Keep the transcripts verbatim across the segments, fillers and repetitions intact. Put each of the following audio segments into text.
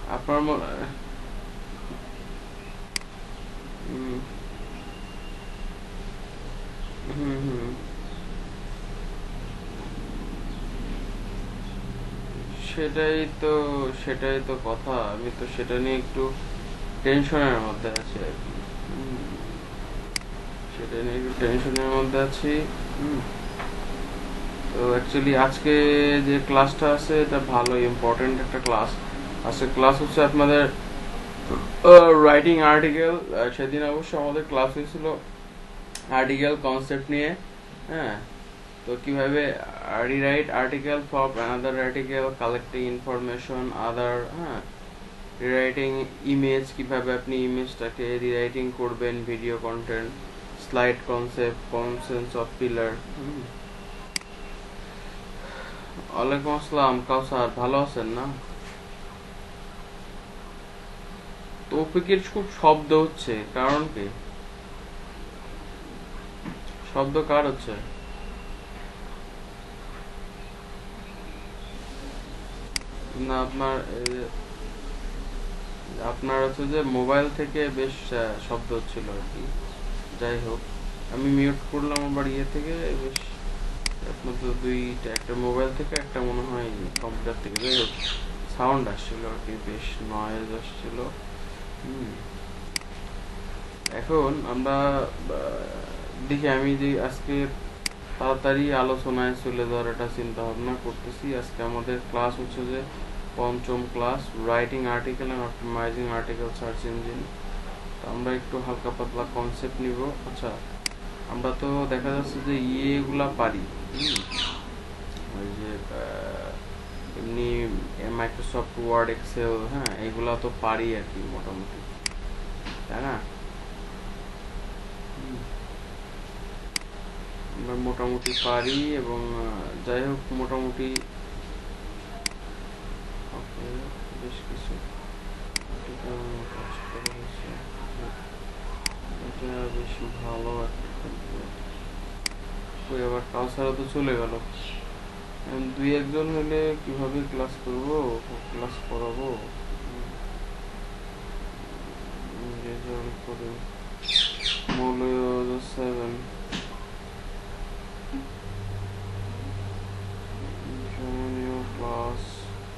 আপনার হুম হুম হুম সেটাই তো সেটাই তো কথা, আমি তো সেটা নিয়ে একটু টেনশনের মধ্যে আছি আর কি। হুম, সেটা নিয়ে একটু টেনশনের মধ্যে আছি। হুম, তো অ্যাকচুয়ালি আজকে যে ক্লাসটা আছে এটা ভালো ইম্পর্টেন্ট একটা ক্লাস। আজকে ক্লাস হচ্ছে আপনাদের রাইটিং আর্টিকেল। সেদিন অবশ্য আমাদের ক্লাস হয়েছিল আর্টিকেল কনসেপ্ট নিয়ে। হ্যাঁ, তো কিভাবে rewrite article for another article, collecting information other, হ্যাঁ, রিরাইটিং ইমেজ, কিভাবে আপনি ইমেজটাকে রিরাইটিং করবেন, ভিডিও কন্টেন্ট, স্লাইড কনসেপ্ট, কনসেন্স অফ পিলার। ওয়ালাইকুম আসসালাম কাউসার, ভালো আছেন না? তৌফিকের খুব শব্দ হচ্ছে, কারণ কি? শব্দ কার হচ্ছে? না আপনার আপনার হচ্ছে যে মোবাইল থেকে বেশ আহ, শব্দ হচ্ছিল আর কি। যাই হোক, আমি মিউট করলাম আবার ইয়ে থেকে, বেশ আপনার তো দুইটা, একটা মোবাইল থেকে একটা মনে হয় কম্পিউটার থেকে, যাই হোক সাউন্ড আসছিল আর কি, বেশ নয়েজ আসছিল। হুম, এখন আমরা আহ, দেখি, আমি যে আজকে তাড়াতাড়ি আলোচনায় চলে যাওয়ার একটা চিন্তা ভাবনা করতেছি। আজকে আমাদের ক্লাস হচ্ছে যে পঞ্চম class, writing article and optimising article search engine. তো আমরা একটু হালকা পাতলা কনসেপ্ট নিব। আচ্ছা, আমরা তো দেখা যাচ্ছে যে ইয়েগুলা পারি। হুম, ওই যে আহ, এমনি মাইক্রোসফট ওয়ার্ড, এক্সেল, হ্যাঁ, এগুলা তো পারি আর কি মোটামুটি, তাই না? হুম, আমরা মোটামুটি পারি এবং আহ, যাই হোক মোটামুটি ওকে, বেশ কিছু এটা কাজ করা হয়েছে। এটা বেশ ভালো একটা template। ওই আবার কাউসারা তো চলে গেল। এখন দুই একজন হলে কিভাবে ক্লাস করব, ক্লাস করাবো। রেজাল্ট করে মৌল সেভেন ক্লাস।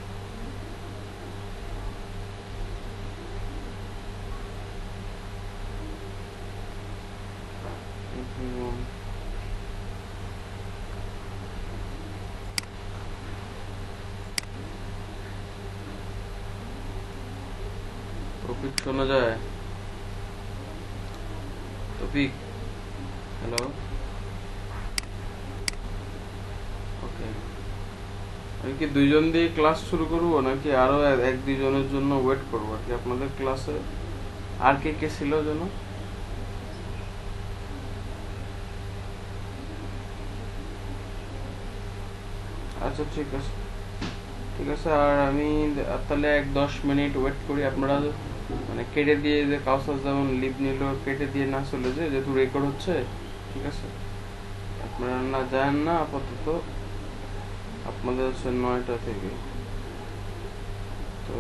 টপিক শোনা যায়? Topic, hello, okay. আমি কি দুইজন দিয়ে ক্লাস শুরু করবো নাকি আরো এক এক দুইজনের জন্য ওয়েট করবো আর কি আপনাদের ক্লাসে? আর কে কে ছিল যেন? আচ্ছা ঠিক আছে, ঠিক আছে। আর আমি তাহলে এক দশ মিনিট ওয়েট করি, আপনারা মানে কেটে দিয়ে, যে কাউসার যেমন লিভ নিল, কেটে দিয়ে না চলে যায়, যেহেতু রেকর্ড হচ্ছে। ঠিক আছে, আপনারা না যান না আপাতত, আপনাদের হচ্ছে নয়টা থেকে। তো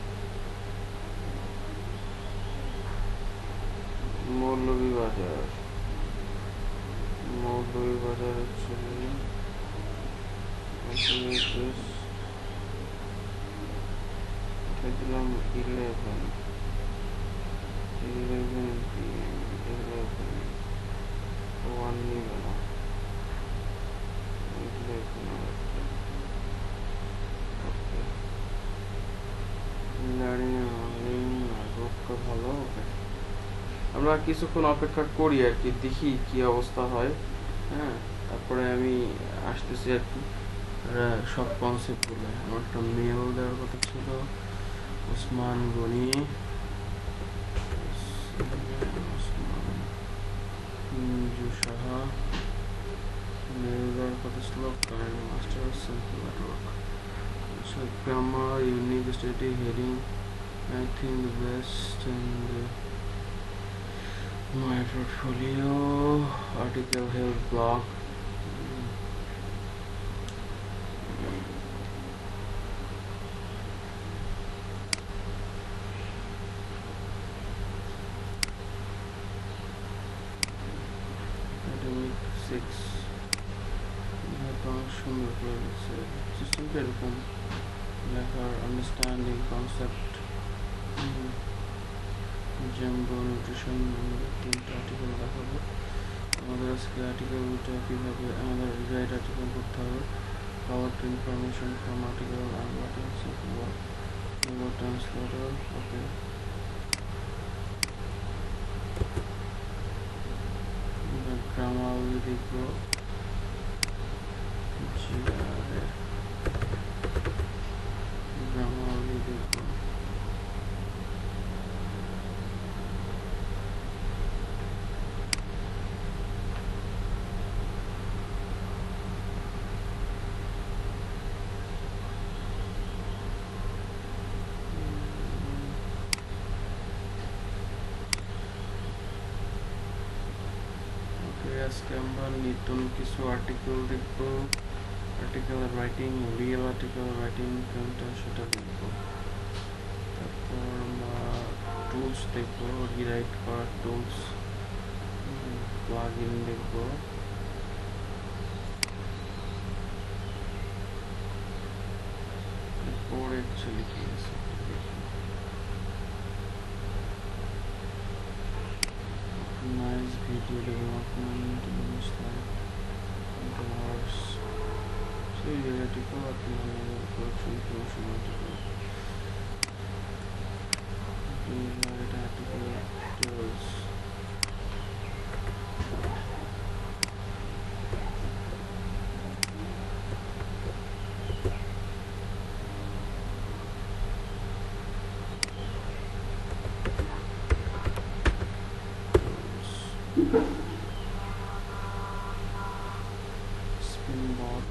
মৌলভীবাজার, মৌলভীবাজার হচ্ছে দিলাম eleven, eleven PM, eleven one নিবে না, ইলেভেন ওকে। জানি না, রোগটা ভালো। আমরা কিছুক্ষণ অপেক্ষা করি আর কি, দেখি কি অবস্থা হয়। হ্যাঁ, তারপরে আমি আসতেছি আর কি। সব কনসেপ্ট গুলো আমার একটা মেল দেওয়ার কথা ছিল, ওসমান গনি, ওসমান মিঞ্জু সাহা, মেল দেওয়ার কথা ছিল, কারেন্ট মাস্টার সিম্পল নেটওয়ার্ক। আচ্ছা, গ্রামার, ইউনিক স্টেটি, heading, I think the best and uh, my portfolio, article, help, blog. লেখার আন্ডারস্ট্যান্ডিং কনসেপ্ট, জেম্বো নিউট্রিশন, আমাদের তিনটা আর্টিকেল দেখাবো। আমাদের আজকে আর্টিকেলটা কীভাবে আমাদের রিরাইট আর্টিকেল করতে হবে, power to information from article and what is word translator. Okay, Grammarly দেখবো, জিআরের গ্রামারলি দেখবো, আজকে আমরা নতুন কিছু আর্টিকেল দেখব, article writing, real article writing কোনটা সেটা দেখব। তারপর আমরা টুলস দেখব, রিরাইট করার টুলস, প্লাগ ইন দেখব। এরপর অ্যাকচুয়ালি কি আছে দেখি, nice video development in slide dollars. So you have to go up to production promotion article. Rewrite article tools. Spinbot.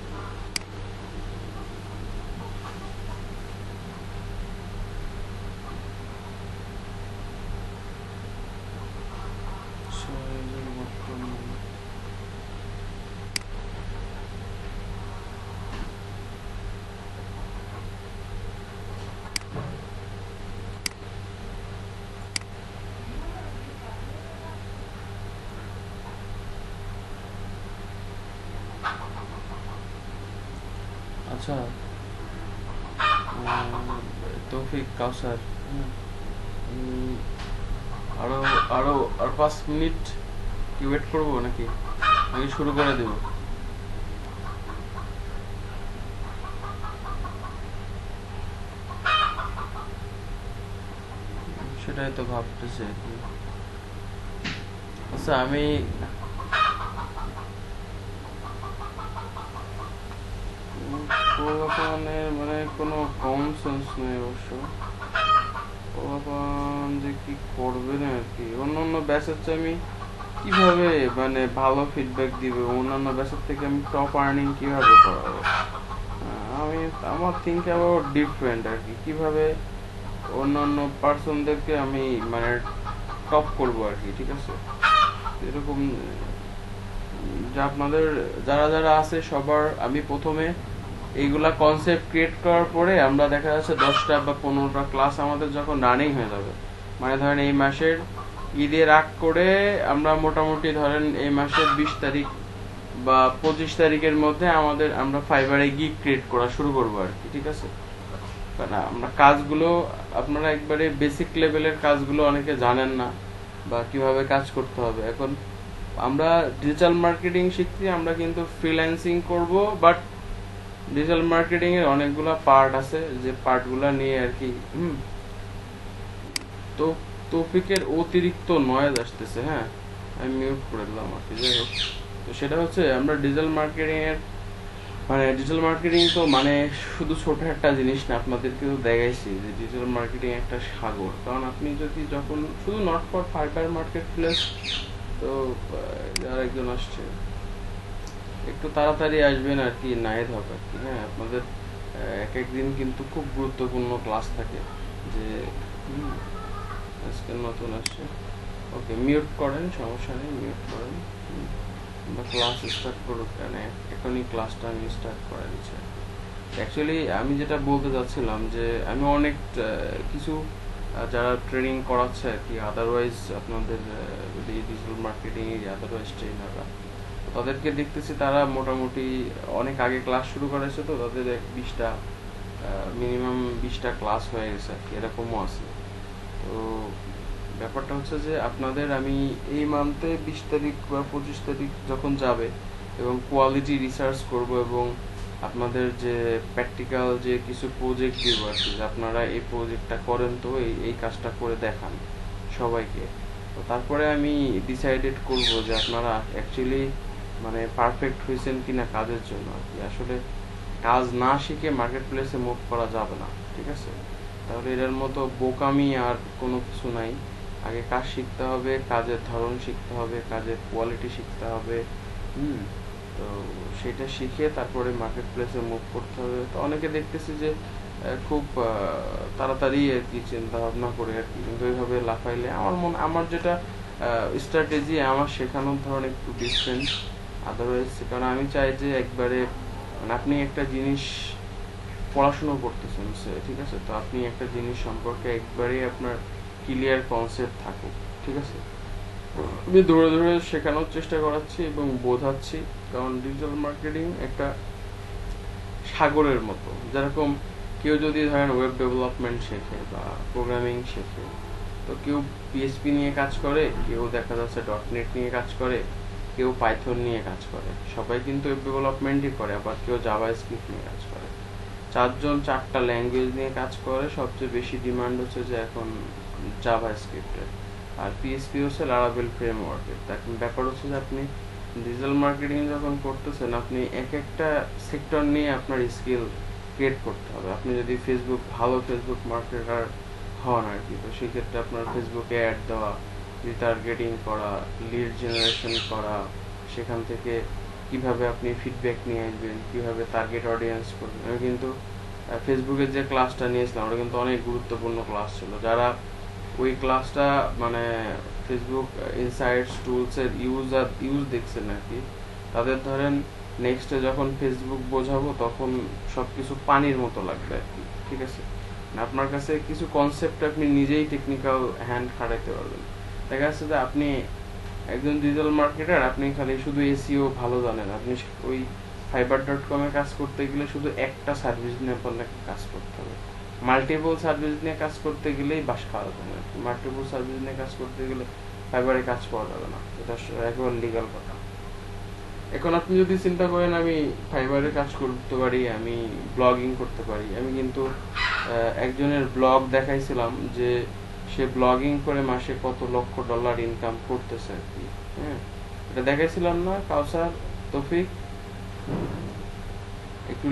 So I will work on আচ্ছা, তৌফিক কাউসার, আরো আরো আর পাঁচ মিনিট কি ওয়েট করবো নাকি আমি শুরু করে দেব? সেটাই তো ভাবতেছি আর কি। আচ্ছা, আমি পোলাপানের মানে কোনো কম সেন্স নেই অবশ্য, পোলাপান যে কি করবে না আর কি। অন্যান্য ব্যাচের চেয়ে আমি কিভাবে মানে ভালো ফিডব্যাক দিবে, অন্যান্য ব্যাচের থেকে আমি টপ আর্নিং কিভাবে করাবো, আমি আমার থিঙ্ক অ্যাবাউট ডিফারেন্ট আর কি। কিভাবে অন্যান্য পার্সনদেরকে আমি মানে টপ করবো আর কি, ঠিক আছে। এরকম যে আপনাদের যারা যারা আছে সবার আমি প্রথমে এইগুলা কনসেপ্ট ক্রিয়েট করার পরে আমরা দেখা যাচ্ছে দশটা বা পনেরোটা ক্লাস আমাদের যখন রানিং হয়ে যাবে, মানে ধরেন এই মাসের ঈদের আগ করে আমরা মোটামুটি ধরেন এই মাসের বিশ তারিখ বা পঁচিশ তারিখের মধ্যে আমাদের আমরা ফাইবারে গিগ ক্রিয়েট করা শুরু করবো আর কি, ঠিক আছে। কারণ আমরা কাজগুলো আপনারা একবারে বেসিক লেভেলের কাজগুলো অনেকে জানেন না বা কিভাবে কাজ করতে হবে। এখন আমরা ডিজিটাল মার্কেটিং শিখছি, আমরা কিন্তু ফ্রিল্যান্সিং করব, বাট ডিজিটাল মার্কেটিং এর অনেকগুলা পার্ট আছে যে পার্টগুলা নিয়ে আর কি। হুম তো তৌফিকের অতিরিক্ত নয়েজ আসতেছে, হ্যাঁ আমি মিউট করে দিলাম আর কি। যাই হোক, তো সেটা হচ্ছে আমরা ডিজিটাল মার্কেটিং এর মানে ডিজিটাল মার্কেটিং তো মানে শুধু ছোট একটা জিনিস না, আপনাদেরকে তো দেখাইছি যে ডিজিটাল মার্কেটিং একটা সাগর। কারণ আপনি যদি যখন শুধু not for Fiverr marketplace, তো যারা একজন আসছে একটু তাড়াতাড়ি আসবেন আর কি, নাইট হোক আর কি। হ্যাঁ, আপনাদের এক একদিন কিন্তু খুব গুরুত্বপূর্ণ ক্লাস থাকে যে আজকে নতুন আসছে। ওকে, মিউট করেন, সমস্যা নেই, মিউট করেন। আমরা ক্লাস স্টার্ট করুক, কেন এখনই ক্লাসটা আমি স্টার্ট করে দিচ্ছি। অ্যাকচুয়ালি আমি যেটা বলতে চাচ্ছিলাম যে আমি অনেক কিছু যারা ট্রেনিং করাচ্ছে আর কি, আদারওয়াইজ আপনাদের ডিজিটাল মার্কেটিং এর আদারওয়াইজ ট্রেনাররা, তাদেরকে দেখতেছি তারা মোটামুটি অনেক আগে ক্লাস শুরু করেছে, তো তাদের এক বিশটা মিনিমাম বিশটা ক্লাস হয়ে গেছে আর কি, এরকমও আছে। তো ব্যাপারটা হচ্ছে যে আপনাদের আমি এই মান্থে বিশ তারিখ বা পঁচিশ তারিখ যখন যাবে এবং কোয়ালিটি রিসার্চ করব এবং আপনাদের যে প্র্যাকটিক্যাল যে কিছু প্রজেক্ট দিব আর কি, আপনারা এই প্রজেক্টটা করেন, তো এই এই কাজটা করে দেখান সবাইকে। তো তারপরে আমি ডিসাইডেড করব যে আপনারা অ্যাকচুয়ালি মানে পারফেক্ট হয়েছেন কিনা কাজের জন্য আর কি। আসলে কাজ না শিখে মার্কেট প্লেসে মুভ করা যাবে না, ঠিক আছে? তাহলে এটার মতো বোকামি আর কোনো কিছু নাই। আগে কাজ শিখতে হবে, কাজের ধরন শিখতে হবে, কাজের কোয়ালিটি শিখতে হবে। হুম তো সেটা শিখে তারপরে মার্কেট প্লেসে মুভ করতে হবে। তো অনেকে দেখতেছি যে খুব তাড়াতাড়ি আর কি চিন্তা ভাবনা করে আর কি, কিন্তু এইভাবে লাফাইলে আমার মনে আমার যেটা স্ট্র্যাটেজি আমার শেখানোর ধরন একটু ডিফারেন্ট আদারওয়াইজ। কারণ আমি চাই যে একবারে মানে আপনি একটা জিনিস পড়াশুনো করতেছেন, ঠিক আছে? তো আপনি একটা জিনিস সম্পর্কে একবারেই আপনার ক্লিয়ার কনসেপ্ট থাকুক, ঠিক আছে? আমি ধরে ধরে শেখানোর চেষ্টা করাচ্ছি এবং বোঝাচ্ছি, কারণ ডিজিটাল মার্কেটিং একটা সাগরের মতো। যেরকম কেউ যদি ধরেন ওয়েব ডেভেলপমেন্ট শেখে বা প্রোগ্রামিং শেখে, তো কেউ পিএইচপি নিয়ে কাজ করে, কেউ দেখা যাচ্ছে ডট নেট নিয়ে কাজ করে, কেউ পাইথন নিয়ে কাজ করে, সবাই কিন্তু ওয়েব ডেভেলপমেন্টই করে। আবার কেউ জাভা স্ক্রিপ্ট নিয়ে কাজ করে, চারজন চারটা ল্যাঙ্গুয়েজ নিয়ে কাজ করে। সবচেয়ে বেশি ডিমান্ড হচ্ছে যে এখন জাভা স্ক্রিপ্টের, আর পিএইচপি হচ্ছে লারাভেল ফ্রেমওয়ার্কের। এখন ব্যাপার হচ্ছে যে আপনি ডিজিটাল মার্কেটিং যখন করতেছেন, আপনি এক একটা সেক্টর নিয়ে আপনার স্কিল ক্রিয়েট করতে হবে। আপনি যদি ফেসবুক ভালো ফেসবুক মার্কেটার হন আর কি, তো সেক্ষেত্রে আপনার ফেসবুকে অ্যাড দেওয়া, রিটার্গেটিং করা, লিড জেনারেশন করা, সেখান থেকে কিভাবে আপনি ফিডব্যাক নিয়ে আসবেন, কিভাবে টার্গেট অডিয়েন্স করবেন। আমি কিন্তু ফেসবুকের যে ক্লাসটা নিয়েছিলাম ওটা কিন্তু অনেক গুরুত্বপূর্ণ ক্লাস ছিল। যারা ওই ক্লাসটা মানে ফেসবুক ইনসাইটস টুলসের ইউজ আর ইউজ দেখছেন আর কি, তাদের ধরেন নেক্সটে যখন ফেসবুক বোঝাবো তখন সব কিছু পানির মতো লাগবে আর কি, ঠিক আছে? আপনার কাছে কিছু কনসেপ্ট আপনি নিজেই টেকনিক্যাল হ্যান্ড খাটাইতে পারবেন। দেখা যাচ্ছে যে আপনি একজন ডিজিটাল মার্কেটার, আপনি খালি শুধু এসিও ভালো জানেন, আপনি ওই ফাইবার ডট কমে কাজ করতে গেলে শুধু একটা সার্ভিস নিয়ে আপনাকে কাজ করতে হবে। মাল্টিপল সার্ভিস নিয়ে কাজ করতে গেলেই বাস খাওয়া যাবে না। মাল্টিপল সার্ভিস নিয়ে কাজ করতে গেলে ফাইবারে কাজ পাওয়া যাবে না, এটা একেবারে লিগাল কথা। এখন আপনি যদি চিন্তা করেন আমি ফাইবারে কাজ করতে পারি, আমি ব্লগিং করতে পারি, আমি কিন্তু একজনের ব্লগ দেখাইছিলাম যে সে ব্লগিং করে মাসে কত লক্ষ ডলার ইনকাম করতেছে আর কি। হ্যাঁ, এটা দেখাইছিলাম না কাউসার, তৌফিক? একটু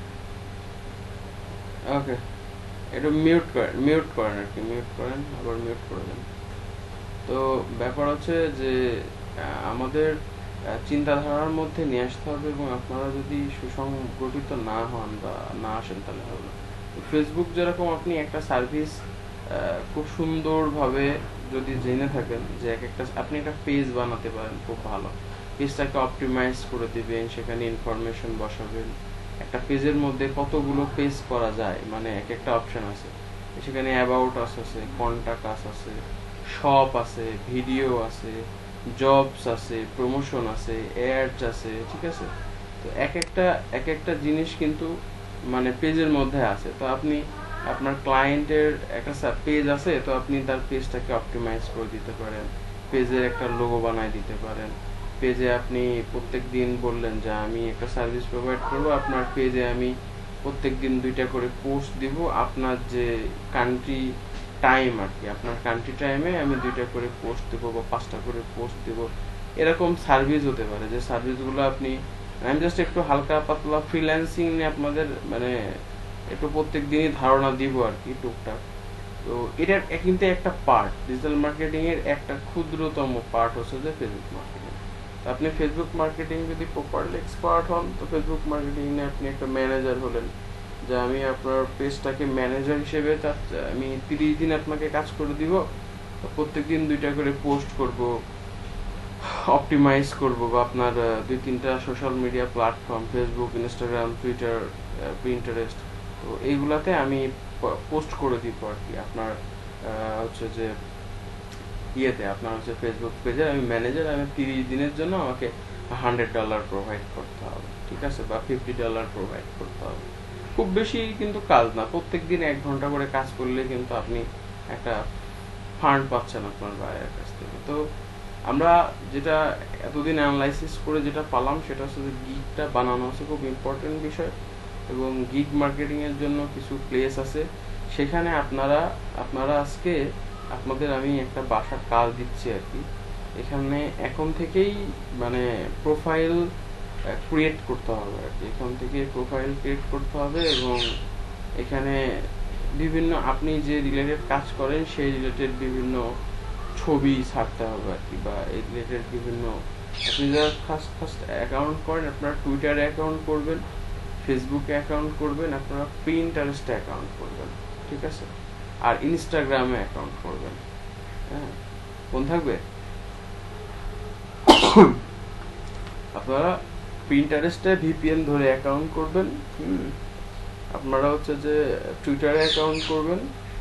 ওকে, একটু মিউট করেন, মিউট করেন আর কি, মিউট করেন, আবার মিউট করে দেন। তো ব্যাপার হচ্ছে যে আমাদের চিন্তাধারার মধ্যে নিয়ে আসতে হবে, এবং আপনারা যদি সুসংগঠিত না হন বা না আসেন তাহলে হবে না। ফেসবুক যেরকম আপনি একটা সার্ভিস খুব সুন্দরভাবে যদি জেনে থাকেন যে এক একটা আপনি একটা পেজ বানাতে পারেন খুব ভালো, পেজটাকে অপটিমাইজ করে দিবেন, সেখানে ইনফরমেশন বসাবেন। একটা পেজের মধ্যে কতগুলো পেজ করা যায়, মানে এক একটা অপশন আছে, সেখানে অ্যাবাউট আস আছে, কন্টাক্ট আস আছে, শপ আছে, ভিডিও আছে, জবস আছে, প্রমোশন আছে, অ্যাডস আছে, ঠিক আছে? তো এক একটা এক একটা জিনিস কিন্তু মানে পেজের মধ্যে আছে। তো আপনি আপনার ক্লায়েন্টের একটা পেজ আছে, তো আপনি তার পেজটাকে অপটিমাইজ করে দিতে পারেন, পেজের একটা লোগো বানায় দিতে পারেন। পেজে আপনি প্রত্যেক দিন বললেন যে আমি একটা সার্ভিস প্রোভাইড করবো, আপনার পেজে আমি প্রত্যেক দিন দুইটা করে পোস্ট দিব, আপনার যে কান্ট্রি টাইম আর কি, আপনার কান্ট্রি টাইমে আমি দুইটা করে পোস্ট দেবো বা পাঁচটা করে পোস্ট দেবো। এরকম সার্ভিস হতে পারে, যে সার্ভিসগুলো আপনি আমি জাস্ট একটু হালকা পাতলা ফ্রিল্যান্সিং নিয়ে আপনাদের মানে একটু প্রত্যেক দিনই ধারণা দিব আর কি, টুকটাক। তো এটার কিন্তু একটা পার্ট, ডিজিটাল মার্কেটিং এর একটা ক্ষুদ্রতম পার্ট হচ্ছে যে ফেসবুক মার্কেটিং। তো আপনি ফেসবুক মার্কেটিং যদি প্রপারলি এক্সপার্ট হন, তো ফেসবুক মার্কেটিং নিয়ে আপনি একটা ম্যানেজার হলেন, যে আমি আপনার পেজটাকে ম্যানেজার হিসেবে আমি তিরিশ দিন আপনাকে কাজ করে দিব, প্রত্যেক দিন দুইটা করে পোস্ট করব, অপটিমাইজ করব, বা আপনার দুই তিনটা social media platform, Facebook, Instagram, Twitter, Pinterest, তো এইগুলাতে আমি পোস্ট করে দিব আর কি। আপনার হচ্ছে যে ইয়েতে আপনার হচ্ছে ফেসবুক পেজের আমি ম্যানেজার, আমি তিরিশ দিনের জন্য আমাকে হান্ড্রেড ডলার প্রোভাইড করতে হবে, ঠিক আছে, বা ফিফটি ডলার প্রোভাইড করতে হবে। খুব বেশি কিন্তু কাজ না, প্রত্যেকদিন এক ঘন্টা করে কাজ করলে কিন্তু আপনি একটা ফান্ড পাচ্ছেন আপনার বায়ের কাছ থেকে। তো আমরা যেটা এতদিন অ্যানালাইসিস করে যেটা পালাম সেটা হচ্ছে যে গিগটা বানানো হচ্ছে খুব ইম্পর্টেন্ট বিষয়, এবং গিগ মার্কেটিং এর জন্য কিছু প্লেস আছে, সেখানে আপনারা আপনারা আজকে আপনাদের আমি একটা বাসার কাজ দিচ্ছি আর কি। এখানে এখন থেকেই মানে প্রোফাইল ক্রিয়েট করতে হবে আর কি, এখান থেকে প্রোফাইল ক্রিয়েট করতে হবে, এবং এখানে বিভিন্ন আপনি যে রিলেটেড কাজ করেন সেই রিলেটেড বিভিন্ন ছবি ছাড়তে হবে আর কি, বা এই রিলেটেড বিভিন্ন আপনি যারা ফার্স্ট ফার্স্ট অ্যাকাউন্ট করেন আপনারা টুইটারে অ্যাকাউন্ট করবেন, ফেসবুকে অ্যাকাউন্ট করবেন, আপনারা পিন্টারেস্টে অ্যাকাউন্ট করবেন, ঠিক আছে, আর ইনস্টাগ্রামে অ্যাকাউন্ট করবেন। হ্যাঁ, কোন থাকবে? আপনারা পিন্টারেস্টে ভিপিএন ধরে অ্যাকাউন্ট করবেন, হুম আপনারা হচ্ছে যে টুইটারে অ্যাকাউন্ট করবেন,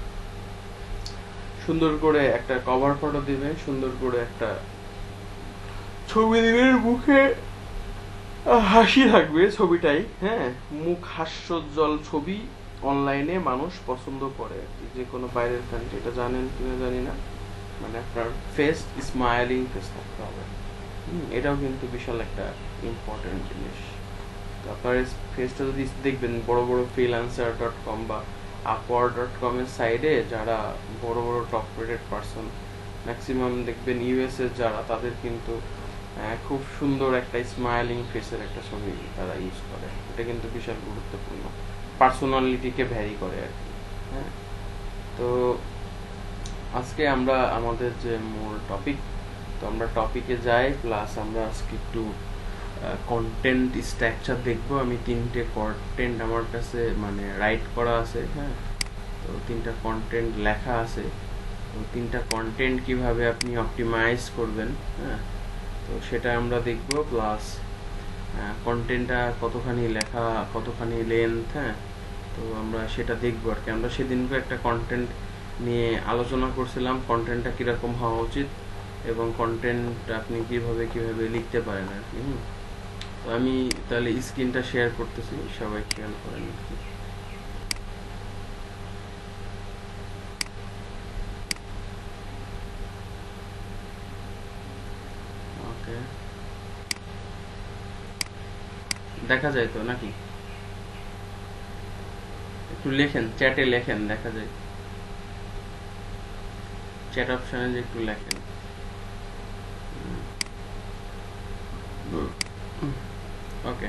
সুন্দর করে একটা কভার ফটো দিবেন, সুন্দর করে একটা ছবি দিবেন, মুখে হাসি থাকবে ছবিটাই, হ্যাঁ মুখ হাস্যোজ্জ্বল ছবি অনলাইনে মানুষ পছন্দ করে আর কি, যে কোনো বাইরের কান্ট্রি, এটা জানেন কিনা জানি না, মানে আপনার ফেস স্মাইলিং ফেস থাকতে হবে, এটাও কিন্তু বিশাল একটা ইম্পর্টেন্ট জিনিস। তো আপনার ফেসটা যদি দেখবেন বড় বড় ফ্রিল্যান্সার ডট কম বা আপওয়ার ডট কম এর সাইডে যারা বড় বড় টপ রেটেড পারসন ম্যাক্সিমাম দেখবেন ইউএস এর যারা, তাদের কিন্তু খুব সুন্দর একটা স্মাইলিং ফেসের একটা ছবি তারা ইউজ করে, এটা কিন্তু বিশাল গুরুত্বপূর্ণ, পার্সোনালিটিকে ভ্যারি করে আর কি। হ্যাঁ, তো আজকে আমরা আমাদের যে মূল টপিক, তো আমরা টপিকে যাই, প্লাস আমরা আজকে একটু কন্টেন্ট স্ট্রাকচার দেখবো। আমি তিনটে কন্টেন্ট আমার কাছে মানে রাইট করা আছে, হ্যাঁ তো তিনটা কন্টেন্ট লেখা আছে, তো তিনটা কন্টেন্ট কিভাবে আপনি অপটিমাইজ করবেন, হ্যাঁ তো সেটা আমরা দেখবো, প্লাস কন্টেন্টটা কতখানি লেখা, কতখানি লেন্থ, হ্যাঁ তো আমরা সেটা দেখবো আর কি। আমরা সেদিনকে একটা কন্টেন্ট নিয়ে আলোচনা করছিলাম, কন্টেন্টটা কিরকম হওয়া উচিত এবং কন্টেন্ট আপনি কিভাবে কিভাবে লিখতে পারেন আর কি। তো আমি তাহলে স্ক্রিনটা শেয়ার করতেছি, সবাই খেয়াল করেন আর কি। ওকে, দেখা যায় তো নাকি? একটু লেখেন, চ্যাটে লেখেন, দেখা যায় চ্যাট অপশনে যে একটু লেখেন। ওকে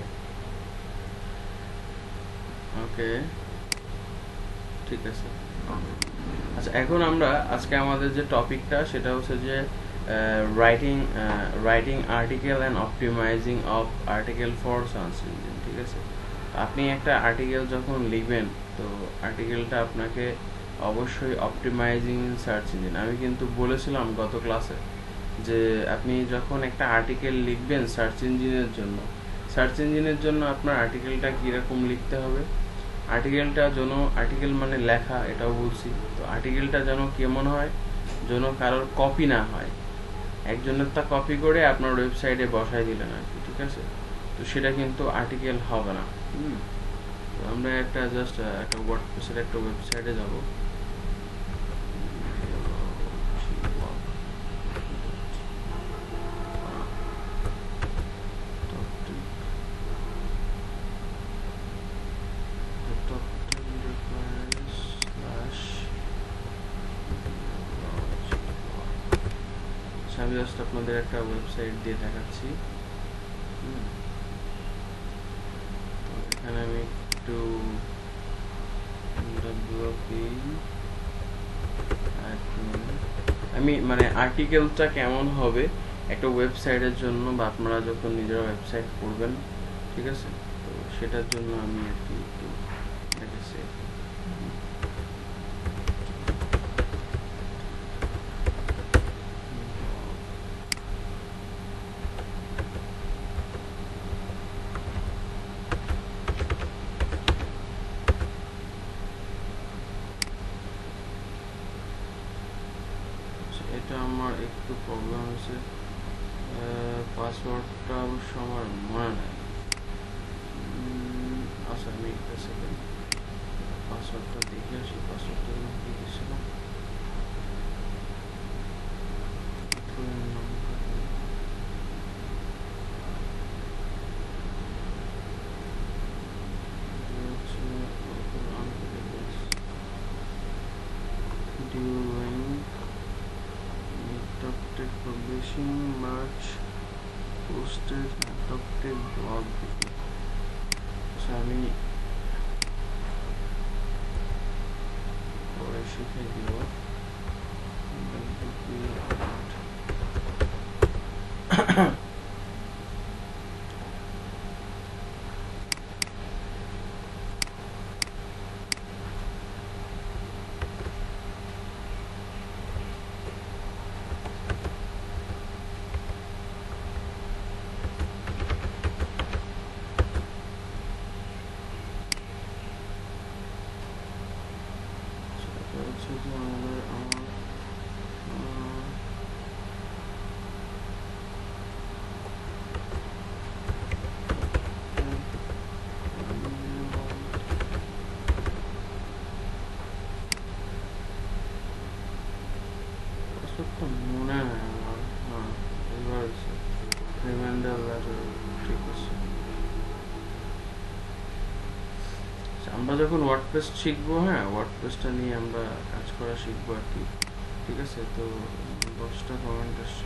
ওকে ঠিক আছে। আচ্ছা, এখন আমরা আজকে আমাদের যে টপিকটা সেটা হচ্ছে যে writing writing article and optimizing of article for search engine, ঠিক আছে। আপনি একটা আর্টিকেল যখন লিখবেন, তো আর্টিকেলটা আপনাকে অবশ্যই অপটিমাইজিং ইন সার্চ ইঞ্জিন। আমি কিন্তু বলেছিলাম গত ক্লাসে যে আপনি যখন একটা আর্টিকেল লিখবেন সার্চ ইঞ্জিনের জন্য, সার্চ ইঞ্জিনের জন্য আপনার আর্টিকেলটা কীরকম লিখতে হবে, আর্টিকেলটা যেন, আর্টিকেল মানে লেখা, এটাও বলছি, তো আর্টিকেলটা যেন কেমন হয়, যেন কারোর কপি না হয়, একজনের তা কপি করে আপনার ওয়েবসাইটে বসাই দিলেন আর কি, ঠিক আছে, তো সেটা কিন্তু আর্টিকেল হবে না। হুম তো আমরা একটা জাস্ট একটা ওয়ার্ডপ্রেসের একটা ওয়েবসাইটে যাব, আমি জাস্ট আপনাদের একটা ওয়েবসাইট দিয়ে দেখাচ্ছি। এখানে আমি একটু আমি মানে আর্টিকেলটা কেমন হবে একটা ওয়েবসাইটের জন্য, বা আপনারা যখন নিজেরা ওয়েবসাইট করবেন, ঠিক আছে, তো সেটার জন্য আমি আর কি একটু দেখেছি। এটা আমার একটু প্রবলেম হয়েছে, পাসওয়ার্ডটা অবশ্য আমার মনে নাই। আচ্ছা আমি একটা সেকেন্ড পাসওয়ার্ডটা দেখে আসি। পাসওয়ার্ডটা কি দিয়েছিলাম? Publishing March posted adopted blog so আমি পরে শিখে দিব মনে হয় আমার, হ্যাঁ এবার রিমাইন্ডার লেটার ঠিক আছে। আমরা যখন ওয়ার্ডপ্রেস শিখবো, হ্যাঁ ওয়ার্ডপ্রেসটা নিয়ে আমরা কাজ করা শিখবো আর কি, ঠিক আছে। তো দশটা কমেন্ট আসছে,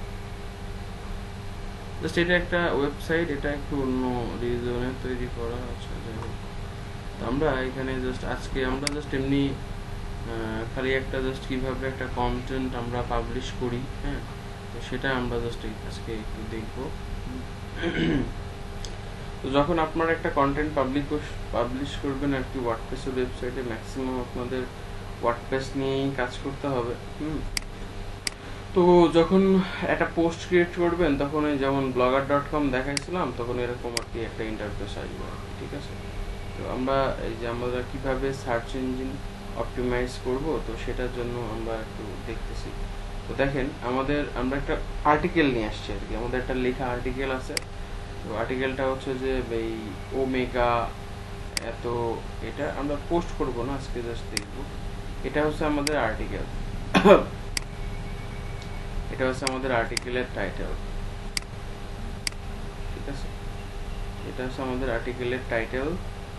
জাস্ট এটা একটা ওয়েবসাইট, এটা একটু অন্য রিজনে তৈরি করা আছে। যাই হোক, আমরা এখানে জাস্ট আজকে আমরা জাস্ট এমনি খালি একটা জাস্ট কিভাবে একটা কন্টেন্ট আমরা পাবলিশ করি, হ্যাঁ তো সেটা আমরা জাস্ট আজকে একটু দেখবো। তো যখন আপনারা একটা কন্টেন্ট পাবলিশ পাবলিশ করবেন আর কি ওয়ার্ডপ্রেসের ওয়েবসাইটে, ম্যাক্সিমাম আপনাদের ওয়ার্ডপ্রেস নিয়েই কাজ করতে হবে। হুম তো যখন একটা পোস্ট ক্রিয়েট করবেন তখন এই যেমন ব্লগার ডট কম দেখাইছিলাম, তখন এরকম আর কি একটা ইন্টারফেস আসবে, ঠিক আছে। তো আমরা এই যে আমরা কিভাবে সার্চ ইঞ্জিন অপটিমাইজ করব, তো সেটার জন্য আমরা একটু দেখতেছি। তো দেখেন আমাদের আমরা একটা আর্টিকেল নিয়ে আসছি আর কি, আমাদের একটা লেখা আর্টিকেল আছে। তো আর্টিকেলটা হচ্ছে যে এই ওমেগা এত, এটা আমরা পোস্ট করব না আজকে, জাস্ট দেখবো। এটা হচ্ছে আমাদের আর্টিকেল, এটা হচ্ছে আমাদের আর্টিকেলের টাইটেল, ঠিক আছে। এটা হচ্ছে আমাদের আর্টিকেলের টাইটেল,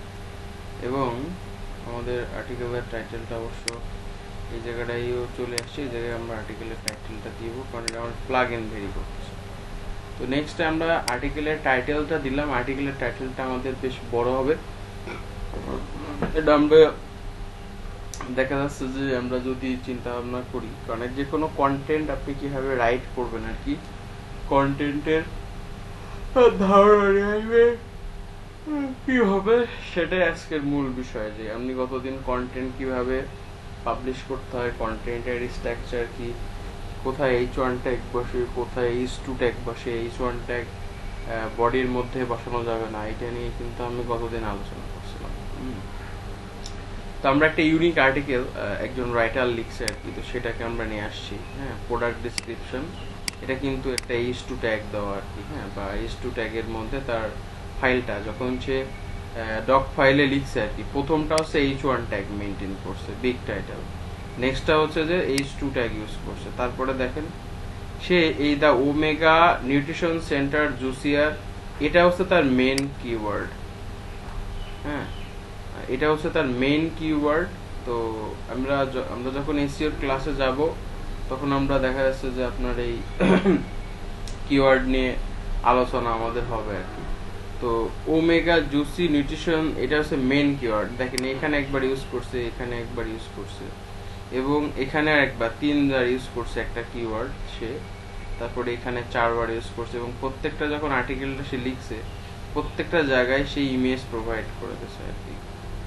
এবং আমাদের আর্টিকেলের টাইটেলটা অবশ্য এই জায়গাটাইও চলে আসছে, এই জায়গায় আমরা আর্টিকেলের টাইটেলটা দিব, কারণ এটা আমার প্লাগ ইন ভেরি করতেছে। তো নেক্সট আমরা আর্টিকেলের টাইটেলটা দিলাম, আর্টিকেলের টাইটেলটা আমাদের বেশ বড় হবে। এটা আমরা দেখা যাচ্ছে যে আমরা যদি চিন্তা ভাবনা করি, কারণ যে কোনো কন্টেন্ট আপনি কিভাবে রাইট করবেন আর কি, কন্টেন্টের ধারণা কি হবে সেটাই আজকের মূল বিষয়, যে আপনি কতদিন কন্টেন্ট কিভাবে পাবলিশ করতে হয়, কন্টেন্টের স্ট্রাকচার কি, কোথায় এইচ ওয়ান ট্যাগ বসে, কোথায় এইচ টু ট্যাগ বসে, এইচ ওয়ান ট্যাগ বডির মধ্যে বসানো যাবে না, এটা নিয়ে কিন্তু আমি গতদিন আলোচনা করছিলাম। তো আমরা একটা ইউনিক আর্টিকেল একজন রাইটার লিখছে আর কি, তো সেটাকে আমরা নিয়ে আসছি। হ্যাঁ প্রোডাক্ট ডিসক্রিপশন, এটা কিন্তু একটা এইচ টু ট্যাগ দেওয়া আর কি, হ্যাঁ বা এইচ টু ট্যাগের মধ্যে তার ফাইলটা যখন সে ডক ফাইলে লিখছে আর কি, প্রথমটা হচ্ছে এইচ ওয়ান ট্যাগ মেনটেন করছে, বিগ টাইটেল। নেক্সটটা হচ্ছে যে এইচ টু ট্যাগ ইউজ করছে। তারপরে দেখেন সে এই the Omega nutrition center juicer, এটা হচ্ছে তার মেন কিওয়ার্ড, হ্যাঁ এটা হচ্ছে তার মেইন কিওয়ার্ড। তো আমরা আমরা যখন এসইও ক্লাসে যাব তখন আমরা দেখা যাচ্ছে যে আপনার এই কিওয়ার্ড নিয়ে আলোচনা আমাদের হবে আর কি। তো ওমেগা জুসি নিউট্রিশন, এটা হচ্ছে মেইন কিওয়ার্ড। দেখেন এখানে একবার ইউজ করছে, এখানে একবার ইউজ করছে, এবং এখানে একবার তিনবার ইউজ করছে একটা কিওয়ার্ড সে, তারপরে এখানে চারবার ইউজ করছে, এবং প্রত্যেকটা যখন আর্টিকেলটা সে লিখছে প্রত্যেকটা জায়গায় সে ইমেজ প্রোভাইড করে দিয়েছে আর কি,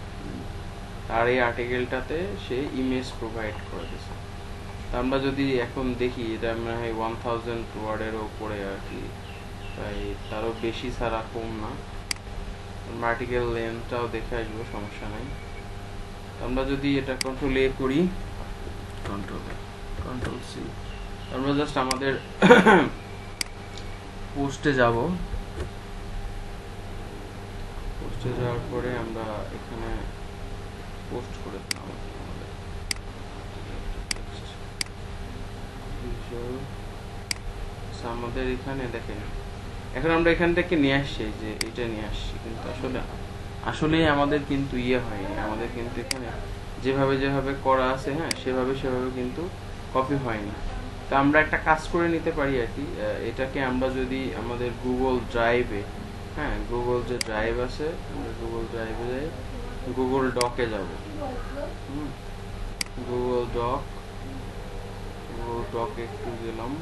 আর এই আর্টিকেলটাতে সে ইমেজ প্রোভাইড করে দিয়েছে। আমরা যদি এখন দেখি এটা মনে হয় ওয়ান থাউজেন্ড ওয়ার্ডের উপরে আর কি, তাই তারও বেশি ছাড়া কম না। আর্টিকেল লেন্থটাও দেখে আসবো, সমস্যা নাই। আমরা যদি এটা কন্ট্রোল এ করি, কন্ট্রোল কন্ট্রোল সি, আমরা জাস্ট আমাদের পোস্টে যাব, পোস্টে পোস্টে যাওয়ার পরে আমরা এখানে পোস্ট করে দিলাম আমাদের আমাদের এখানে দেখেন এখন আমরা এখান থেকে নিয়ে আসছি যে এটা নিয়ে আসছি কিন্তু আসলে আসলে আমাদের কিন্তু ইয়ে হয়নি আমাদের কিন্তু এখানে যেভাবে যেভাবে করা আছে হ্যাঁ সেভাবে সেভাবে কিন্তু কপি হয়নি তো আমরা একটা কাজ করে নিতে পারি আর কি এটাকে আমরা যদি আমাদের গুগল ড্রাইভে হ্যাঁ গুগল যে ড্রাইভ আছে আমরা গুগল ড্রাইভে যাই গুগল ডকে যাব হুম গুগল ডক গুগল ডকে একটু গেলাম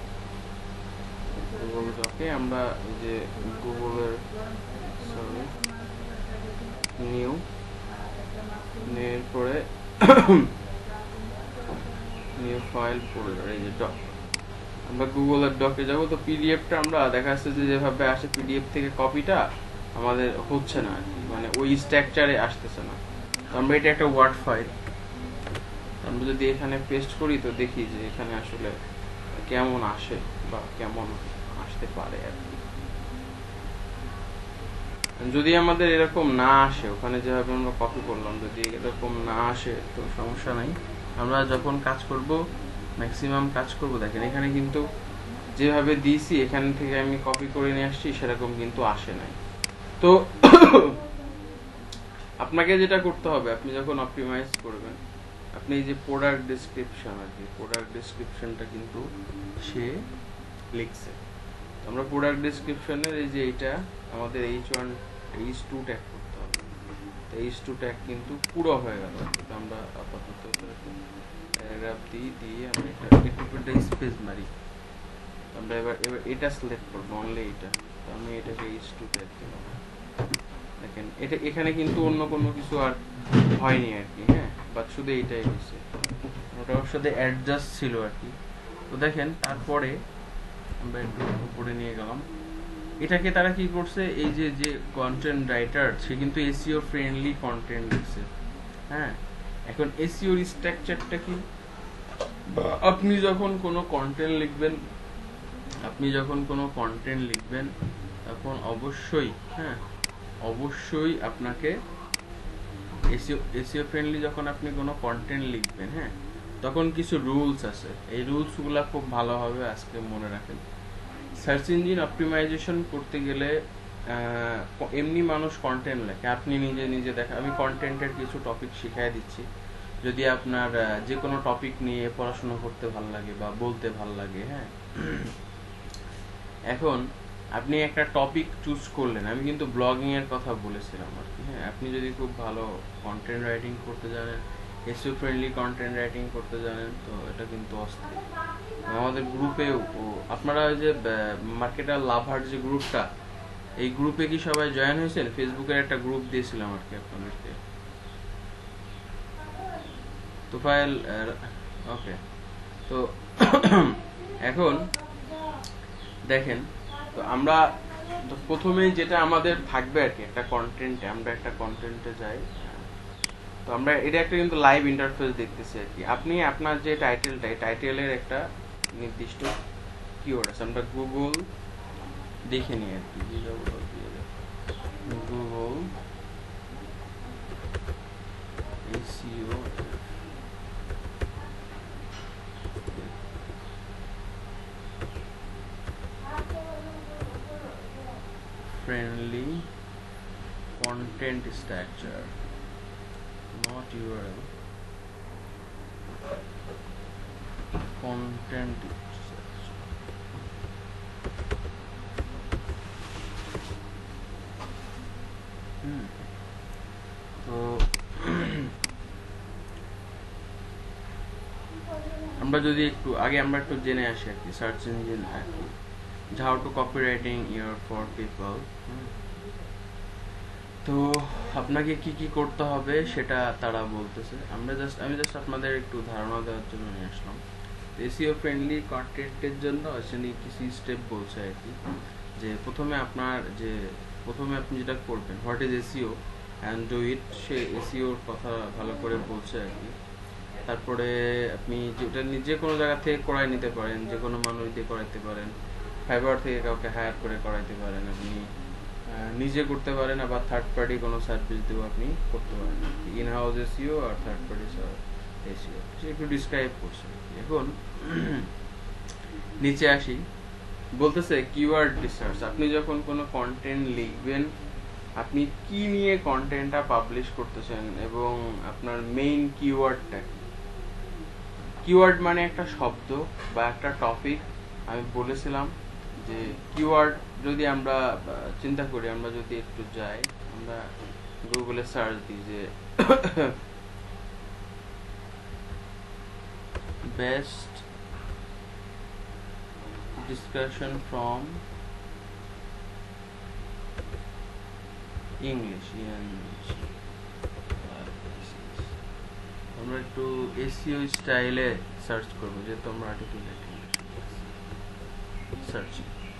গুগল ডকে আমরা এই যে গুগলের সরি নিউ নিউ পরে নিউ ফাইল ফোল্ডার এই যে ডক আমরা গুগলের ডকে যাব তো পিডিএফটা আমরা দেখা যাচ্ছে যে যেভাবে আসে পিডিএফ থেকে কপিটা আমাদের হচ্ছে না মানে ওই স্ট্রাকচারে আসতেছে না তো আমরা এটা একটা ওয়ার্ড ফাইল আমরা যদি এখানে পেস্ট করি তো দেখি যে এখানে আসলে কেমন আসে বা কেমন আসতে পারে আর কি যদি আমাদের এরকম না আসে ওখানে যেভাবে আমরা কপি করলাম যদি এরকম না আসে তো সমস্যা নাই আমরা যখন কাজ করব ম্যাক্সিমাম কাজ করব দেখেন এখানে কিন্তু যেভাবে দিয়েছি এখান থেকে আমি কপি করে নিয়ে আসছি সেরকম কিন্তু আসে নাই তো আপনাকে যেটা করতে হবে আপনি যখন অপটিমাইজ করবেন আপনি এই যে প্রোডাক্ট ডেসক্রিপশন আর কি প্রোডাক্ট ডেসক্রিপশনটা কিন্তু সে লিখছে আমরা প্রোডাক্ট ডেসক্রিপশনের এই যে এটা আমাদের H one H two tag করতে হবে তো এইচ টু ট্যাগ কিন্তু পুরো হয়ে গেল তো আমরা আপাতত প্যারাগ্রাফ দিই দিয়ে আমরা এটা একটু স্পেস মারি আমরা এবার এবার এটা সিলেক্ট করবো অনলি এটা তো আমি এটাকে এইচ টু ট্যাগ দিলাম দেখেন এটা এখানে কিন্তু অন্য কোনো কিছু আর হয়নি আর কি হ্যাঁ বাট শুধু এইটাই হয়েছে ওটা ওর সাথে অ্যাডজাস্ট ছিল আর কি তো দেখেন তারপরে আমরা একটু উপরে নিয়ে গেলাম এটাকে তারা কি করছে এই যে যে কন্টেন্ট রাইটার সে কিন্তু এসইও ফ্রেন্ডলি কন্টেন্ট লিখছে হ্যাঁ এখন এসইওর স্ট্রাকচারটা কি আপনি যখন কোনো কন্টেন্ট লিখবেন আপনি যখন কোনো কন্টেন্ট লিখবেন তখন অবশ্যই হ্যাঁ অবশ্যই আপনাকে এসইও এসইও ফ্রেন্ডলি যখন আপনি কোনো কন্টেন্ট লিখবেন হ্যাঁ তখন কিছু রুলস আছে এই রুলসগুলো খুব ভালোভাবে আজকে মনে রাখেন সার্চ ইঞ্জিন অপটিমাইজেশন করতে গেলে এমনি মানুষ কন্টেন্ট লেখে আপনি নিজে নিজে দেখা আমি কন্টেন্টের কিছু টপিক শিখিয়ে দিচ্ছি যদি আপনার যে কোনো টপিক নিয়ে পড়াশোনা করতে ভালো লাগে বা বলতে ভালো লাগে হ্যাঁ এখন আপনি একটা টপিক চুজ করলেন আমি কিন্তু ব্লগিং এর কথা বলেছিলাম আর কি হ্যাঁ আপনি যদি খুব ভালো কন্টেন্ট রাইটিং করতে জানেন এসইও ফ্রেন্ডলি কন্টেন্ট রাইটিং করতে জানেন তো এটা কিন্তু অস্থির আমাদের গ্রুপেও আপনারা ওই যে মার্কেটার লাভার যে গ্রুপটা এই গ্রুপে কি সবাই জয়েন হয়েছেন ফেসবুকের একটা গ্রুপ দিয়েছিলাম আর কি আপনাদেরকে তো ফাইল ওকে তো এখন দেখেন তো আমরা প্রথমেই যেটা আমাদের থাকবে আর কি একটা কন্টেন্টে আমরা একটা কন্টেন্টে যাই তো আমরা এটা একটা কিন্তু লাইভ ইন্টারফেস দেখতেছি আর কি আপনি আপনার যে টাইটেলটা এই টাইটেলের একটা নির্দিষ্ট কিওয়ার্ড আছে আমরা গুগল দেখে নিই আর কি Google SEO friendly content structure not U R L content structure hmm তো আমরা যদি একটু আগে আমরা একটু জেনে আসি আর কি সার্চ ইঞ্জিন আর কি how to copywriting your for people তো আপনাকে কি কি করতে হবে সেটা তারা বলতেছে আমরা জাস্ট আমি জাস্ট আপনাদের একটু ধারণা দেওয়ার জন্য নিয়ে আসলাম এসইও ফ্রেন্ডলি কন্টেন্টের জন্য আসলে কিছু স্টেপ বলছে আর কি যে প্রথমে আপনার যে প্রথমে আপনি যেটা করবেন what is SEO and do it সে এসইওর কথা ভালো করে বলছে আর কি তারপরে আপনি যেটা যে কোনো জায়গা থেকে করাই নিতে পারেন যে কোনো মানুষ দিয়ে করাইতে পারেন ফাইবার থেকে কাউকে হায়ার করে করাইতে পারেন আপনি নিজে করতে পারেন, আবার থার্ড পার্টি কোনো সার্ভিস দিয়েও আপনি করতে পারেন, ইন হাউস এসইও আর থার্ড পার্টি এসইও। সে একটু ডিসক্রাইব করছে। এখন নিচে আসি, বলতেছে কিওয়ার্ড রিসার্চ। আপনি যখন কোনো কন্টেন্ট লিখবেন, আপনি কি নিয়ে কন্টেন্টটা পাবলিশ করতেছেন এবং আপনার মেইন কিওয়ার্ডটা কি। কিওয়ার্ড মানে একটা শব্দ বা একটা টপিক। আমি বলেছিলাম যে কিওয়ার্ড যদি আমরা চিন্তা করি, আমরা যদি একটু যাই, আমরা গুগলে সার্চ দিই যে বেস্ট ডিসকাশন ফ্রম ইংলিশ, আমরা একটু এসইও স্টাইলে সার্চ করবো, যেহেতু আমরা আর্টিকুলেট সার্চ।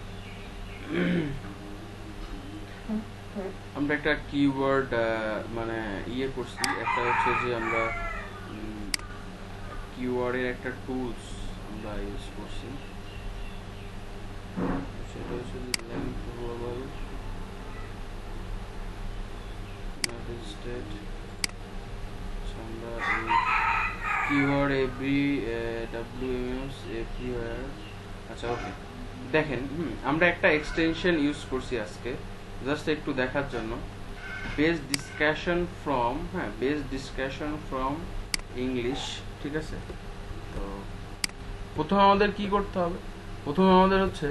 আমরা একটা কিওয়ার্ড মানে ইয়ে করছি, একটা হচ্ছে যে আমরা কিওয়ার্ডের একটা টুলস আমরা ইউজ করছি, সেটা হচ্ছে যে লেন্থ গ্লোবাল ইউনাইটেড স্টেট। আমরা এই কিওয়ার্ড এভরি ডাব্লিউএমএস এভরিওয়্যার। আচ্ছা ওকে, দেখেন আমরা একটা এক্সটেনশন ইউজ করছি আজকে জাস্ট একটু দেখার জন্য, বেস ডিসকাশন ফ্রম, হ্যাঁ বেস ডিসকাশন ফ্রম ইংলিশ, ঠিক আছে। তো প্রথমে আমাদের কি করতে হবে, প্রথমে আমাদের হচ্ছে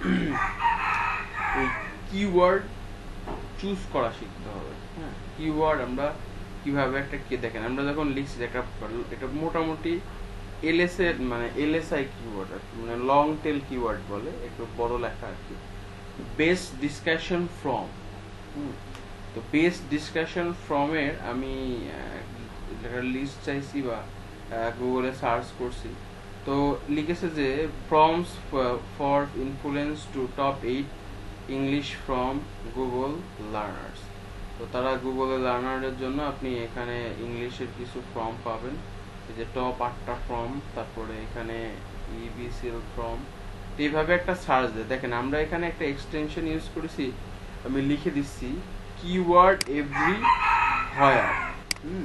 ওই কিওয়ার্ড চুজ করা শিখতে হবে। হ্যাঁ কিওয়ার্ড আমরা কিভাবে একটা কে দেখেন, আমরা যখন লিখছি একটা এটা মোটামুটি এলএস এর মানে এলএসআই কিওয়ার্ড আর কি, মানে লং টেল কিওয়ার্ড বলে, একটু বড় লেখা আর কি। বেস ডিসকাশন ফ্রম, তো বেস ডিসকাশন ফ্রম এর আমি লিস্ট চাইছি বা গুগলে সার্চ করছি, তো লিখেছে যে prompts for influence to top eight English from Google learners. তো তারা গুগলে লার্নারের জন্য আপনি এখানে ইংলিশের কিছু ফর্ম পাবেন, এই যে টপ আটটা ফর্ম, তারপরে এখানে ইবিসিএল ফর্ম, এইভাবে একটা সার্চ দেয়। দেখেন আমরা এখানে একটা এক্সটেনশন ইউজ করেছি, আমি লিখে দিচ্ছি কিওয়ার্ড এভরি হোয়ার। হুম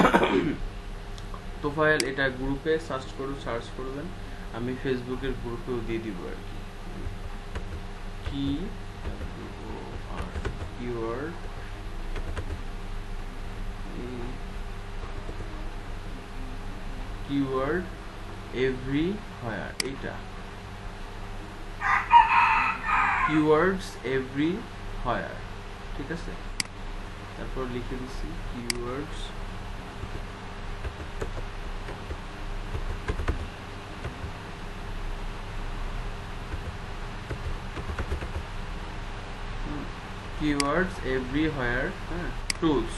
তো ফাইল এটা গ্রুপে সার্চ করুন, সার্চ করবেন, আমি ফেসবুকের গ্রুপেও দিয়ে দিব আর কি। কিওয়ার্ড কিওয়ার্ড এভরি হোয়ার, এটা কিওয়ার্ডস এভরি হোয়ার, ঠিক আছে। তারপর লিখে দিচ্ছি কিওয়ার্ডস keywords everywhere, হ্যাঁ টুলস।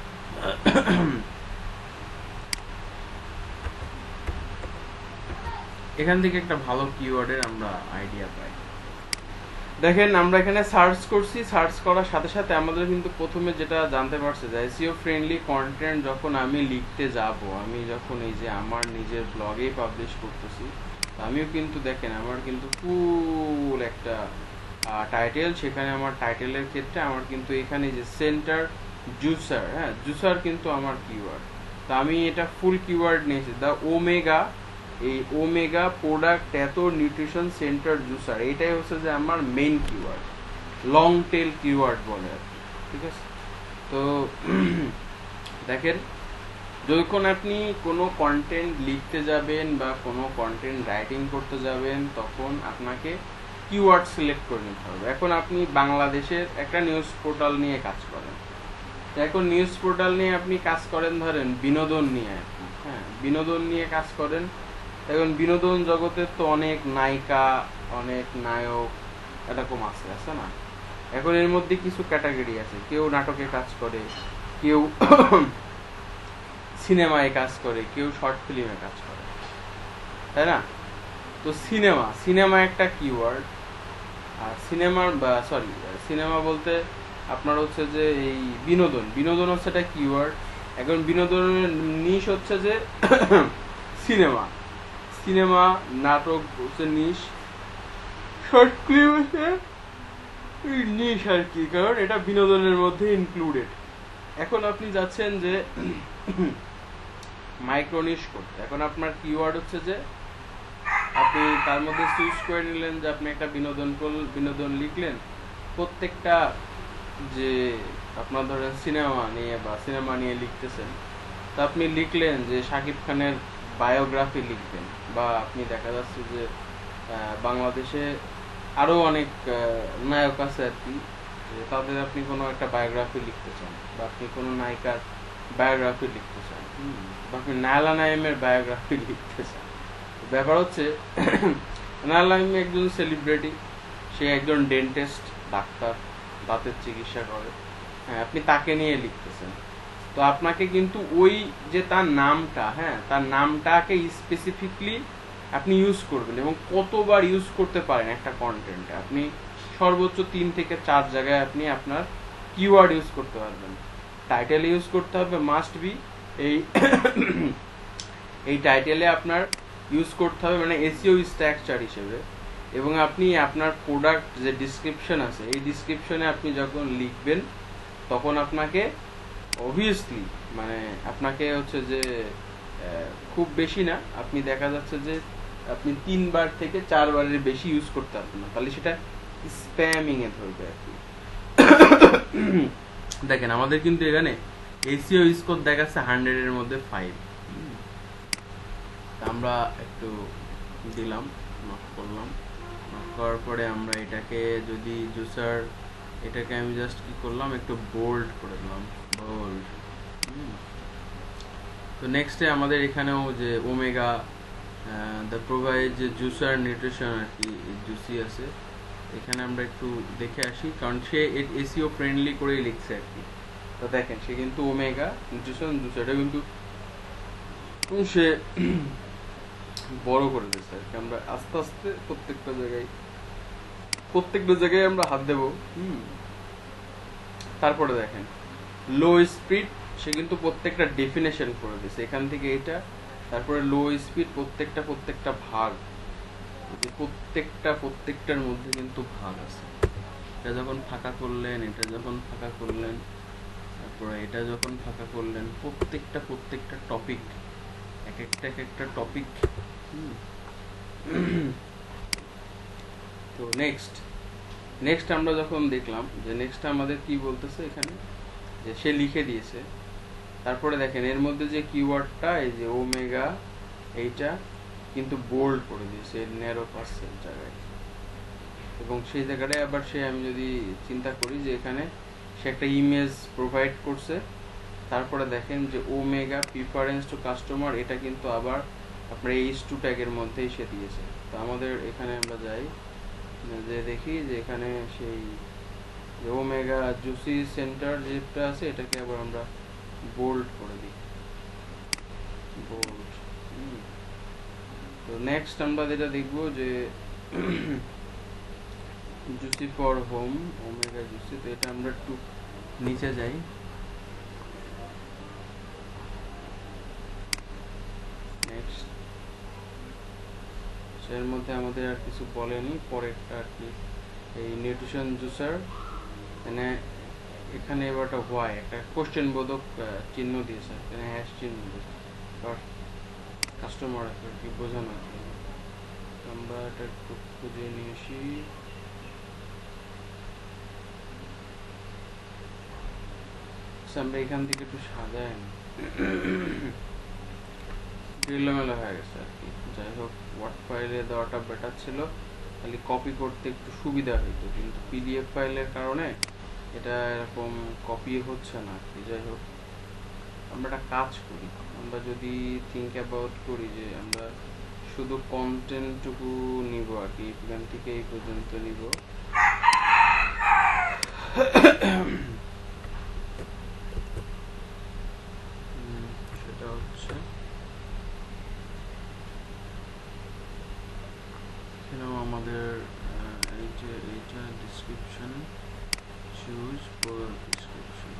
এখান থেকে একটা ভালো কিওয়ার্ডের আমরা আইডিয়া পাই। দেখেন আমরা এখানে সার্চ করছি, সার্চ করার সাথে সাথে আমাদের কিন্তু প্রথমে যেটা জানতে পারছে যে এসইও ফ্রেন্ডলি কন্টেন্ট যখন আমি লিখতে যাব, আমি যখন এই যে আমার নিজের ব্লগে পাবলিশ করতেছি, আমিও কিন্তু দেখেন আমার কিন্তু ফুল একটা টাইটেল, সেখানে আমার টাইটেলের ক্ষেত্রে আমার কিন্তু এখানে যে সেন্টার জুসার, হ্যাঁ জুসার কিন্তু আমার কিওয়ার্ড। তো আমি এটা ফুল কিওয়ার্ড নিয়েছি, দ্য ওমেগা, এই ওমেগা প্রোডাক্ট এত নিউট্রিশন সেন্টার জুসার, এইটাই হচ্ছে যে আমার main keyword, long tail keyword বলে আর কি, ঠিক আছে। তো দেখেন যখন আপনি কোনো কন্টেন্ট লিখতে যাবেন বা কোনো কন্টেন্ট রাইটিং করতে যাবেন, তখন আপনাকে কিওয়ার্ড সিলেক্ট করে নিতে হবে। এখন আপনি বাংলাদেশের একটা নিউজ পোর্টাল নিয়ে কাজ করেন, এখন নিউজ পোর্টাল নিয়ে আপনি কাজ করেন ধরেন বিনোদন নিয়ে, হ্যাঁ বিনোদন নিয়ে কাজ করেন। এখন বিনোদন জগতের তো অনেক নায়িকা, অনেক নায়ক এরকম আছে, আছে না। এখন এর মধ্যে কিছু ক্যাটাগরি আছে, কেউ নাটকে কাজ করে, কেউ সিনেমায় কাজ করে, কেউ শর্ট ফিল্মে কাজ করে, তাই না। তো সিনেমা, সিনেমা একটা কিওয়ার্ড। আর সিনেমার বা সরি সিনেমা বলতে আপনার হচ্ছে যে এই বিনোদন, বিনোদন হচ্ছে একটা কিওয়ার্ড। এখন বিনোদনের নিশ হচ্ছে যে সিনেমা, সিনেমা নাটক হচ্ছে নিশ, শর্ট ফিল্ম হচ্ছে নিশ আর কি, কারণ এটা বিনোদনের মধ্যে ইনক্লুডেড। এখন আপনি যাচ্ছেন যে মাইক্রো নিশ করতে, এখন আপনার কিওয়ার্ড হচ্ছে যে আপনি তার মধ্যে চুজ করে নিলেন যে আপনি একটা বিনোদন বিনোদন লিখলেন, প্রত্যেকটা যে আপনার ধরেন সিনেমা নিয়ে বা সিনেমা নিয়ে লিখতেছেন, তা আপনি লিখলেন যে শাকিব খানের বায়োগ্রাফি লিখবেন, বা আপনি দেখা যাচ্ছে যে বাংলাদেশে আরো অনেক নায়ক আছে আর কি, তাদের আপনি কোনো একটা বায়োগ্রাফি লিখতে চান, বা আপনি কোনো নায়িকার বায়োগ্রাফি লিখতে চান, বা আপনি নায়লা নাইমের বায়োগ্রাফি লিখতে চান। ব্যাপার হচ্ছে নায়লা নাইম একজন সেলিব্রিটি, সে একজন ডেন্টিস্ট, ডাক্তার, দাঁতের চিকিৎসা করে, হ্যাঁ, আপনি তাকে নিয়ে লিখতেছেন। তো আপনাকে কিন্তু ওই যে তার নামটা, হ্যাঁ, তার নামটাকে স্পেসিফিকলি আপনি ইউজ করবেন, এবং কতবার ইউজ করতে পারেন একটা কন্টেন্টে, আপনি সর্বোচ্চ তিন থেকে চার জায়গায় আপনি আপনার কিওয়ার্ড ইউজ করতে পারবেন। টাইটেল ইউজ করতে হবে মাস্ট বি, এই এই টাইটেলে আপনার ইউজ করতে হবে মানে এসইও স্ট্রাকচার হিসেবে, এবং আপনি আপনার প্রোডাক্ট যে ডিসক্রিপশন আছে, এই ডিসক্রিপশনে আপনি যখন লিখবেন তখন আপনাকে অবভিয়াসলি মানে আপনাকে হচ্ছে যে খুব বেশি না, আপনি দেখা যাচ্ছে যে আপনি তিনবার থেকে চারবারের বেশি ইউজ করতে পারবেন না, তাহলে সেটা স্প্যামিং এ ধরবে আর কি। দেখেন আমাদের কিন্তু এখানে এসইও স্কোর দেখাচ্ছে হান্ড্রেড এর মধ্যে ফাইভ, আমরা একটু দিলাম, নক করলাম, নক করার পরে আমরা এটাকে যদি জুসার, এটাকে আমি জাস্ট কি করলাম, একটু বোল্ড করে দিলাম, বোল্ড। তো নেক্সটে আমাদের এখানেও যে ওমেগা দ্য প্রোভাইড যে জুসার নিউট্রিশন আর কি জুসি আছে, এখানে আমরা একটু দেখে আসি, কারণ সে এসইও ফ্রেন্ডলি করেই লিখছে আর কি। তো দেখেন সে কিন্তু ওমেগা নিউট্রিশন জুসারটা কিন্তু সে বড় করে দিচ্ছে আর কি। আমরা আস্তে আস্তে প্রত্যেকটা জায়গায় প্রত্যেকটা জায়গায় আমরা হাত দেবো। হুম তারপরে দেখেন লো স্পিড, সে কিন্তু প্রত্যেকটা ডেফিনেশন করে দিয়েছে এখান থেকে এটা, তারপরে লো স্পিড প্রত্যেকটা প্রত্যেকটা ভাগ, প্রত্যেকটা প্রত্যেকটার মধ্যে কিন্তু ভাগ আছে। এটা যখন ফাঁকা করলেন, এটা যখন ফাঁকা করলেন, তারপরে এটা যখন ফাঁকা করলেন, প্রত্যেকটা প্রত্যেকটা টপিক, এক একটা এক একটা টপিক। তো নেক্সট নেক্সট আমরা যখন দেখলাম যে নেক্সট আমাদের কি বলতেছে এখানে, যে সে লিখে দিয়েছে, তারপরে দেখেন এর মধ্যে যে কিওয়ার্ডটা এই যে ওমেগা, এইটা কিন্তু বোল্ড করে দিয়েছে ন্যারো পার্সেন্ট জায়গায়, এবং সেই জায়গাটায় আবার সে, আমি যদি চিন্তা করি যে এখানে সে একটা ইমেজ প্রোভাইড করছে, তারপরে দেখেন যে ওমেগা প্রিফারেন্স টু কাস্টমার, এটা কিন্তু আবার আপনার এইচ টু ট্যাগের মধ্যেই সে দিয়েছে। তো আমাদের এখানে আমরা যাই, যে দেখি যে এখানে সেই ওমেগা জুসি সেন্টার যেটা আছে, এটাকে আবার আমরা বোল্ড করে দিই, বোল্ড। তো নেক্সট আমরা যেটা দেখবো যে juicer for home, Omega juicer, তো এটা আমরা একটু নিচে যাই, নেক্সট এর মধ্যে আমাদের আর কিছু বলেনি, পরেরটা আর কি এই নিউট্রিশন জুসার, মানে এখানে এবার একটা হোয়াই, একটা কোশ্চেন বোধক চিহ্ন দিয়েছে, এখানে হ্যাশ চিহ্ন দিয়েছে কাস্টমার আর কি বোঝানোর জন্য। আমরা এটা একটু খুঁজে নিয়ে আসি, আমরা এখান থেকে একটু সাজাই, এলোমেলো হয়ে গেছে আর কি। যাই হোক, ওয়ার্ড ফাইলে দেওয়াটা বেটার ছিল, খালি কপি করতে একটু সুবিধা হইতো, কিন্তু পিডিএফ ফাইলের কারণে এটা এরকম কপি হচ্ছে না আর কি। যাই হোক, আমরা একটা কাজ করি, আমরা যদি থিঙ্ক অ্যাবাউট করি যে আমরা শুধু কন্টেন্টটুকু নিব আর কি, এখান থেকে এই পর্যন্ত নিব, সেটা হচ্ছে আমাদের এই যে এইটা ডিসক্রিপশন, চুজ ফর ডিসক্রিপশন,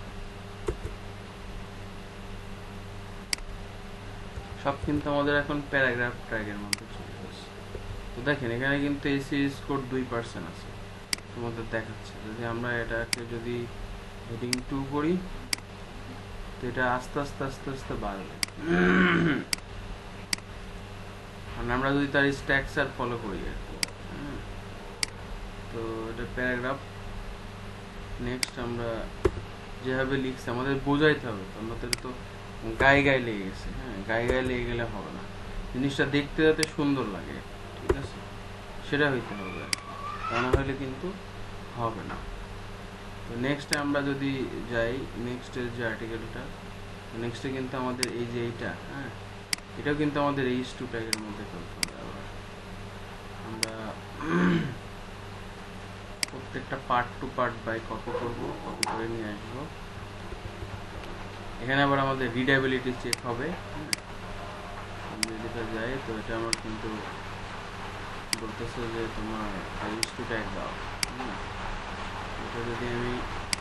সব কিন্তু আমাদের এখন প্যারাগ্রাফ ট্র্যাগের মধ্যে চলে আসছে। তো দেখেন এখানে কিন্তু এসি স্কোর দুই পার্সেন্ট আছে, তোমাদের দেখাচ্ছে। যদি আমরা এটাকে যদি হেডিং টু করি তো এটা আস্তে আস্তে আস্তে আস্তে বাড়বে। আর আমরা যদি তার স্ট্রাকচার ফলো করি আর কি, তো এটা প্যারাগ্রাফ। নেক্সট আমরা যেভাবে লিখছি আমাদের বোঝাইতে হবে, আমাদের তো গায়ে গায়ে লেগে গেছে। হ্যাঁ, গায়ে গায়ে লেগে গেলে হবে না, জিনিসটা দেখতে যাতে সুন্দর লাগে, ঠিক আছে, সেটা হইতে হবে, তা না হলে কিন্তু হবে না। তো নেক্সটে আমরা যদি যাই, নেক্সটের যে আর্টিকেলটা, নেক্সটে কিন্তু আমাদের এই যে এইটা, হ্যাঁ, এটাও কিন্তু আমাদের এইচ টু ট্যাগের মধ্যে ফেলতে হবে। আবার আমরা প্রত্যেকটা part to part by copy করবো, কপি করে নিয়ে আসবো। এখানে আবার আমাদের রিডেবিলিটি চেক হবে। আমি যেটা যাই, তো এটা আমার কিন্তু বলতেছে যে তোমার এইচ টু ট্যাগ দাও। এটা যদি আমি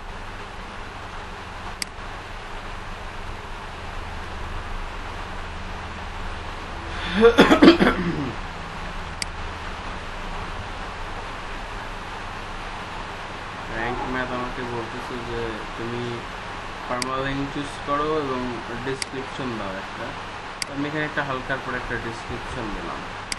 র্যাঙ্ক ম্যাথ আমাকে বলতেছে যে তুমি পার্মালিঙ্ক চুজ করো এবং ডিসক্রিপশন দাও একটা। আমি এখানে একটা হালকার পর একটা ডিসক্রিপশন দিলাম।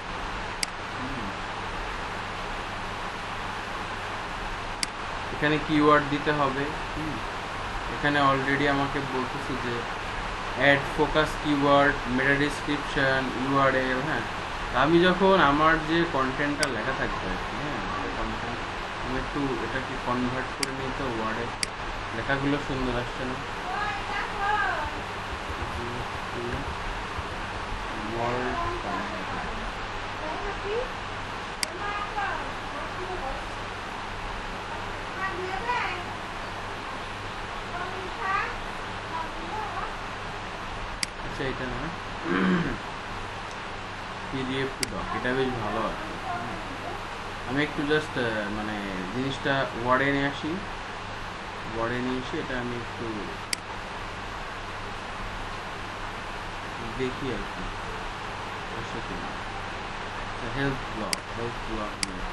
এখানে কিওয়ার্ড দিতে হবে। এখানে অলরেডি আমাকে বলতেছে যে add focus keyword, meta description, URL. হ্যাঁ, আমি যখন আমার যে কন্টেন্টটা লেখা থাকবে আর কি, হ্যাঁ, কন্টেন্ট আমি একটু এটাকে কনভার্ট করে নিই, তো ওয়ার্ডে লেখাগুলো সুন্দর আসছে না। আচ্ছা, এটা না পিডিএফ টু ডক, এটা বেশ ভালো আর কি। আমি একটু জাস্ট মানে জিনিসটা ওয়ার্ডে নিয়ে আসি, ওয়ার্ডে নিয়ে এসে এটা আমি একটু দেখি আর কি আসে কিনা। হেল্প ব্লগ, হেল্প ব্লগ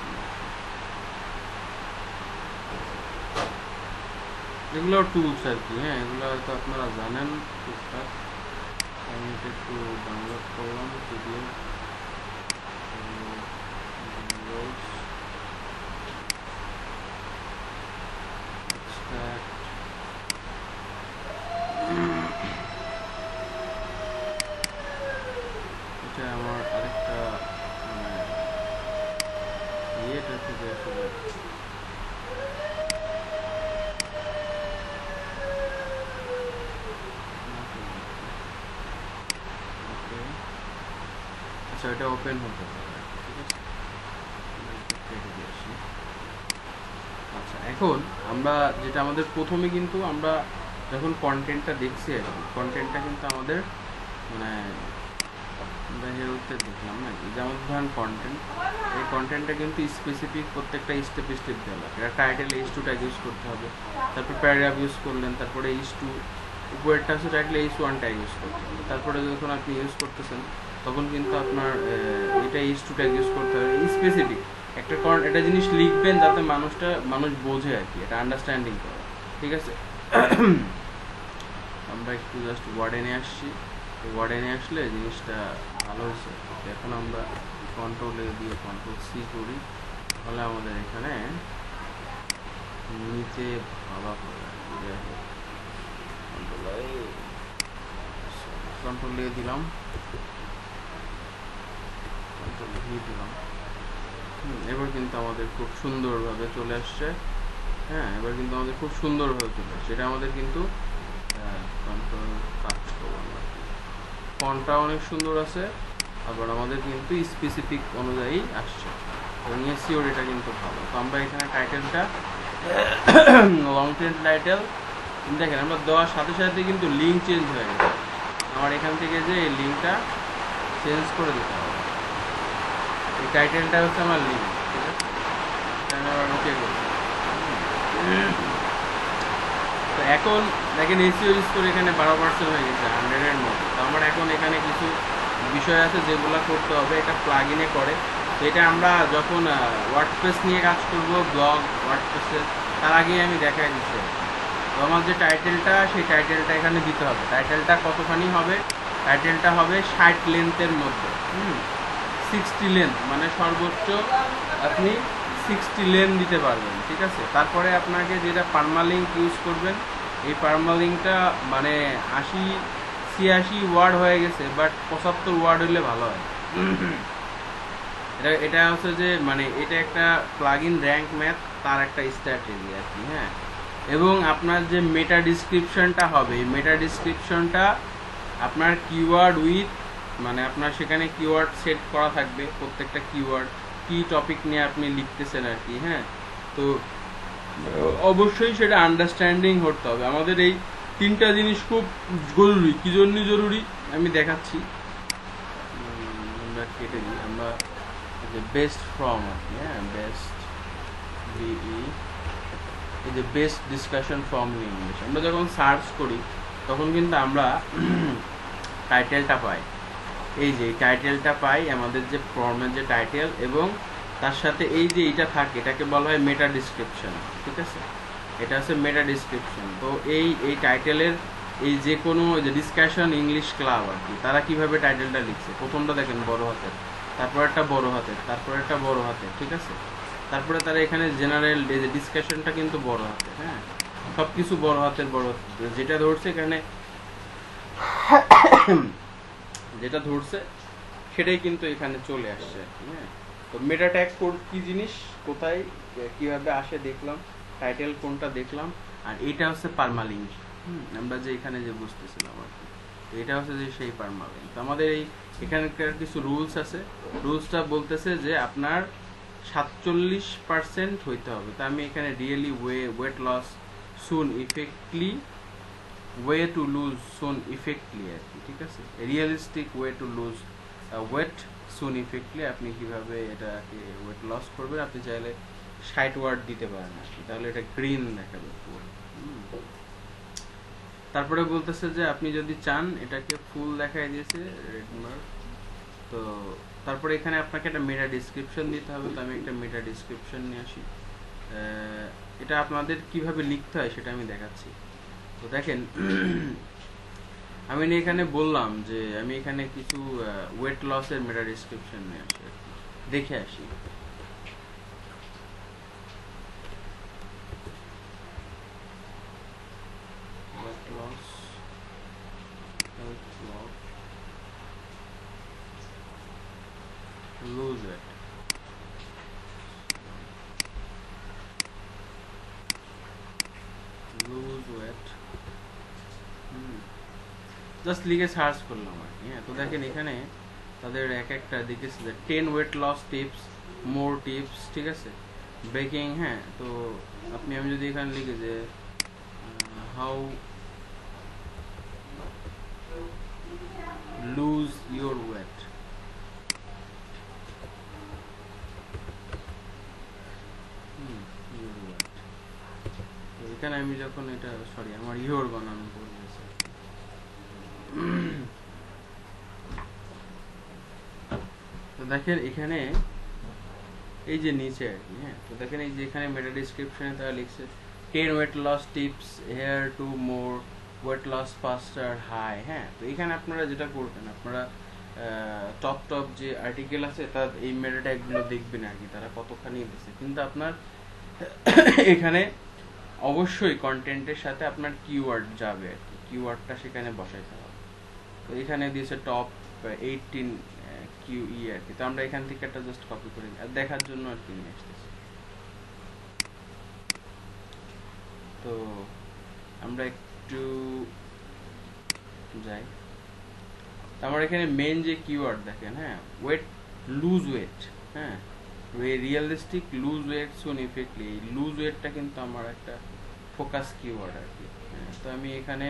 এগুলো টুলস আর কি। হ্যাঁ, এগুলো হয়তো আপনারা জানেন টুকটাক। আমি এটা একটু ডাউনলোড করলাম পিডিএফ। এটা আমার আরেকটা মানে ইয়েটা থেকে আসলে আচ্ছা, এটা ওপেন হতে পারে, ঠিক আছে। আচ্ছা, এখন আমরা যেটা আমাদের প্রথমে কিন্তু আমরা যখন কন্টেন্টটা দেখছি আর কি, কন্টেন্টটা কিন্তু আমাদের মানে হেলথে দেখলাম নাকি, যেমন ধরেন কন্টেন্ট, এই কন্টেন্টটা কিন্তু স্পেসিফিক প্রত্যেকটা স্টেপ স্টেপ দেওয়া লাগে। এটা title H two tag use করতে হবে, তারপর প্যারাগ্রাফ ইউজ করলেন, তারপরে এইচ টু উপরেরটা হচ্ছে title H one tag use করতে হবে। তারপরে যখন আপনি ইউজ করতেছেন তখন কিন্তু আপনার এটা এইচ টু ট্যাগ ইউজ করতে হবে স্পেসিফিক একটা কারণ, এটা জিনিস লিখবেন যাতে মানুষটা মানুষ বোঝে আর কি, এটা আন্ডারস্ট্যান্ডিং করে, ঠিক আছে। আমরা একটু জাস্ট ওয়ার্ডে নিয়ে আসছি, ওয়ার্ডে নিয়ে আসলে জিনিসটা ভালো হয়েছে। এখন আমরা কন্ট্রোলে দিয়ে কন্ট্রোল সি করি, তাহলে আমাদের এখানে নিচে ভালো হবে। কন্ট্রোল দিয়ে দিলাম, কন্ট্রোল দিয়ে দিলাম। এবার কিন্তু আমাদের খুব সুন্দরভাবে চলে আসছে। হ্যাঁ, এবার কিন্তু আমাদের খুব সুন্দরভাবে চলে আসছে। এটা আমাদের কিন্তু কন্ট্রোল টাচ করলাম আর কি, ফন্টটা অনেক সুন্দর আছে, আবার আমাদের কিন্তু স্পেসিফিক অনুযায়ী আসছে এবং এসইওটা কিন্তু ভালো। তো আমরা এখানে টাইটেলটা লং টেন টাইটেল দেখেন, আমরা দেওয়ার সাথে সাথে কিন্তু লিঙ্ক চেঞ্জ হয়ে গেছে। আমার এখান থেকে যে এই লিঙ্কটা চেঞ্জ করে দিতে হবে। এই টাইটেলটা হচ্ছে আমার লিঙ্ক, ঠিক আছে, এটা আমি আবার ওকে করি। তো এখন দেখেন এসইও স্কোর এখানে বারো পার্সেন্ট হয়ে গেছে হান্ড্রেডের মধ্যে। তো আমার এখন এখানে কিছু বিষয় আছে যেগুলো করতে হবে, এটা প্লাগ ইনে করে তো এটা আমরা যখন ওয়ার্ডপ্রেস নিয়ে কাজ করব, ব্লগ ওয়ার্ডপ্রেসের, তার আগে আমি দেখাই দিচ্ছি। তো আমার যে টাইটেলটা, সেই টাইটেলটা এখানে দিতে হবে। টাইটেলটা কতখানি হবে? টাইটেলটা হবে ষাট লেন্থের মধ্যে, হুম সিক্সটি লেন্থ, মানে সর্বোচ্চ আপনি সিক্সটি লেন্থ দিতে পারবেন, ঠিক আছে। তারপরে আপনাকে যেটা পার্মালিঙ্ক ইউজ করবেন, এই পার্মালিঙ্কটা মানে আশি ছিয়াশি ওয়ার্ড হয়ে গেছে, বাট পঁচাত্তর ওয়ার্ড হলে ভালো হয়। এটা এটা হচ্ছে যে মানে এটা একটা প্লাগ ইন র্যাঙ্ক ম্যাথ, তার একটা স্ট্র্যাটেজি আর কি, হ্যাঁ। এবং আপনার যে মেটা ডিসক্রিপশনটা হবে, মেটা ডিসক্রিপশনটা আপনার কিওয়ার্ড উইথ, মানে আপনার সেখানে কিওয়ার্ড সেট করা থাকবে, প্রত্যেকটা কিওয়ার্ড কি টপিক নিয়ে আপনি লিখতেছেন আর কি, হ্যাঁ। তো অবশ্যই সেটা আন্ডারস্ট্যান্ডিং হতে হবে। আমাদের এই তিনটা জিনিস খুব জরুরি। কি জন্য জরুরি আমি দেখাচ্ছি। আমরা কেটে দিই, আমরা যে বেস্ট ফ্রম আর কি, হ্যাঁ, বেস্ট বিই, এই যে বেস্ট ডিসকাশন ফ্রম ইংলিশ, আমরা যখন সার্চ করি তখন কিন্তু আমরা টাইটেলটা পাই। এই যে টাইটেলটা পাই, আমাদের যে ফর্মের যে টাইটেল, এবং তার সাথে এই যে এইটা থাকে, এটাকে বলা হয় মেটা ডিসক্রিপশন, ঠিক আছে। এটা হচ্ছে মেটা ডিসক্রিপশন। তো এই এই টাইটেলের এই যে কোনো যে ডিসকাশন ইংলিশ ক্লাব আর কি, তারা কিভাবে টাইটেলটা লিখছে, প্রথমটা দেখেন বড় হাতের, তারপর একটা বড় হাতের, তারপর একটা বড় হাতের, ঠিক আছে। তারপরে তারা এখানে জেনারেল যে ডিসকাশনটা কিন্তু বড় হাতের, হ্যাঁ, সব কিছু বড় হাতের, বড় হাতের যেটা ধরছে এখানে যেটা ধরছে সেটাই কিন্তু এখানে চলে আসছে আর কি, হ্যাঁ। তো মেটা ট্যাগ কোড কি জিনিস, কোথায় কিভাবে আসে দেখলাম, টাইটেল কোনটা দেখলাম, আর এটা হচ্ছে পার্মালিঙ্ক, হুম আমরা যে এখানে যে বুঝতেছিলাম আর কি, এটা হচ্ছে যে সেই পার্মালিঙ্ক। তো আমাদের এই এখানকার কিছু রুলস আছে। রুলসটা বলতেছে যে আপনার সাতচল্লিশ পার্সেন্ট হইতে হবে। তো আমি এখানে really way weight loss soon effectively, way to lose soon effectively আর কি, ঠিক আছে। Realistic way to lose weight soon effectively, আপনি কিভাবে এটাকে ওয়েট লস করবেন, আপনি চাইলে ষাট ওয়ার্ড দিতে পারেন আর কি, তাহলে এটা গ্রিন দেখাবে পুরো। তারপরে বলতেছে যে আপনি যদি চান এটাকে ফুল দেখাই দিয়েছে রেড মার্ক। তো তারপরে এখানে আপনাকে একটা মেটা ডিসক্রিপশন দিতে হবে। তো আমি একটা মেটা ডিসক্রিপশন নিয়ে আসি। এটা আপনাদের কিভাবে লিখতে হয় সেটা আমি দেখাচ্ছি। তো দেখেন, আমি এখানে বললাম যে আমি এখানে কিছু ওয়েট লসের মেটা ডিসক্রিপশন নিয়ে আসি, দেখে আসি। Weight loss, health loss, lose weight, lose weight, just লিখে সার্চ করলাম আর কি, হ্যাঁ। তো দেখেন এখানে তাদের এক একটা দেখেছে যে ten weight loss tips, more tips, ঠিক আছে, ব্রেকিং, হ্যাঁ। তো আপনি আমি যদি এখানে লিখে যে হাউ লুজ ইউর ওয়েট, এখানে আমি যখন এটা সরি আমার ইয়োর বানানো পড়েছে, তো দেখেন এখানে এই যে নিচে আর কি, হ্যাঁ। তো দেখেন এই যে এখানে মেটা ডিসক্রিপশনে তারা লিখছে ten weight loss tips here to more weight loss faster hi, হ্যাঁ। তো এখানে আপনারা যেটা করবেন, আপনারা টপ টপ যে আর্টিকেল আছে তার এই মেটা ট্যাগগুলো দেখবেন আর কি, তারা কতখানি দিচ্ছে। কিন্তু আপনার এখানে অবশ্যই কন্টেন্টের সাথে আপনার কিওয়ার্ড যাবে আর কি, কিওয়ার্ডটা সেখানে বসাইতে হবে। তো এখানে দিয়েছে টপ এইটিন কিউই আর কি। তো আমরা এখান থেকে একটা জাস্ট কপি করে আর দেখার জন্য আর কি নিয়ে আসতেছি। তো আমরা একটু যাই, আমার এখানে মেন যে কিওয়ার্ড দেখেন, হ্যাঁ, ওয়েট লুজ ওয়েট, হ্যাঁ, realistic lose weight soon effectively, এই লুজ ওয়েটটা কিন্তু আমার একটা ফোকাস কিওয়ার্ড আর কি, হ্যাঁ। তো আমি এখানে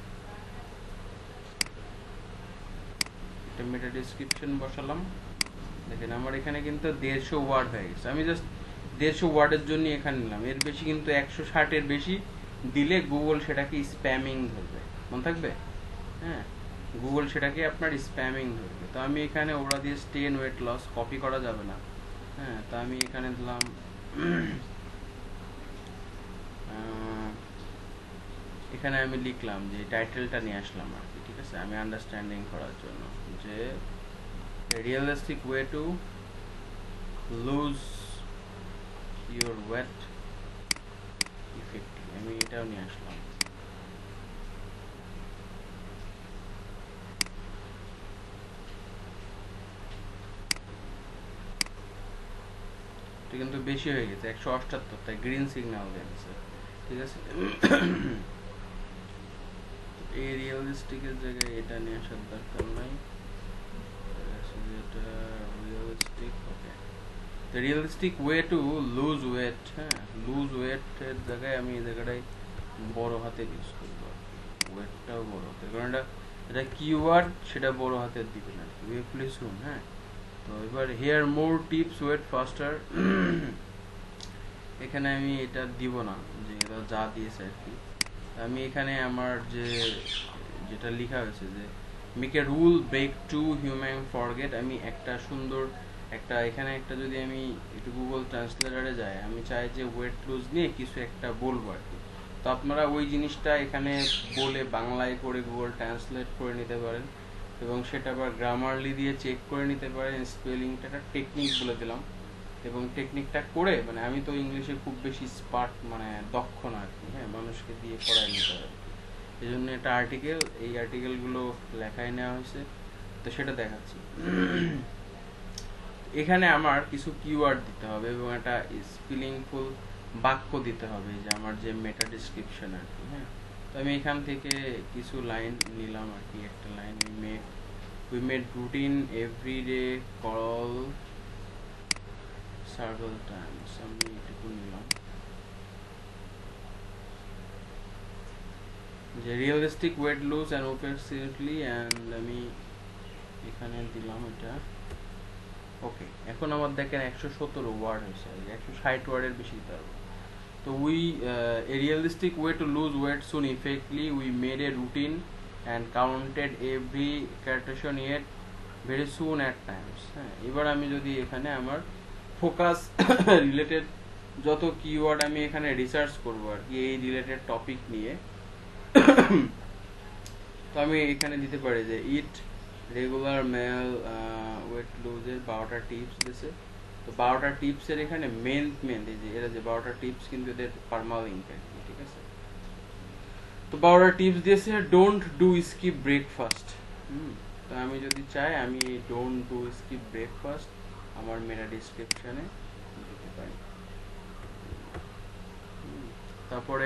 একটা মেটা ডিসক্রিপশন বসালাম। দেখেন আমার এখানে কিন্তু দেড়শো ওয়ার্ড হয়ে গেছে। আমি জাস্ট দেড়শো ওয়ার্ডের জন্য এখানে নিলাম, এর বেশি কিন্তু একশো ষাটের বেশি দিলে গুগল সেটাকে স্প্যামিং ধরবে, মনে থাকবে, হ্যাঁ, গুগল সেটাকে আপনার স্প্যামিং ধরবে। তো আমি এখানে ওরা দিয়ে টেন ওয়েট লস কপি করা যাবে না, হ্যাঁ, তো আমি এখানে দিলাম এখানে আমি লিখলাম যে টাইটেলটা নিয়ে আসলাম আর কি, ঠিক আছে, আমি আন্ডারস্ট্যান্ডিং করার জন্য, যে realistic way to lose your weight effective, আমি এটাও নিয়ে আসলাম। এটা কিন্তু বেশি হয়ে গেছে, একশো অষ্টাত্তর, তাই গ্রিন সিগন্যাল দিয়েছে, ঠিক আছে। এই রিয়েলিস্টিকের জায়গায় এটা নিয়ে আসার দরকার নাই, এটা realistic, okay. The realistic way to lose weight, হ্যাঁ, লুজ ওয়েটের জায়গায় আমি এই জায়গাটায় বড় হাতের ইউজ করবো, ওয়েটটাও বড় হাতের, কারণ এটা এটা কিওয়ার্ড, সেটা বড় হাতের দিবেন আর কি, প্লিজ শুন। হ্যাঁ, তো এবার here more tips weight faster, এখানে আমি এটা দিব না, যে এটা যা দিয়েছে আর কি। আমি এখানে আমার যে যেটা লেখা হয়েছে যে make a rule break to human forget, আমি একটা সুন্দর একটা এখানে একটা, যদি আমি একটু গুগল ট্রান্সলেটারে যাই, আমি চাই যে ওয়েট লুজ নিয়ে কিছু একটা বলবো আর কি। তো আপনারা ওই জিনিসটা এখানে বলে বাংলায় করে গুগল ট্রান্সলেট করে নিতে পারেন, এবং সেটা আবার গ্রামারলি দিয়ে চেক করে নিতে পারেন, স্পেলিংটা একটা টেকনিক বলে দিলাম, এবং টেকনিকটা করে, মানে আমি তো ইংলিশে খুব বেশি স্পার্ট মানে দক্ষ না আর কি, হ্যাঁ, মানুষকে দিয়ে করাই নিতে হবে, এই জন্য এটা আর্টিকেল, এই আর্টিকেলগুলো লেখায় নেওয়া হয়েছে, তো সেটা দেখাচ্ছি। এখানে আমার কিছু কিওয়ার্ড দিতে হবে এবং একটা স্পেলিংফুল বাক্য দিতে হবে, যে আমার যে মেটা ডিসক্রিপশন আর কি। হ্যাঁ, তো আমি এখান থেকে কিছু লাইন নিলাম আর কি, একটা line, we made we made routine every day call several times, আমি এটুকু নিলাম, যে রিয়েলিস্টিক ওয়েট লুজ অ্যান্ড ওপেসিটলি, অ্যান্ড আমি এখানে দিলাম এটা, ওকে। এখন আমার দেখেন একশো সতেরো ওয়ার্ড হয়েছে, একশো ষাট ওয়ার্ডের বেশি দিতে হবে। তো we a realistic way to lose weight soon effectively, we made a routine and counted every characterization yet very soon at times. হ্যাঁ, এবার আমি যদি এখানে আমার ফোকাস রিলেটেড যত কিওয়ার্ড আমি এখানে রিসার্চ করবো আর কি, এই রিলেটেড টপিক নিয়ে, তো আমি এখানে দিতে পারি যে ইট রেগুলার মেল ওয়েট লুজের বারোটা টিপস দিয়েছে। তো বারোটা টিপসের এখানে মেন মেন এই যে এরা যে বারোটা টিপস কিন্তু এদের পারমালিঙ্ক আর কি, ঠিক আছে। তো বারোটা টিপস দিয়েছে, ডোন্ট ডু স্কিপ ব্রেকফাস্ট। হুম, তো আমি যদি চাই আমি ডোন্ট ডু স্কিপ ব্রেকফাস্ট আমার মেটা ডিসক্রিপশনে দিতে পারি। তারপরে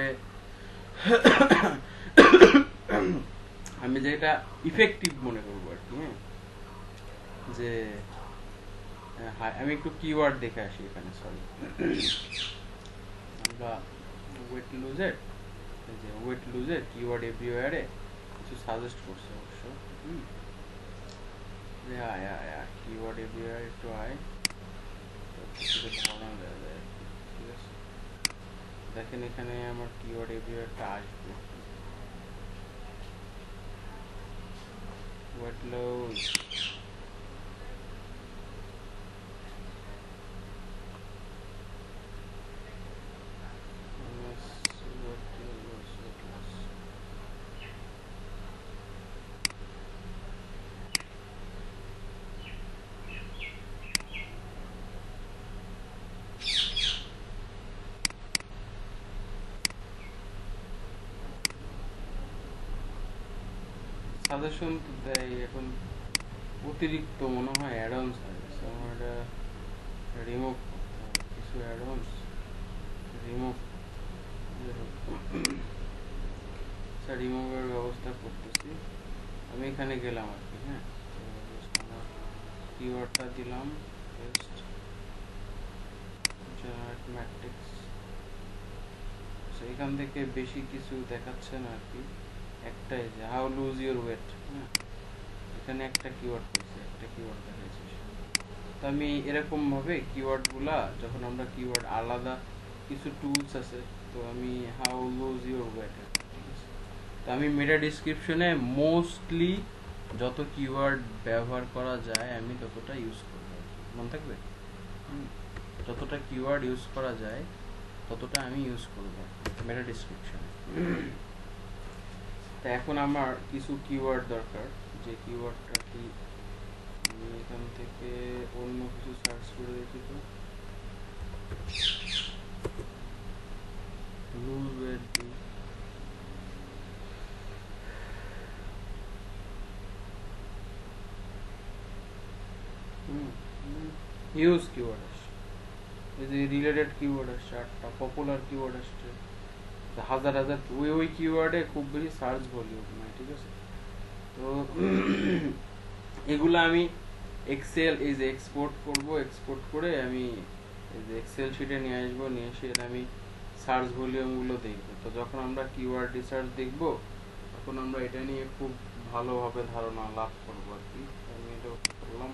আমি যেটা ইফেক্টিভ মনে করবো আর কি, হ্যাঁ, যে আমি একটু কিওয়ার্ড দেখে আসি এখানে, সরি, আমরা ওয়েট লুজের যে ওয়েট লুজের কিওয়ার্ড এভরিওয়ারে কিছু সাজেস্ট করছে অবশ্য, হুম, যে আয় আয় আয় কিওয়ার্ড এভরিওয়ার একটু আয়, কিছু ধারণা দেওয়া যায়, ঠিক আছে। দেখেন এখানে আমার কিওয়ার্ড এভরিওয়ারটা আসবে, ওয়েট লুজ, সাজেশন তো দেয়, এখন অতিরিক্ত মনে হয় অ্যাডভান্স হয়ে গেছে, আমার এটা রিমুভ করতে হবে, কিছু অ্যাডভান্স রিমুভ, আচ্ছা রিমুভের ব্যবস্থা করতেছি, আমি এখানে গেলাম আর কি। হ্যাঁ, আমার কিওয়ার্ডটা দিলাম, পেস্ট, জেনারেট ম্যাট্রিক্স, এখান থেকে বেশি কিছু দেখাচ্ছে না আর কি, একটাই যে হাউ লুজ ইউর ওয়েট, হ্যাঁ, এখানে একটা কিওয়ার্ড পেয়েছে, একটা কিওয়ার্ড দেখাচ্ছে। তো আমি এরকম ভাবে কিওয়ার্ডগুলা, যখন আমরা কিওয়ার্ড আলাদা কিছু টুলস আছে, তো আমি হাউ লুজ ইউর ওয়েট, ঠিক আছে, তো আমি মেটা ডিসক্রিপশনে মোস্টলি যত কিওয়ার্ড ব্যবহার করা যায় আমি ততটা ইউজ করব, মনে থাকবে। যতটা কিওয়ার্ড ইউজ করা যায় ততটা আমি ইউজ করবো মেটা ডিসক্রিপশনে। তো এখন আমার কিছু কিওয়ার্ড দরকার, যে কিওয়ার্ডটা কি আমি এখান থেকে অন্য কিছু সার্চ করে দেখি। তো লুজ ওয়েট দিই, হিউজ কিওয়ার্ড আসছে, এই যে রিলেটেড কিওয়ার্ড আসছে আটটা, পপুলার কিওয়ার্ড আসছে হাজার হাজার, ওই ওই কিওয়ার্ডে খুব বেশি সার্চ ভলিউম নাই, ঠিক আছে। তো এগুলো আমি এক্সেল এই যে এক্সপোর্ট করব, এক্সপোর্ট করে আমি এই যে এক্সেল শিটে নিয়ে আসবো, নিয়ে এসে আমি সার্চ ভলিউমগুলো দেখবো। তো যখন আমরা কিওয়ার্ড রিসার্চ দেখবো তখন আমরা এটা নিয়ে খুব ভালোভাবে ধারণা লাভ করবো আর কি। আমি এটা করলাম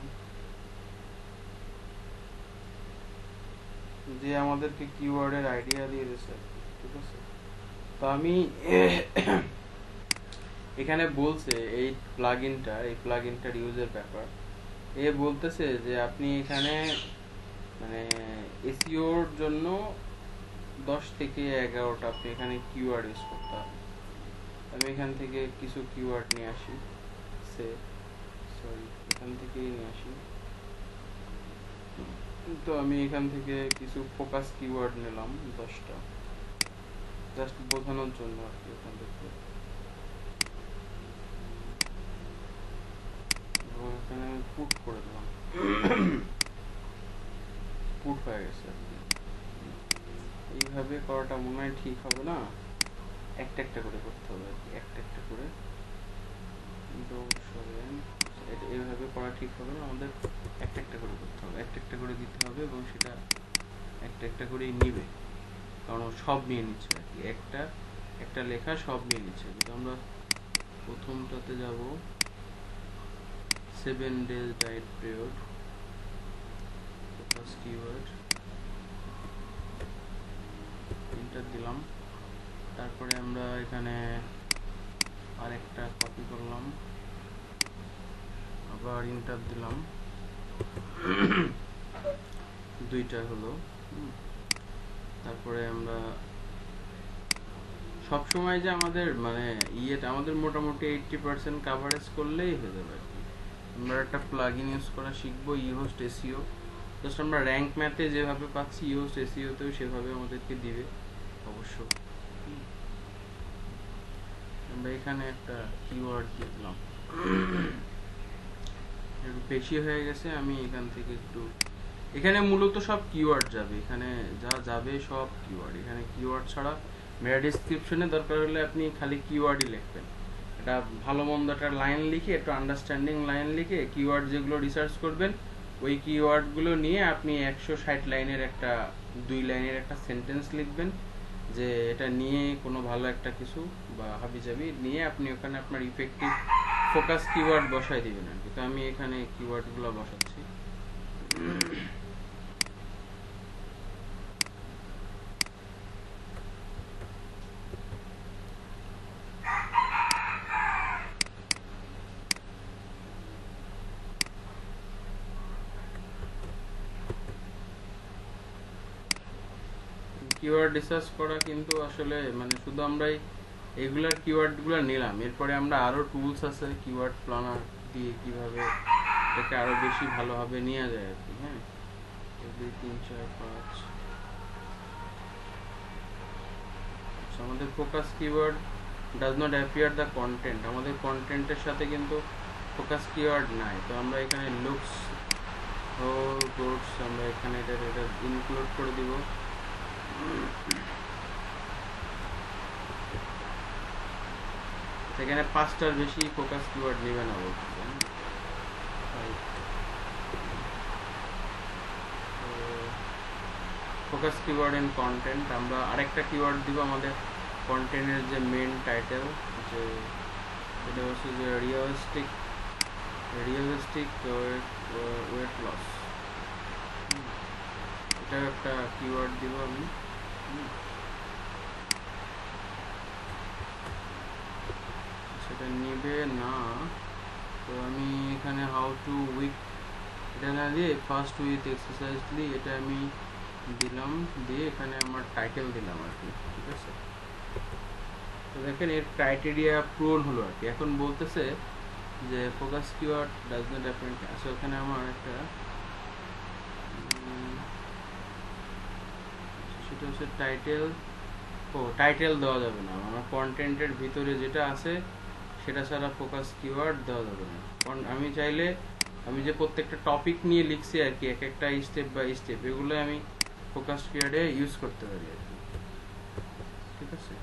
যে আমাদেরকে কিওয়ার্ডের আইডিয়া দিয়ে দিয়েছে, ঠিক আছে। তো আমি এখানে বলছে এই প্লাগইনটা এই প্লাগইনটার ইউজের ব্যাপার, এ বলতেছে যে আপনি এখানে মানে এসইওর জন্য দশ থেকে এগারোটা আপনি এখানে কিওয়ার্ড ইউজ করতে হবে। আমি এখান থেকে কিছু কিওয়ার্ড নিয়ে আসি, সে সরি এখান থেকেই নিয়ে আসি। তো আমি এখান থেকে কিছু ফোকাস কিওয়ার্ড নিলাম দশটা, জাস্ট বোঝানোর জন্য আর কি। এখান থেকে এখানে পুট করে দিলাম, পুট হয়ে গেছে আর কি। এইভাবে করাটা মনে হয় ঠিক হবে না, একটা একটা করে করতে হবে আর কি, একটা একটা করে। এইভাবে করা ঠিক হবে না, আমাদের একটা একটা করে করতে হবে, একটা একটা করে দিতে হবে এবং সেটা একটা একটা করেই নিবে, কারণ সব নিয়ে নিচ্ছে আর কি, একটা একটা লেখা সব নিয়ে নিচ্ছে। কিন্তু আমরা প্রথমটাতে যাব, seven days diet period, first keyword enter দিলাম। তারপরে আমরা এখানে আরেকটা কপি করলাম, আবার এন্টার দিলাম, দুইটা হলো। তারপরে আমরা সব সময় যে আমাদের মানে ইয়েটা আমাদের মোটামুটি এইট্টি পার্সেন্ট কাভারেজ করলেই হয়ে যাবে আর কি। আমরা একটা প্লাগইন ইউজ করা শিখবো, ইহোস্ট এসইও। জাস্ট আমরা র্যাঙ্ক ম্যাথে যেভাবে পাচ্ছি ইহোস্ট এসইওতেও সেভাবে আমাদেরকে দিবে অবশ্য। আমরা এখানে একটা কিওয়ার্ড দিয়ে দিলাম, একটু বেশি হয়ে গেছে, আমি এখান থেকে একটু, এখানে মূলত সব কিওয়ার্ড যাবে, এখানে যা যাবে সব কিওয়ার্ড। এখানে কিওয়ার্ড ছাড়া মেটা ডেসক্রিপশনে দরকার হলে আপনি খালি কিওয়ার্ডই লিখবেন, এটা ভালো মন্দ একটা লাইন লিখে, একটু আন্ডারস্ট্যান্ডিং লাইন লিখে কিওয়ার্ড যেগুলো রিসার্চ করবেন ওই কিওয়ার্ডগুলো নিয়ে আপনি একশো ষাট লাইনের একটা দুই লাইনের একটা সেন্টেন্স লিখবেন, যে এটা নিয়ে কোনো ভালো একটা কিছু বা হাবিজাবি নিয়ে আপনি ওখানে আপনার ইফেক্টিভ ফোকাস কিওয়ার্ড বসাই দিবেন আর কি। তো আমি এখানে কিওয়ার্ডগুলো বসাচ্ছি। কিওয়ার্ড রিসার্চ করা কিন্তু আসলে মানে শুধু আমরাই এগুলার কিওয়ার্ডগুলো নিলাম, এরপরে আমরা আরো টুলস আছে কিওয়ার্ড প্ল্যানার দিয়ে কিভাবে এটাকে আরো বেশি ভালোভাবে নেওয়া যায় আর কি। হ্যাঁ, দুই তিন চার পাঁচ, আচ্ছা আমাদের focus keyword does not appear the content, আমাদের কন্টেন্টের সাথে কিন্তু ফোকাস কিওয়ার্ড নাই। তো আমরা এখানে লুকস হোল কোর্স আমরা এখানে এটা এটা ইনক্লুড করে দিব। সেখানে পাঁচটার বেশি ফোকাস কিওয়ার্ড নেবে না বলতে। ফোকাস কিওয়ার্ড এন্ড কন্টেন্ট, আমরা আরেকটা কিওয়ার্ড দিব আমাদের কন্টেন্টের যে মেন টাইটেল, যে এটা হচ্ছে যে রিয়েলিস্টিক রিয়েলিস্টিক ওয়েট লস, এটা একটা কিওয়ার্ড দিব আমি। সেটা নিবে না, তো আমি এখানে হাউ টু উইক এটা না দিয়ে ফার্স্ট উইথ এক্সারসাইজ দিই, এটা আমি দিলাম, দিয়ে এখানে আমার টাইটেল দিলাম আর কি, ঠিক আছে। তো দেখেন এর ক্রাইটেরিয়া পূরণ হলো আর কি। এখন বলতেছে যে focus keyword does not appear, আসলে এখানে আমার একটা উম, সেটা হচ্ছে টাইটেল। ও টাইটেল দেওয়া যাবে না, আমার কন্টেন্টের ভিতরে যেটা আছে সেটা ছাড়া ফোকাস কিওয়ার্ড দেওয়া যাবে না। কারণ আমি চাইলে আমি যে প্রত্যেকটা টপিক নিয়ে লিখছি আর কি, এক একটা স্টেপ বাই স্টেপ, এগুলো আমি ফোকাস কিওয়ার্ডে ইউজ করতে পারি আর কি, ঠিক আছে।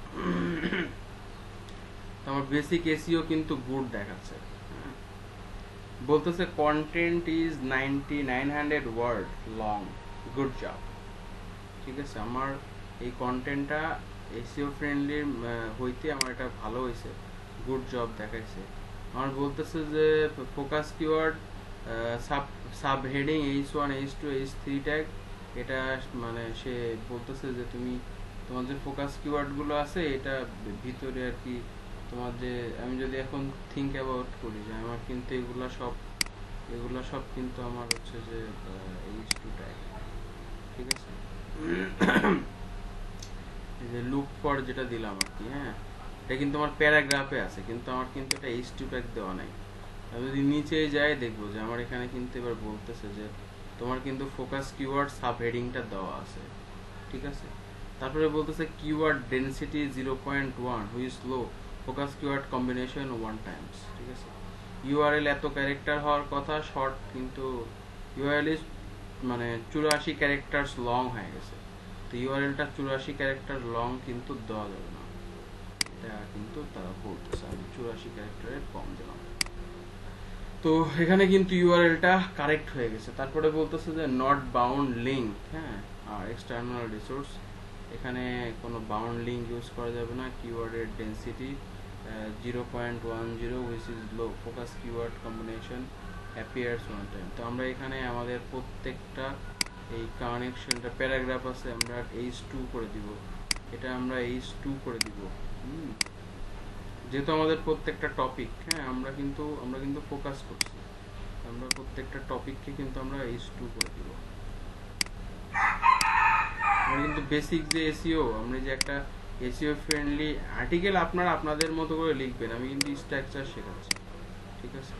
তো আমার বেসিক এসইও কিন্তু গুড দেখাচ্ছে, হ্যাঁ। বলতেছে content is ninety nine hundred word long, good job, ঠিক আছে। আমার এই কন্টেন্টটা এসইও ফ্রেন্ডলি হইতে আমার এটা ভালো হয়েছে, গুড জব দেখাইছে। আমার বলতেছে যে focus keyword sub sub heading H one H two H three tag, এটা মানে সে বলতেছে যে তুমি তোমার যে ফোকাস কিওয়ার্ডগুলো আছে এটা ভিতরে আর কি তোমার যে, আমি যদি এখন থিঙ্ক অ্যাবাউট করি যে আমার কিন্তু এগুলা সব এগুলা সব কিন্তু আমার হচ্ছে যে এইচ টু ট্যাগ, ঠিক আছে। এই যে লুক ফর যেটা দিলাম আর কি, হ্যাঁ, এটা কিন্তু আমার প্যারাগ্রাফে আছে, কিন্তু আমার কিন্তু এটা এইচ টু ট্যাগ দেওয়া নাই। আমি যদি নিচে যাই দেখবো যে আমার এখানে কিন্তু এবার বলতেছে যে তোমার কিন্তু ফোকাস কিওয়ার্ড সাব হেডিংটা দেওয়া আছে, ঠিক আছে। তারপরে বলতেছে keyword density zero point one which is low, focus keyword combination one times, ঠিক আছে। ইউআরএল এত ক্যারেক্টার হওয়ার কথা, শর্ট কিন্তু ইউআরএল ইজ মানে চুরাশি ক্যারেক্টার্স লং হয়ে গেছে। তো ইউআরএলটা চুরাশি ক্যারেক্টার লং কিন্তু দেওয়া যাবে না, এটা কিন্তু তারা বলতেছে। আমি চুরাশি ক্যারেক্টারের কম দিলাম, তো এখানে কিন্তু ইউআরএলটা কারেক্ট হয়ে গেছে। তারপরে বলতেছে যে নট বাউন্ড লিঙ্ক, হ্যাঁ, আর এক্সটার্নাল রিসোর্স, এখানে কোনো বাউন্ড লিঙ্ক ইউজ করা যাবে না। কিওয়ার্ডের density zero point one zero which is low, focus keyword combination appears one time. তো আমরা এখানে আমাদের প্রত্যেকটা এই কানেকশনটা প্যারাগ্রাফ আছে, আমরা এইচ টু করে দিব, এটা আমরা এইচ টু করে দিব, হুম, যেহেতু আমাদের প্রত্যেকটা টপিক, হ্যাঁ, আমরা কিন্তু আমরা কিন্তু ফোকাস করছি, আমরা প্রত্যেকটা টপিককে কিন্তু আমরা এইচ টু করে দিব। আমরা কিন্তু বেসিক যে এসইও, আমরা যে একটা এসইও ফ্রেন্ডলি আর্টিকেল আপনারা আপনাদের মতো করে লিখবেন, আমি কিন্তু স্ট্রাকচার শেখাচ্ছি, ঠিক আছে।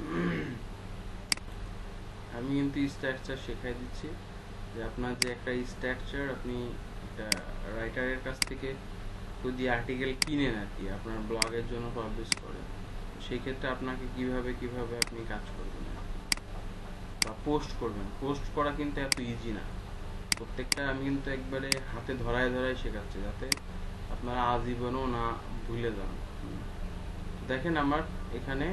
আমি কিন্তু স্ট্রাকচার শেখাই দিচ্ছি, যে আপনার যে একটা স্ট্রাকচার আপনি একটা রাইটারের কাছ থেকে যদি আর্টিকেল কিনেন আর কি, আপনার ব্লগের জন্য পাবলিশ করেন, সেই ক্ষেত্রে আপনাকে কিভাবে কিভাবে আপনি কাজ করবেন বা পোস্ট করবেন। পোস্ট করা কিন্তু এত ইজি না, প্রত্যেকটা আমি কিন্তু একবারে হাতে ধরায় ধরায় শেখাচ্ছি, যাতে আপনারা আজীবনও না ভুলে যান। দেখেন আমার এখানে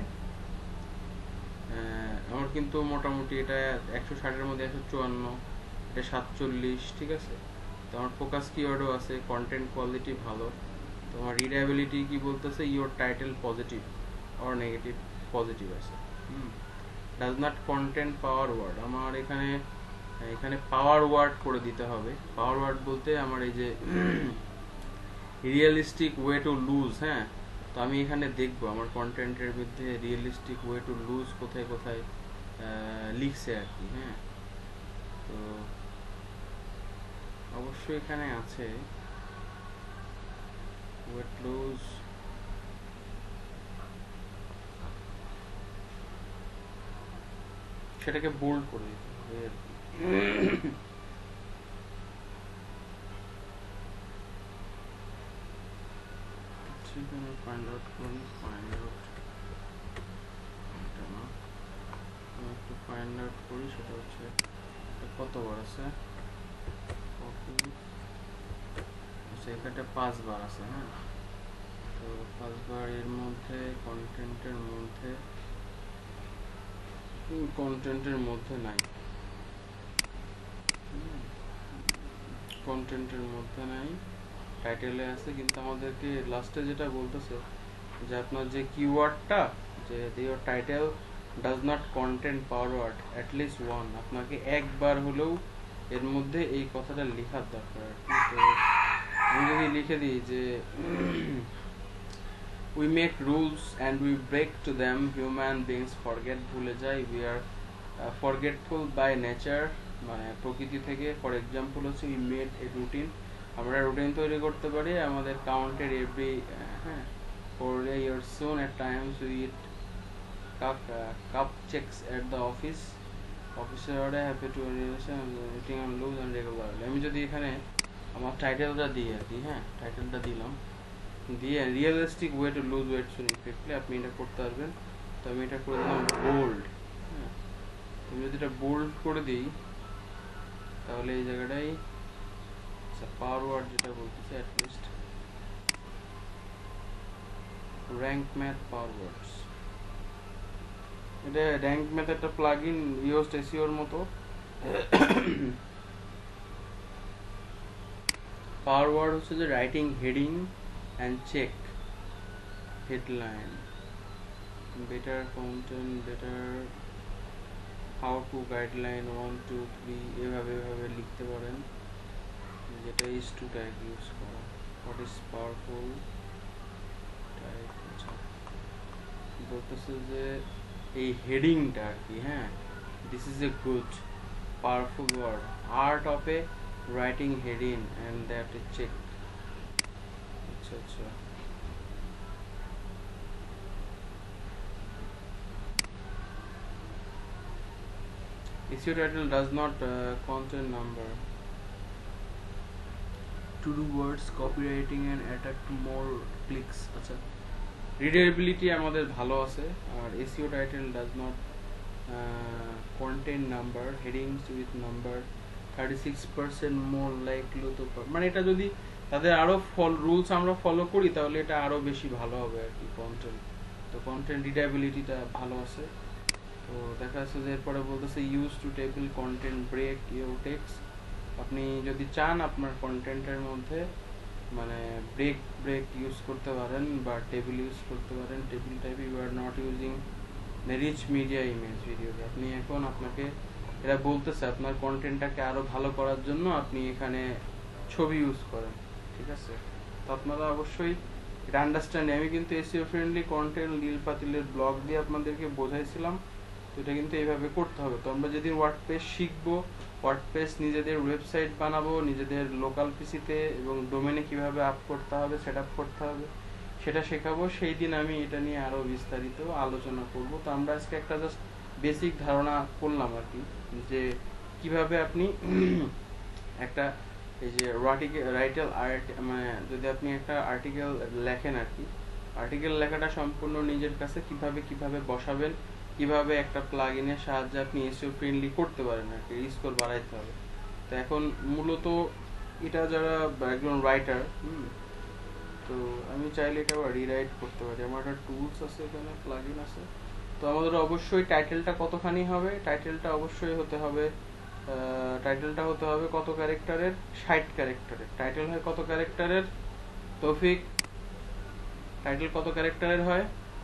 আমার কিন্তু মোটামুটি এটা একশো ষাটের মধ্যে একশো চুয়ান্ন, এটা সাতচল্লিশ, ঠিক আছে। তো আমার ফোকাস কিওয়ার্ডও আছে, কন্টেন্ট কোয়ালিটি ভালো। তো আমার রিডাবিলিটি কি বলতেছে, your title positive or negative, positive আছে। Hmm, does not content power word, আমার এখানে এখানে পাওয়ার ওয়ার্ড করে দিতে হবে। পাওয়ার ওয়ার্ড বলতে আমার এই যে রিয়েলিস্টিক ওয়ে টু লুজ, হ্যাঁ, তো আমি এখানে দেখবো আমার কন্টেন্টের মধ্যে রিয়েলিস্টিক ওয়ে টু লুজ কোথায় কোথায় লিখছে আর কি, হ্যাঁ। তো অবশ্যই এখানে আছে ওয়েট লুজ, সেটাকে বোল্ড করে দিতে হবে আর কি। সেখানে ফাইন্ড আউট করুন, ফাইন্ড আউট এটা না, আমি একটু ফাইন্ড আউট করি, সেটা হচ্ছে কতবার আছে, এখানে পাঁচবার আছে, হ্যাঁ। তো পাঁচবার এর মধ্যে কন্টেন্টের মধ্যে কন্টেন্টের মধ্যে নাই, কন্টেন্টের মধ্যে নাই, টাইটেলে আছে। কিন্তু আমাদেরকে লাস্টে যেটা বলতেছে যে আপনার যে কিওয়ার্ডটা, যে your title does not content power word at least one, আপনাকে একবার হলেও এর মধ্যে এই কথাটা লেখার দরকার। তো আমি যদি লিখে দিই যে we make rules and we break to them, human beings forget, ভুলে যাই, we are uh, forgetful by nature, মানে প্রকৃতি থেকে। ফর এক্সাম্পল হচ্ছে উই মেড এ রুটিন, আমরা রুটিন তৈরি করতে পারি আমাদের কাউন্টের এভরি হ্যাঁ for year soon at times with cup cup checks at the office অফিসের order happy to meeting on lose and regularly. আমি যদি এখানে আমার টাইটেলটা দিই আর কি, হ্যাঁ টাইটেলটা দিলাম, দিয়ে realistic way to lose weight soon effectively আপনি এটা করতে পারবেন। তো আমি এটা করে দিলাম বোল্ড। হ্যাঁ আমি যদি এটা বোল্ড করে দিই তাহলে এই জায়গাটাই পাওয়ার ওয়ার্ড যেটা বলতেছে at least Rank Math power words, এটা র্যাঙ্ক ম্যাথ একটা প্লাগ ইন ইউজড এসইওর মতো। পাওয়ার ওয়ার্ড হচ্ছে যে writing heading and check headline, better content, better how to guideline one two three, এভাবে এভাবে লিখতে পারেন, যেটা ইজ টু ট্যাগ ইউজ করা। হোয়াট ইজ পাওয়ারফুল ট্যাগ, আচ্ছা বলতেছে যে এই হেডিংটা আর কি, হ্যাঁ this is a good powerful word, art of a writing heading and that a check. আচ্ছা আচ্ছা S E O title does not uh, contain number to do words copywriting and attract more clicks। আচ্ছা readability আমাদের ভালো আছে, আর S E O title does not uh, contain number, headings with number thirty-six percent more likely to, মানে এটা যদি তাদের আরো ফল rules আমরা ফলো করি তাহলে এটা আরো বেশি ভালো হবে আর কি কন্টেন্ট। তো কন্টেন্ট রিডেবিলিটিটা ভালো আছে। তো দেখা যাচ্ছে যে এরপরে বলতেছে use to table content break your text, আপনি যদি চান আপনার কন্টেন্টের মধ্যে মানে ব্রেক ব্রেক ইউজ করতে পারেন বা টেবিল ইউজ করতে পারেন। Table type you are not using rich media image video, আপনি এখন আপনাকে এরা বলতেছে আপনার কন্টেন্টটাকে আরো ভালো করার জন্য আপনি এখানে ছবি ইউজ করেন, ঠিক আছে। তো আপনারা অবশ্যই এটা আন্ডারস্ট্যান্ড, আমি কিন্তু এসইও ফ্রেন্ডলি কন্টেন্ট লীল পাতিলের ব্লগ দিয়ে আপনাদেরকে বোঝাইছিলাম, তো এটা কিন্তু এইভাবে করতে হবে। তো আমরা যেদিন ওয়ার্ডপ্রেস শিখবো, ওয়ার্ডপ্রেস নিজেদের ওয়েবসাইট বানাবো নিজেদের লোকাল পিসিতে এবং ডোমেনে কিভাবে আপ করতে হবে সেট আপ করতে হবে সেটা শেখাবো, সেই দিন আমি এটা নিয়ে আরো বিস্তারিত আলোচনা করব। তো আমরা আজকে একটা জাস্ট বেসিক ধারণা করলাম আর কি, যে কিভাবে আপনি একটা এই যে রাইটেল আর্ট মানে যদি আপনি একটা আর্টিকেল লেখেন আর কি, আর্টিকেল লেখাটা সম্পূর্ণ নিজের কাছে কিভাবে কিভাবে বসাবেন, কিভাবে একটা প্লাগ ইনের সাহায্যে আপনি এসইও ফ্রেন্ডলি করতে পারেন আর কি, স্কোর বাড়াইতে হবে। তো এখন মূলত এটা যারা একজন রাইটার, হুম তো আমি চাইলে এটা রিরাইট করতে পারি, আমার একটা টুলস আছে এখানে প্লাগ ইন আছে। তো আমাদের অবশ্যই টাইটেলটা কতখানি হবে, টাইটেলটা অবশ্যই হতে হবে টাইটেলটা হতে হবে কত ক্যারেক্টারের, ষাট ক্যারেক্টারের। টাইটেল হয় কত ক্যারেক্টারের তৌফিক, টাইটেল কত ক্যারেক্টারের হয়?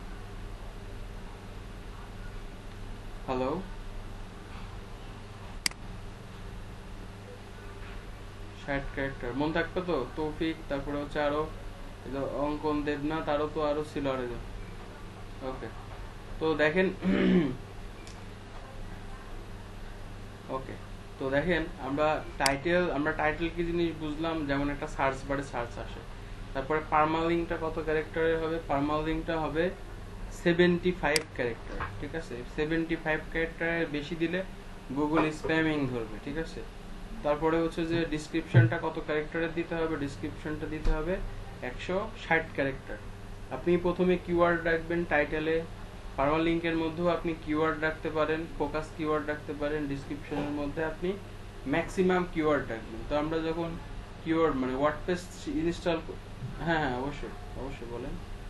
হ্যালো ষাট ক্যারেক্টার মন থাকবে তো তৌফিক, তারপরে হচ্ছে আরো অঙ্কন দেবনাথ, আরো তো আরো ছিল আর ওকে। তো দেখেন ওকে তো দেখেন আমরা টাইটেল আমরা টাইটেল কি জিনিস বুঝলাম, যেমন একটা সার্চ বারে সার্চ আসে। তারপরে পারমালিংকটা কত ক্যারেক্টারের হবে, পারমালিংকটা হবে সেভেন্টি ফাইভ ক্যারেক্টার, ঠিক আছে। সেভেন্টি ফাইভ ক্যারেক্টারের বেশি দিলে গুগল স্প্যামিং ধরবে, ঠিক আছে। তারপরে হচ্ছে যে ডিসক্রিপশনটা কত ক্যারেক্টারের দিতে হবে, ডিসক্রিপশনটা দিতে হবে একশো ষাট ক্যারেক্টার। আপনি প্রথমে কিওয়ার্ড রাখবেন টাইটেলে, পারমালিংকের মধ্যেও আপনি কিওয়ার্ড রাখতে পারেন, ফোকাস কিওয়ার্ড রাখতে পারেন, ডিসক্রিপশনের মধ্যে আপনি ম্যাক্সিমাম কিওয়ার্ড রাখবেন। তো আমরা যখন কিওয়ার্ড মানে ওয়ার্ডপ্রেস ইনস্টল, হ্যাঁ হ্যাঁ অবশ্যই অবশ্যই বলেন।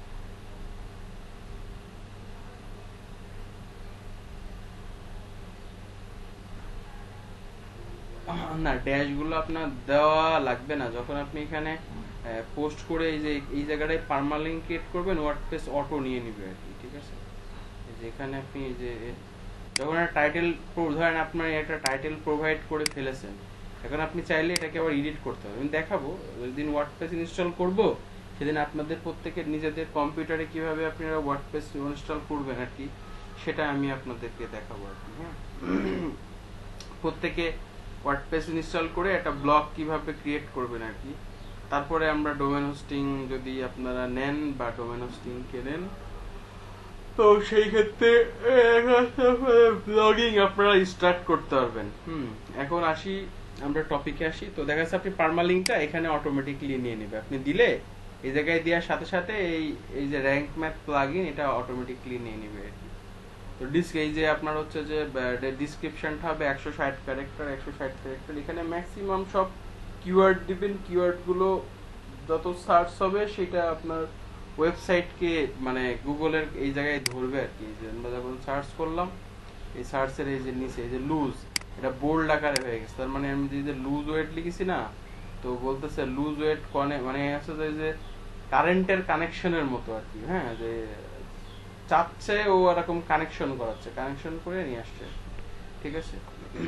না ড্যাশগুলো আপনার দেওয়া লাগবে না, যখন আপনি এখানে পোস্ট করে এই যে এই জায়গাটায় পারমালিংক ক্রিয়েট করবেন ওয়ার্ডপ্রেস অটো নিয়ে নেবে আর কি, ঠিক আছে। যেখানে আপনি যে যখন একটা টাইটেল ধরেন আপনার একটা টাইটেল প্রোভাইড করে ফেলেছেন, এখন আপনি চাইলে এটাকে আবার এডিট করতে হবে। আমি দেখাবো যেদিন ওয়ার্ডপ্রেস ইনস্টল করব সেদিন আপনাদের প্রত্যেকের নিজেদের কম্পিউটারে কিভাবে আপনারা ওয়ার্ডপ্রেস ইনস্টল করবেন আর কি, সেটা আমি আপনাদেরকে দেখাবো আর কি। হ্যাঁ প্রত্যেকে ওয়ার্ডপ্রেস ইনস্টল করে একটা ব্লগ কিভাবে ক্রিয়েট করবেন আর কি। তারপরে আমরা ডোমেন হোস্টিং যদি আপনারা নেন বা ডোমেন হোস্টিং কেনেন, তো সেই ক্ষেত্রে ব্লগিং আপনারা স্টার্ট করতে পারবেন। হুম এখন আসি আমরা টপিকে আসি। তো দেখা যাচ্ছে আপনি পারমালিংকটা এখানে অটোমেটিকলি নিয়ে নেবে, আপনি দিলে এই জায়গায় দেওয়ার সাথে সাথে এই এই যে র্যাঙ্ক ম্যাথ প্লাগইন এটা অটোমেটিকলি নিয়ে নেবে আর কি। তো ডিসক এই যে আপনার হচ্ছে যে ডিসক্রিপশনটা হবে একশো ষাট ক্যারেক্টার একশো ষাট ক্যারেক্টার। এখানে ম্যাক্সিমাম সব কিওয়ার্ড দিবেন, কিওয়ার্ড গুলো যত সার্চ হবে সেটা আপনার ওয়েবসাইটকে মানে গুগলের এই জায়গায় ধরবে আর কি। যে আমরা যখন সার্চ করলাম এই সার্চের এই যে নিচে এই যে লুজ, এটা বোল্ড আকারে হয়ে গেছে, তার মানে আমি যে লুজ ওয়েট লিখেছি না, তো বলতেছে লুজ ওয়েট কনে মানে আছে যে কারেন্টের কানেকশনের মতো আর কি। হ্যাঁ যে চাচ্ছে ও এরকম কানেকশন করাচ্ছে, কানেকশন করে নিয়ে আসছে, ঠিক আছে।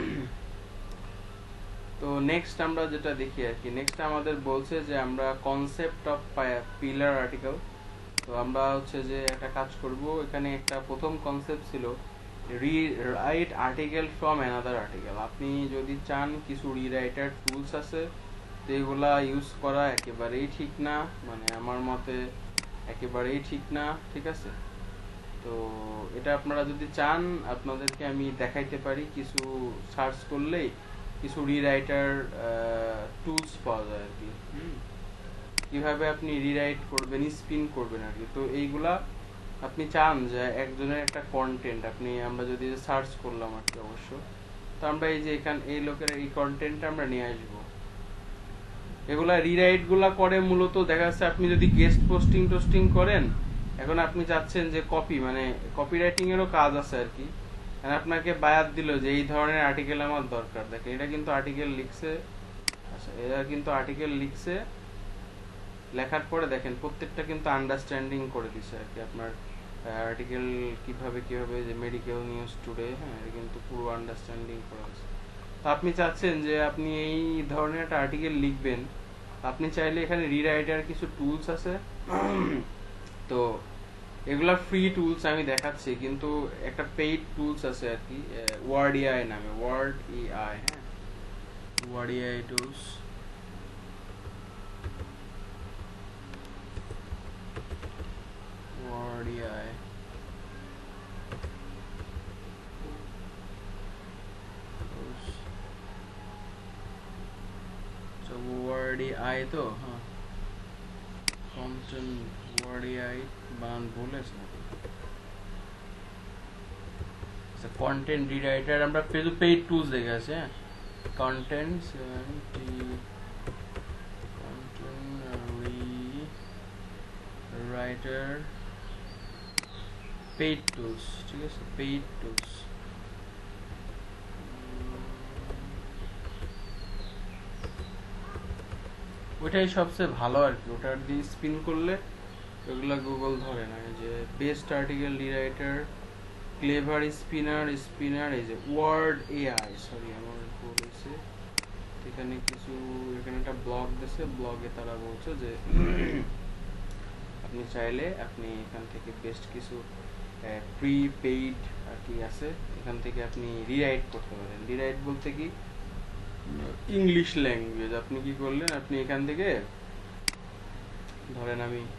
তো নেক্সট আমরা যেটা দেখি আর কি, নেক্সট আমাদের বলছে যে আমরা কনসেপ্ট অফ পিলার আর্টিকেল। তো আমরা হচ্ছে যে একটা কাজ করব, এখানে একটা প্রথম কনসেপ্ট ছিল rewrite article from another article. আপনি যদি চান কিছু রিরাইটার টুলস আছে, তো এগুলা ইউজ করা একেবারেই ঠিক না, মানে আমার মতে একেবারেই ঠিক না, ঠিক আছে। তো এটা আপনারা যদি চান আপনাদেরকে আমি দেখাইতে পারি, কিছু সার্চ করলেই কিছু রিরাইটার টুলস পাওয়া যায় আর কি। কিভাবে আপনি রিরাইট করবেন, স্পিন করবেন আর কি। তো এইগুলা আপনি চান যে একজনের একটা কন্টেন্ট আপনি, আমরা যদি সার্চ করলাম আর কি অবশ্য, তো আমরা এই যে এখান এই লোকের এই কন্টেন্টটা আমরা নিয়ে আসবো। এগুলা রিরাইট গুলা করে মূলত দেখা যাচ্ছে আপনি যদি গেস্ট পোস্টিং টোস্টিং করেন, এখন আপনি চাচ্ছেন যে কপি মানে কপি রাইটিং এরও কাজ আছে আর কি। আপনাকে বায়াত দিল যে এই ধরনের আর্টিকেল আমার দরকার, দেখেন এটা কিন্তু আর্টিকেল লিখছে, আচ্ছা এরা কিন্তু আর্টিকেল লিখছে, লেখার পরে দেখেন প্রত্যেকটা কিন্তু আন্ডারস্ট্যান্ডিং করে দিছে আর কি। আপনার আর্টিকেল কিভাবে কিভাবে যে মেডিকেল নিউজ টুডে, হ্যাঁ এটা কিন্তু পুরো আন্ডারস্ট্যান্ডিং করা আছে। তো আপনি চাচ্ছেন যে আপনি এই ধরনের একটা আর্টিকেল লিখবেন, আপনি চাইলে এখানে রিরাইটার কিছু টুলস আছে, তো এগুলা ফ্রি টুলস আমি দেখাচ্ছি, কিন্তু একটা পেইড টুলস আছে আর কি, ওয়ার্ড এআই নামে, ওয়ার্ড এআই, হ্যাঁ word AI tools. Word AI word AI তো হ্যাঁ কন্টেন্ট ওয়ার্ড এআই বানান বলেছ না, কন্টেন্ট রিরাইটার আমরা শুধু পেইড টুলস দেখে আছে, হ্যাঁ কন্টেন্ট রাইটার পেইড টুলস, ঠিক আছে পেইড টুলস। ওইটাই সবচেয়ে ভালো আর কি, ওটা দিয়ে স্পিন করলে ওগুলা গুগল ধরে না। যে best article rewriter, clever spinner, spinner এই যে ওয়ার্ড এআই, সরি আমার ভুল হয়েছে, এখানে কিছু এখানে একটা ব্লগ দিয়েছে, ব্লগে তারা বলছে যে আপনি চাইলে আপনি এখান থেকে বেস্ট কিছু প্রি পেইড আর কি আছে, এখান থেকে আপনি রিরাইট করতে পারেন। রিরাইট বলতে কি ইংলিশ ল্যাঙ্গুয়েজ, আপনি কি করলেন, আপনি এখান থেকে ধরেন আমি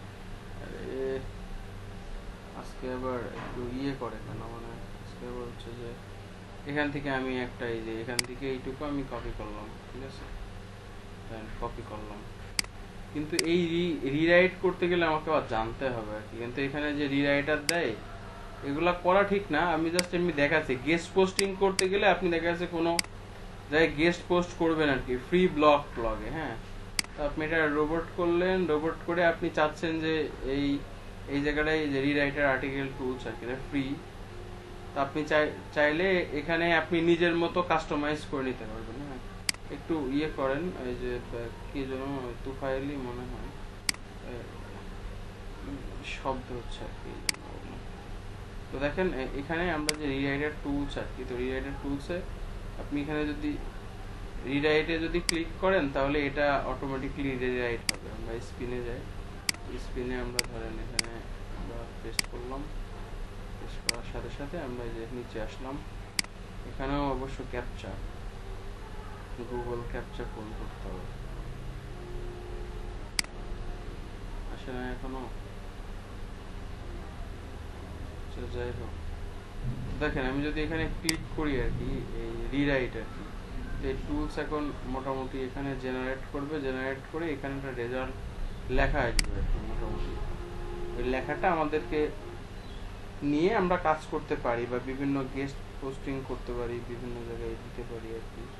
আজকে আবার একটু ইয়ে করে কেন মানে আজকে আবার হচ্ছে যে এখান থেকে আমি একটা এই যে এখান থেকে এইটুকু আমি কপি করলাম, ঠিক আছে কপি করলাম, কিন্তু এই রিরাইট করতে গেলে আমাকে আবার জানতে হবে আর কি। কিন্তু এখানে যে রিরাইটার দেয় এগুলা করা ঠিক না, আমি জাস্ট এমনি দেখাচ্ছি। গেস্ট পোস্টিং করতে গেলে আপনি দেখা যাচ্ছে কোনো জায়গায় গেস্ট পোস্ট করবেন আর কি ফ্রি ব্লগ ব্লগে, হ্যাঁ তো আপনি এটা রোবট করলেন, রোবট করে আপনি চাচ্ছেন যে এই এই জায়গাটায় যে রিরাইটার আর্টিকেল টুলস আর কি ফ্রি, তো আপনি চাই চাইলে এখানে আপনি নিজের মতো কাস্টমাইজ করে নিতে পারবেন। হ্যাঁ একটু ইয়ে করেন, এই যে কি যেন তুফাইলি মনে হয় শব্দ হচ্ছে আর কি। তো দেখেন এখানে আমরা যে রিরাইটার টুলস আর কি, তো রিরাইটার টুলসে আপনি এখানে যদি রিরাইটে যদি ক্লিক করেন তাহলে এটা অটোমেটিকলি রিরাইট হবে। আমরা স্পিনে যাই, স্পিনে আমরা ধরেন এখানে আমরা পেস্ট করলাম, পেস্ট করার সাথে সাথে আমরা যে নিচে আসলাম, এখানেও অবশ্য ক্যাপচা গুগল ক্যাপচা কোন করতে হবে, আসে না এখনো। আচ্ছা, যাই হোক, দেখেন আমি যদি এখানে ক্লিক করি আর কি, এই রিরাইট আর কি, এই টুলস এখন মোটামুটি এখানে জেনারেট করবে, জেনারেট করে এখানে একটা রেজাল্ট লেখা আসবে আর কি। মোটামুটি ওই লেখাটা আমাদেরকে নিয়ে আমরা কাজ করতে পারি বা বিভিন্ন গেস্ট পোস্টিং করতে পারি, বিভিন্ন জায়গায় দিতে পারি আর কি।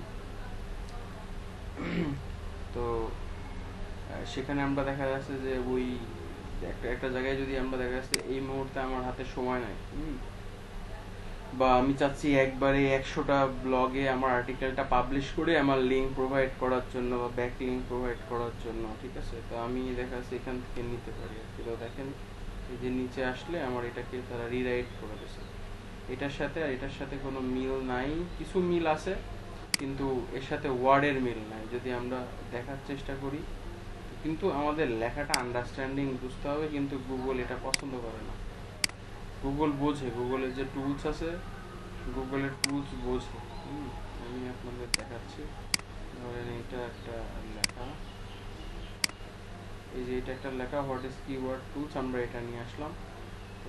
তো সেখানে আমরা দেখা যাচ্ছে যে ওই একটা একটা জায়গায় যদি আমরা দেখা যাচ্ছে এই মুহূর্তে আমার হাতে সময় নাই, বা আমি চাচ্ছি একবারে একশোটা ব্লগে আমার আর্টিকেলটা পাবলিশ করে আমার লিঙ্ক প্রোভাইড করার জন্য বা ব্যাক লিঙ্ক প্রোভাইড করার জন্য, ঠিক আছে, তো আমি দেখা যাচ্ছে এখান থেকে নিতে পারি আর কি। তো দেখেন এই যে নিচে আসলে আমার এটাকে তারা রিরাইট করে দিয়েছে, এটার সাথে আর এটার সাথে কোনো মিল নাই, কিছু মিল আছে কিন্তু এর সাথে ওয়ার্ডের মিল নাই যদি আমরা দেখার চেষ্টা করি, কিন্তু আমাদের লেখাটা আন্ডারস্ট্যান্ডিং বুঝতে হবে, কিন্তু গুগল এটা পছন্দ করে না। গুগল বোঝে, গুগলের যে টুলস আছে, গুগলের টুলস বোঝে। আমি আপনাদের দেখাচ্ছি, ধরেন এটা একটা লেখা, এই যে এটা একটা লেখা হোয়াট ইজ কিওয়ার্ড টুলস, আমরা এটা নিয়ে আসলাম। তো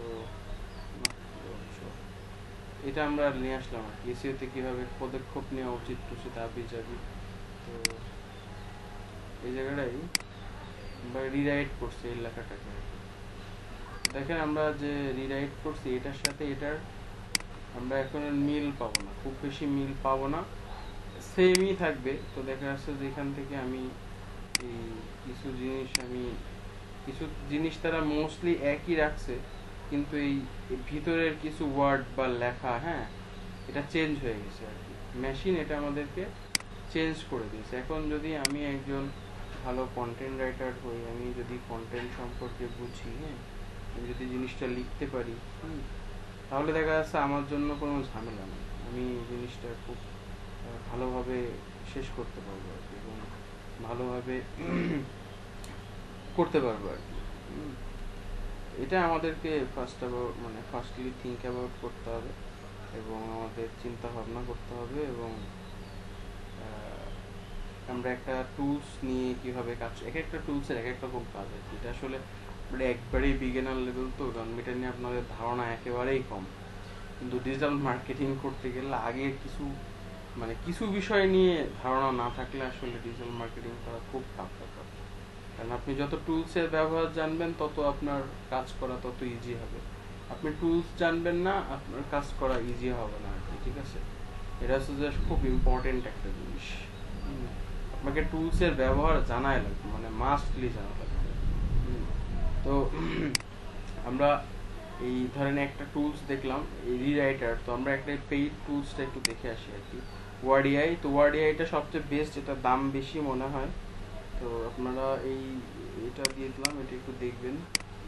এটা আমরা নিয়ে আসলাম আর কি, এসইওতে কীভাবে পদক্ষেপ নেওয়া উচিত টুসি দাবি যাবি। তো এই জায়গাটাই আমরা রিরাইট করছি এই লেখাটাকে। দেখেন আমরা যে রিরাইট করছি এটার সাথে এটার আমরা এখন মিল পাবো না, খুব বেশি মিল পাবো না, সেমই থাকবে। তো দেখা যাচ্ছে যে এখান থেকে আমি এই কিছু জিনিস আমি কিছু জিনিস তারা মোস্টলি একই রাখছে, কিন্তু এই ভিতরের কিছু ওয়ার্ড বা লেখা, হ্যাঁ, এটা চেঞ্জ হয়ে গেছে আর কি। মেশিন এটা আমাদেরকে চেঞ্জ করে দিয়েছে। এখন যদি আমি একজন ভালো কন্টেন্ট রাইটার হই, আমি যদি কন্টেন্ট সম্পর্কে বুঝি, হ্যাঁ, আমি যদি জিনিসটা লিখতে পারি, হুম, তাহলে দেখা যাচ্ছে আমার জন্য কোনো ঝামেলা নেই, আমি জিনিসটা খুব ভালোভাবে শেষ করতে পারবো আর কি, এবং ভালোভাবে করতে পারবো আর কি। এটা আমাদেরকে ফার্স্ট অ্যাবাউট মানে ফার্স্টলি থিঙ্ক অ্যাবাউট করতে হবে, এবং আমাদের চিন্তা ভাবনা করতে হবে, এবং আমরা একটা টুলস নিয়ে কিভাবে কাজ, এক একটা টুলসের এক এক রকম কাজ আর কি। এটা আসলে মানে একবারেই বিগিনার লেভেল, তো কারণ এটা নিয়ে আপনাদের ধারণা একেবারেই কম। কিন্তু ডিজিটাল মার্কেটিং করতে গেলে আগে কিছু মানে কিছু বিষয় নিয়ে ধারণা না থাকলে আসলে ডিজিটাল মার্কেটিং করা খুব টাফ ব্যাপার। কারণ আপনি যত টুলসের ব্যবহার জানবেন তত আপনার কাজ করা তত ইজি হবে। আপনি টুলস জানবেন না, আপনার কাজ করা ইজি হবে না আর কি, ঠিক আছে। এটা হচ্ছে জাস্ট খুব ইম্পর্টেন্ট একটা জিনিস। আপনাকে টুলসের ব্যবহার জানাই লাগবে, মানে মাস্টলি জানা লাগবে। তো আমরা এই ধরেন একটা টুলস দেখলাম এই রিরাইটার, তো আমরা একটা পেইড টুলসটা একটু দেখে আসি আর কি। ওয়ার্ডিআই, তো ওয়ার্ডিআইটা সবচেয়ে বেস্ট, এটা দাম বেশি মনে হয়। তো আপনারা এই এটা দিয়ে দিলাম, এটা একটু দেখবেন।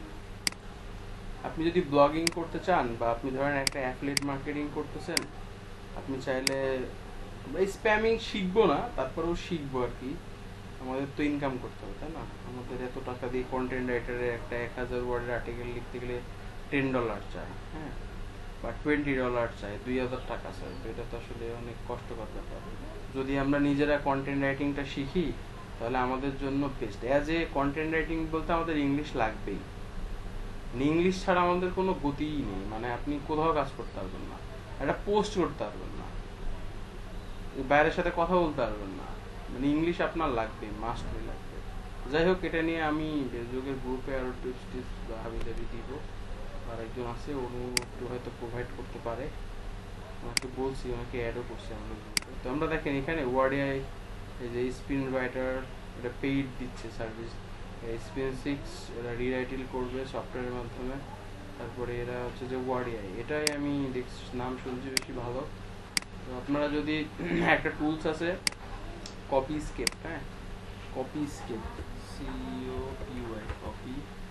আপনি যদি ব্লগিং করতে চান বা আপনি ধরেন একটা অ্যাফিলিয়েট মার্কেটিং করতেছেন, আপনি চাইলে এই স্প্যামিং শিখবো না, তারপরেও শিখবো আর কি। আমাদের তো ইনকাম করতে হবে, তাই না? আমাদের এত টাকা দিয়ে কন্টেন্ট রাইটারে একটা এক হাজার ওয়ার্ডের আর্টিকেল লিখতে গেলে টেন ডলার চাই, হ্যাঁ, বা টোয়েন্টি ডলার চাই, দুই হাজার টাকা চাই। তো এটা তো আসলে অনেক কষ্টকর ব্যাপার। যদি আমরা নিজেরা কন্টেন্ট রাইটিংটা শিখি তাহলে আমাদের জন্য best. As a content writing বলতে আমাদের ইংলিশ লাগবেই, ইংলিশ ছাড়া আমাদের কোনো গতিই নেই, মানে আপনি কোথাও কাজ করতে পারবেন না, একটা পোস্ট করতে পারবেন না, বাইরের সাথে কথা বলতে পারবেন না, মানে ইংলিশ আপনার লাগবে, মাস্টলি লাগবে। যাই হোক, এটা নিয়ে আমি যোগের গ্রুপে আরো টিপস টিপস বা হাবি জাবি দিব, আর একজন আছে উনি একটু হয়তো প্রোভাইড করতে পারে, ওনাকে বলছি, ওনাকে অ্যাডও করছি আমাদের গ্রুপে। তো আমরা দেখেন এখানে ওয়ার্ডিআই, এই যে স্পিন রাইটার, এটা পেইড দিচ্ছে সার্ভিস। স্পিন সিক্স এরা রিরাইটিল করবে সফটওয়্যারের মাধ্যমে। তারপরে এরা হচ্ছে যে ওয়ার্ডিআই, এটাই আমি দেখছি নাম শুনছি বেশি ভালো। তো আপনারা যদি একটা টুলস আছে কপি স্কেপ, হ্যাঁ, কপি স্কেপ, সিও পিওয়াই, কপি,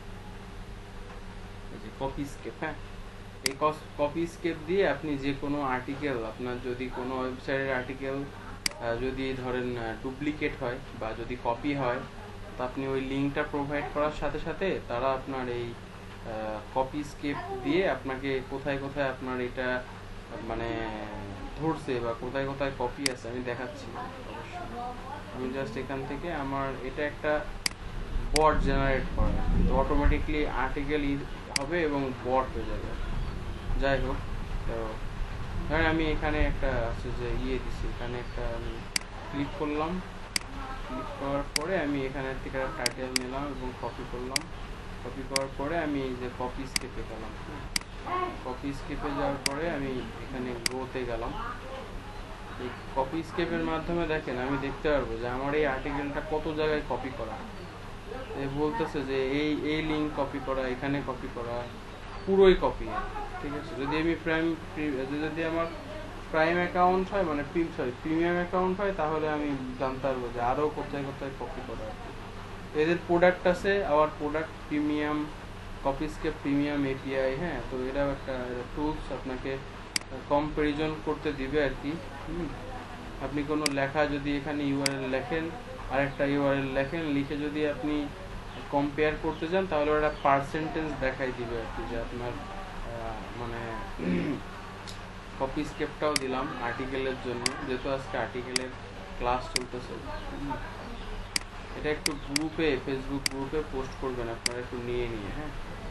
এই যে কপি স্কেপ, হ্যাঁ, এই কপি স্কেপ দিয়ে আপনি যে কোনো আর্টিকেল, আপনার যদি কোনো ওয়েবসাইটের আর্টিকেল যদি ধরেন ডুপ্লিকেট হয় বা যদি কপি হয়, তো আপনি ওই লিঙ্কটা প্রোভাইড করার সাথে সাথে তারা আপনার এই কপি স্কেপ দিয়ে আপনাকে কোথায় কোথায় আপনার এটা মানে ধরছে বা কোথায় কোথায় কপি আছে আমি দেখাচ্ছি অবশ্যই। আমি জাস্ট এখান থেকে আমার এটা একটা বট জেনারেট করে, তো অটোমেটিকলি আর্টিকেল হবে এবং বট হয়ে যাবে। যাই হোক, তো ধরেন আমি এখানে একটা আছে যে ইয়ে দিছি, এখানে একটা আমি ক্লিক করলাম, ক্লিক করার পরে আমি এখানে থেকে টাইটেল নিলাম এবং কপি করলাম। কপি করার পরে আমি এই যে কপি স্কেপে গেলাম, কপি স্কেপে যাওয়ার পরে আমি এখানে গোতে গেলাম। এই কপি স্কেপের মাধ্যমে দেখেন আমি দেখতে পারবো যে আমার এই আর্টিকেলটা কত জায়গায় কপি করা। এ বলতেছে যে এই এই লিঙ্ক কপি করা, এখানে কপি করা, পুরোই কপি। ঠিক আছে, যদি আমি প্রাইম যদি আমার প্রাইম অ্যাকাউন্ট হয় মানে সরি প্রিমিয়াম অ্যাকাউন্ট হয় তাহলে আমি জানতে পারবো যে আরও কোথায় কোথায় কপি করা আর কি। এদের প্রোডাক্ট আছে, আবার product premium, Copyscape premium API. হ্যাঁ, তো এটাও একটা টুলস আপনাকে কম্পারিজন করতে দিবে আর কি। হুম, আপনি কোনো লেখা যদি এখানে ইউআরএল লেখেন আর একটা ইউআরএল লেখেন, লিখে যদি আপনি কম্পেয়ার করতে চান তাহলে ওটা পার্সেন্টেজ দেখাই দিবে আর কি, যে আপনার মানে কপি স্কেপটাও দিলাম আর্টিকেলের জন্য, যেহেতু আজকে আর্টিকেলের ক্লাস চলতেছে। এটা একটু গ্রুপে, ফেসবুক গ্রুপে পোস্ট করবেন আপনারা একটু নিয়ে নিয়ে। হ্যাঁ,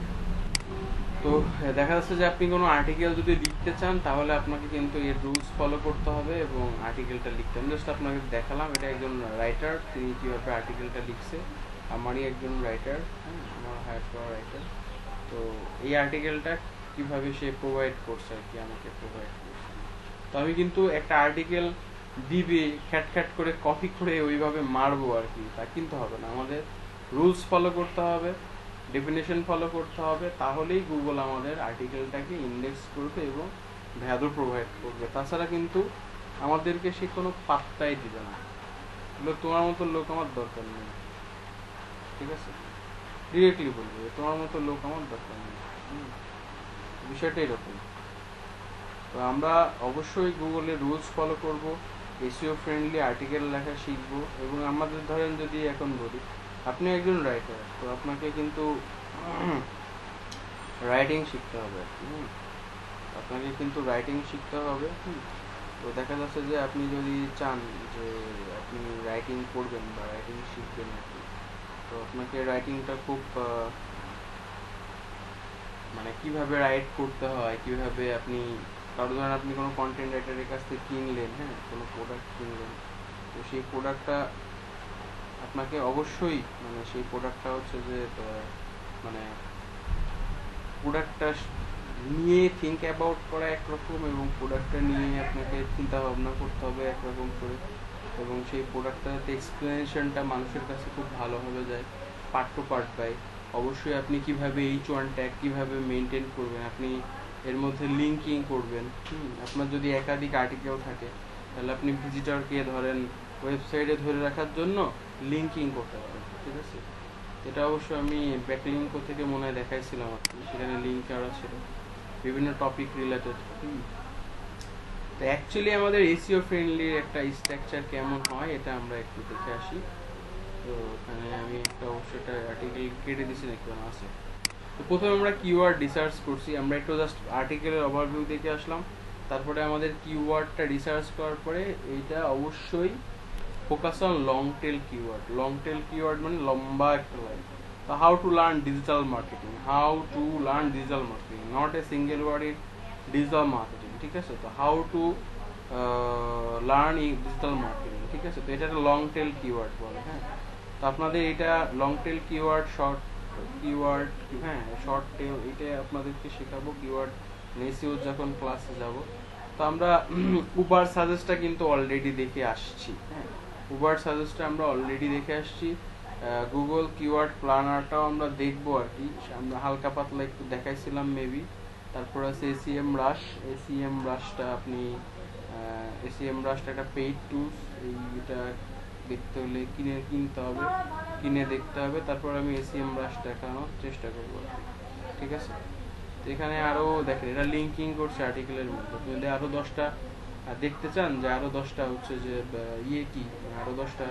তো দেখা যাচ্ছে যে আপনি কোনো আর্টিকেল যদি লিখতে চান তাহলে আপনাকে কিন্তু এর রুলস ফলো করতে হবে এবং আর্টিকেলটা লিখতে হবে। জাস্ট আপনাকে দেখালাম এটা একজন রাইটার, তিনি কীভাবে আর্টিকেলটা লিখছে। আমারই একজন রাইটার, হ্যাঁ, আমার হায়ার করা রাইটার। তো এই আর্টিকেলটা কিভাবে সে প্রোভাইড করছে আর কি, আমাকে প্রোভাইড করছে। তো আমি কিন্তু একটা আর্টিকেল দিবে খ্যাট খ্যাট করে কপি করে ওইভাবে মারবো আর কি, তা কিন্তু হবে না। আমাদের রুলস ফলো করতে হবে, ডেফিনেশন ফলো করতে হবে, তাহলেই গুগল আমাদের আর্টিকেলটাকে ইন্ডেক্স করবে এবং ভ্যালু প্রোভাইড করবে। তাছাড়া কিন্তু আমাদেরকে সে কোনো পাত্তাই দিবে না। তোমার মতো লোক আমার দরকার নেই, ঠিক আছে, ডিরেক্টলি বলবে তোমার মতো লোক আমার দরকার নেই। বিষয়টা এরকম। তো আমরা অবশ্যই গুগলের রুলস ফলো করব, এসইও ফ্রেন্ডলি আর্টিকেল লেখা শিখবো। এবং আমাদের ধরেন যদি এখন বলি আপনি একজন রাইটার, তো আপনাকে কিন্তু রাইটিং শিখতে হবে আর কি। আপনাকে কিন্তু রাইটিং শিখতে হবে। তো দেখা যাচ্ছে যে আপনি যদি চান যে আপনি রাইটিং করবেন বা রাইটিং শিখবেন আর কি, তো আপনাকে রাইটিংটা খুব মানে কিভাবে রাইট করতে হয়, কিভাবে আপনি কারো ধরেন আপনি কোনো কন্টেন্ট রাইটারের কাছ থেকে কিনলেন, হ্যাঁ, কোনো প্রোডাক্ট কিনলেন, তো সেই প্রোডাক্টটা আপনাকে অবশ্যই মানে সেই প্রোডাক্টটা হচ্ছে যে মানে প্রোডাক্টটা নিয়ে থিঙ্ক অ্যাবাউট করা একরকম এবং প্রোডাক্টটা নিয়ে আপনাকে চিন্তা ভাবনা করতে হবে একরকম করে, এবং সেই প্রোডাক্টটাতে এক্সপ্লেনেশনটা মানুষের কাছে খুব ভালোভাবে যায় পার্ট টু পার্ট বাই। অবশ্যই আপনি কিভাবে এইচ ওয়ান ট্যাগ কীভাবে মেনটেন করবেন, আপনি এর মধ্যে লিঙ্কিং করবেন। হুম, আপনার যদি একাধিক আর্টিকেল থাকে তাহলে আপনি ভিজিটরকে ধরেন ওয়েবসাইটে ধরে রাখার জন্য লিঙ্কিং করতে পারেন। ঠিক আছে, এটা অবশ্য আমি ব্যাকলিঙ্ক থেকে মনে হয় দেখাইছিলাম আর কি, সেখানে লিঙ্ক করা ছিল বিভিন্ন টপিক রিলেটেড। তো অ্যাকচুয়ালি আমাদের এসইও ফ্রেন্ডলি একটা স্ট্রাকচার কেমন হয় এটা আমরা একটু দেখে আসি। তো এখানে আমি একটা অবশ্যই একটা আর্টিকেল কেটে দিছি নাকি আছে। তো প্রথমে আমরা কিওয়ার্ড রিসার্চ করছি, আমরা একটু জাস্ট আর্টিকেলের ওভারভিউ দেখে আসলাম। তারপরে আমাদের কিওয়ার্ডটা রিসার্চ করার পরে এইটা অবশ্যই focus on long tail keyword. Long tail keyword মানে লম্বা একটা লাইন। তো how to learn digital marketing, how to learn digital marketing, not a single word in digital marketing. ঠিক আছে, তো how to learn in digital marketing. ঠিক আছে, তো এটা একটা লং টেল কিওয়ার্ড বলে। হ্যাঁ, তো আপনাদের এটা long tail keyword, short keyword, হ্যাঁ শর্ট টেল, এটা আপনাদেরকে শেখাবো কিওয়ার্ড এসইও যখন ক্লাসে যাব। তো আমরা উবার সাজেস্টটা কিন্তু অলরেডি দেখে আসছি। হ্যাঁ, উবার সাজেস্টটা আমরা অলরেডি দেখে আসছি। গুগল কিওয়ার্ড প্ল্যানারটাও আমরা দেখবো আর কি, আমরা হালকা পাতলা একটু দেখাইছিলাম মেবি। তারপর আছে এসিএম রাশ। এসিএম রাশটা আপনি এসিএম রাশটা একটা পেইড টুলস, এইটা দেখতে হলে কিনে কিনতে হবে, কিনে দেখতে হবে। তারপর আমি এসিএম রাশ দেখানোর চেষ্টা করবো। ঠিক আছে, এখানে আরো দেখেন এটা লিঙ্কিং করছে আর্টিকেলের মধ্যে। যদি আরো দশটা দেখতে চান যে আরো দশটা হচ্ছে যে ইয়ে কি আরো দশটা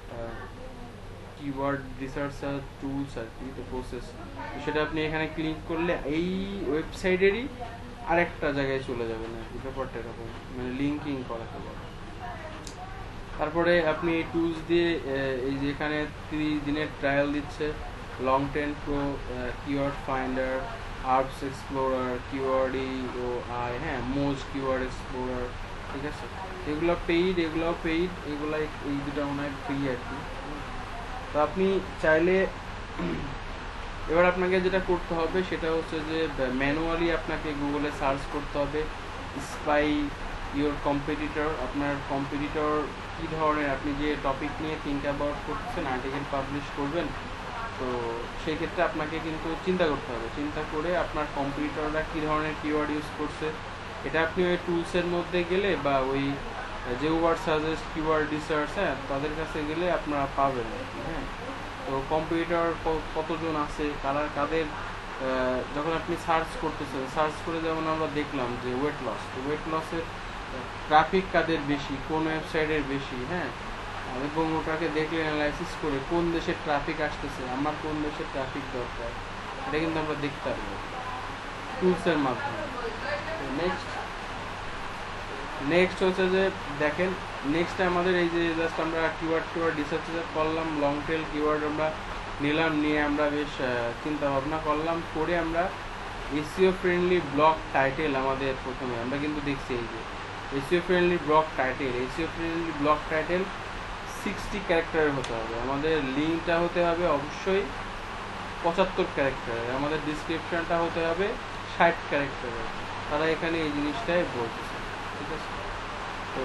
কিওয়ার্ড রিসার্চার টুলস আর কি, তো প্রসেস, সেটা আপনি এখানে ক্লিক করলে এই ওয়েবসাইটেরই আরেকটা জায়গায় চলে যাবে না, ব্যাপারটা এরকম, মানে লিঙ্কিং করাতে পারবে। তারপরে আপনি টুলস দিয়ে এই যে এখানে ত্রিশ দিনের ট্রায়াল দিচ্ছে, long ten pro, keyword finder, আর্বস এক্সপ্লোরার, কিওয়ার্ড ও আই, হ্যাঁ, মোজ কিওয়ার্ড এক্সপ্লোরার, ঠিক আছে। এগুলো পেইড, এগুলোও পেইড, এগুলো এই দুটো মনে হয় ফ্রি আর কি। তো আপনি চাইলে এবার আপনাকে যেটা করতে হবে সেটা হচ্ছে যে ম্যানুয়ালি আপনাকে গুগলে সার্চ করতে হবে স্পাই ইওর কম্পিটিটর, আপনার কম্পিটিটর কী ধরনের, আপনি যে টপিক নিয়ে থিঙ্ক অ্যাবাউট করতেছেন, আর্টিকেল পাবলিশ করবেন, তো সেই ক্ষেত্রে আপনাকে কিন্তু চিন্তা করতে হবে, চিন্তা করে আপনার কম্পিটিটররা কী ধরনের কিওয়ার্ড ইউজ করছে, এটা আপনি ওই টুলসের মধ্যে গেলে বা ওই যে ওয়ার্ড সাজেস্ট কিওয়ার্ড রিসার্চ, হ্যাঁ, তাদের কাছে গেলে আপনারা পাবেন আর কি, হ্যাঁ। তো কম্পিউটার কতজন আছে, কারা কাদের, যখন আপনি সার্চ করতেছেন, সার্চ করে যেমন আমরা দেখলাম যে ওয়েট লস, ওয়েট লসের ট্রাফিক কাদের বেশি, কোন ওয়েবসাইটের বেশি, হ্যাঁ, এবং ওটাকে দেখলে অ্যানালাইসিস করে কোন দেশের ট্রাফিক আসতেছে, আমার কোন দেশের ট্রাফিক দরকার, এটা কিন্তু আমরা দেখতে পারবো টুলসের মাধ্যমে। নেক্সট নেক্সট হচ্ছে যে দেখেন, নেক্সট আমাদের এই যে জাস্ট আমরা কিওয়ার্ড কিওয়ার্ড রিসার্চ করলাম, লং টেল কিওয়ার্ড আমরা নিলাম, নিয়ে আমরা বেশ চিন্তা ভাবনা করলাম, করে আমরা এসইও ফ্রেন্ডলি ব্লগ টাইটেল আমাদের প্রথমে আমরা কিন্তু দেখছি এই যে SEO friendly blog title, SEO friendly blog title sixty ক্যারেক্টারের হতে হবে, আমাদের লিঙ্কটা হতে হবে অবশ্যই পঁচাত্তর ক্যারেক্টারের, আমাদের ডিসক্রিপশনটা হতে হবে ষাট ক্যারেক্টারের, তারা এখানে এই জিনিসটাই বলতেছে, ঠিক আছে। তো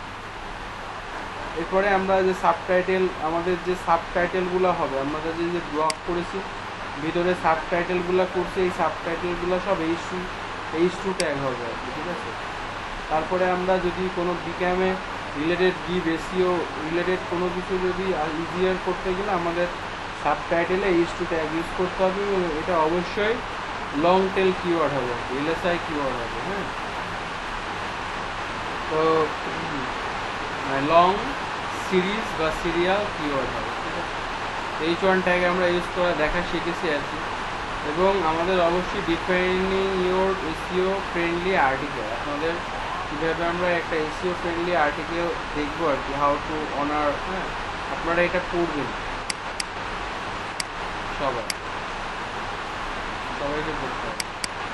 এরপরে আমরা যে সাবটাইটেল, আমাদের যে সাবটাইটেলগুলো হবে, আমরা যে যে ব্লগ করেছি ভিতরে সাবটাইটেলগুলো করছি, এই সাবটাইটেলগুলো সব H two H two tag হবে আর কি, ঠিক আছে। তারপরে আমরা যদি কোনো বিক্যামে রিলেটেড গিভ এসইও রিলেটেড কোনো কিছু যদি ইজিয়ার করতে গেলে আমাদের সাবটাইটেলে এইচ টু ট্যাগ ইউজ করতে হবে, এটা অবশ্যই লং টেল কিওয়ার্ড হবে, এলএসআই কিওয়ার্ড হবে, হ্যাঁ। তো লং সিরিজ বা সিরিয়াল কিওয়ার্ড হবে, ঠিক আছে। এইচ ওয়ান ট্যাগ আমরা ইউজ করা দেখা শিখেছি আর কি। এবং আমাদের অবশ্যই defining your SEO friendly article, আপনাদের কীভাবে আমরা একটা এসইও ফ্রেন্ডলি আর্টিকেল দেখবো আর কি, হাউ টু অনার, হ্যাঁ, আপনারা এটা করবেন সবাই, সবাইকে করতে হবে।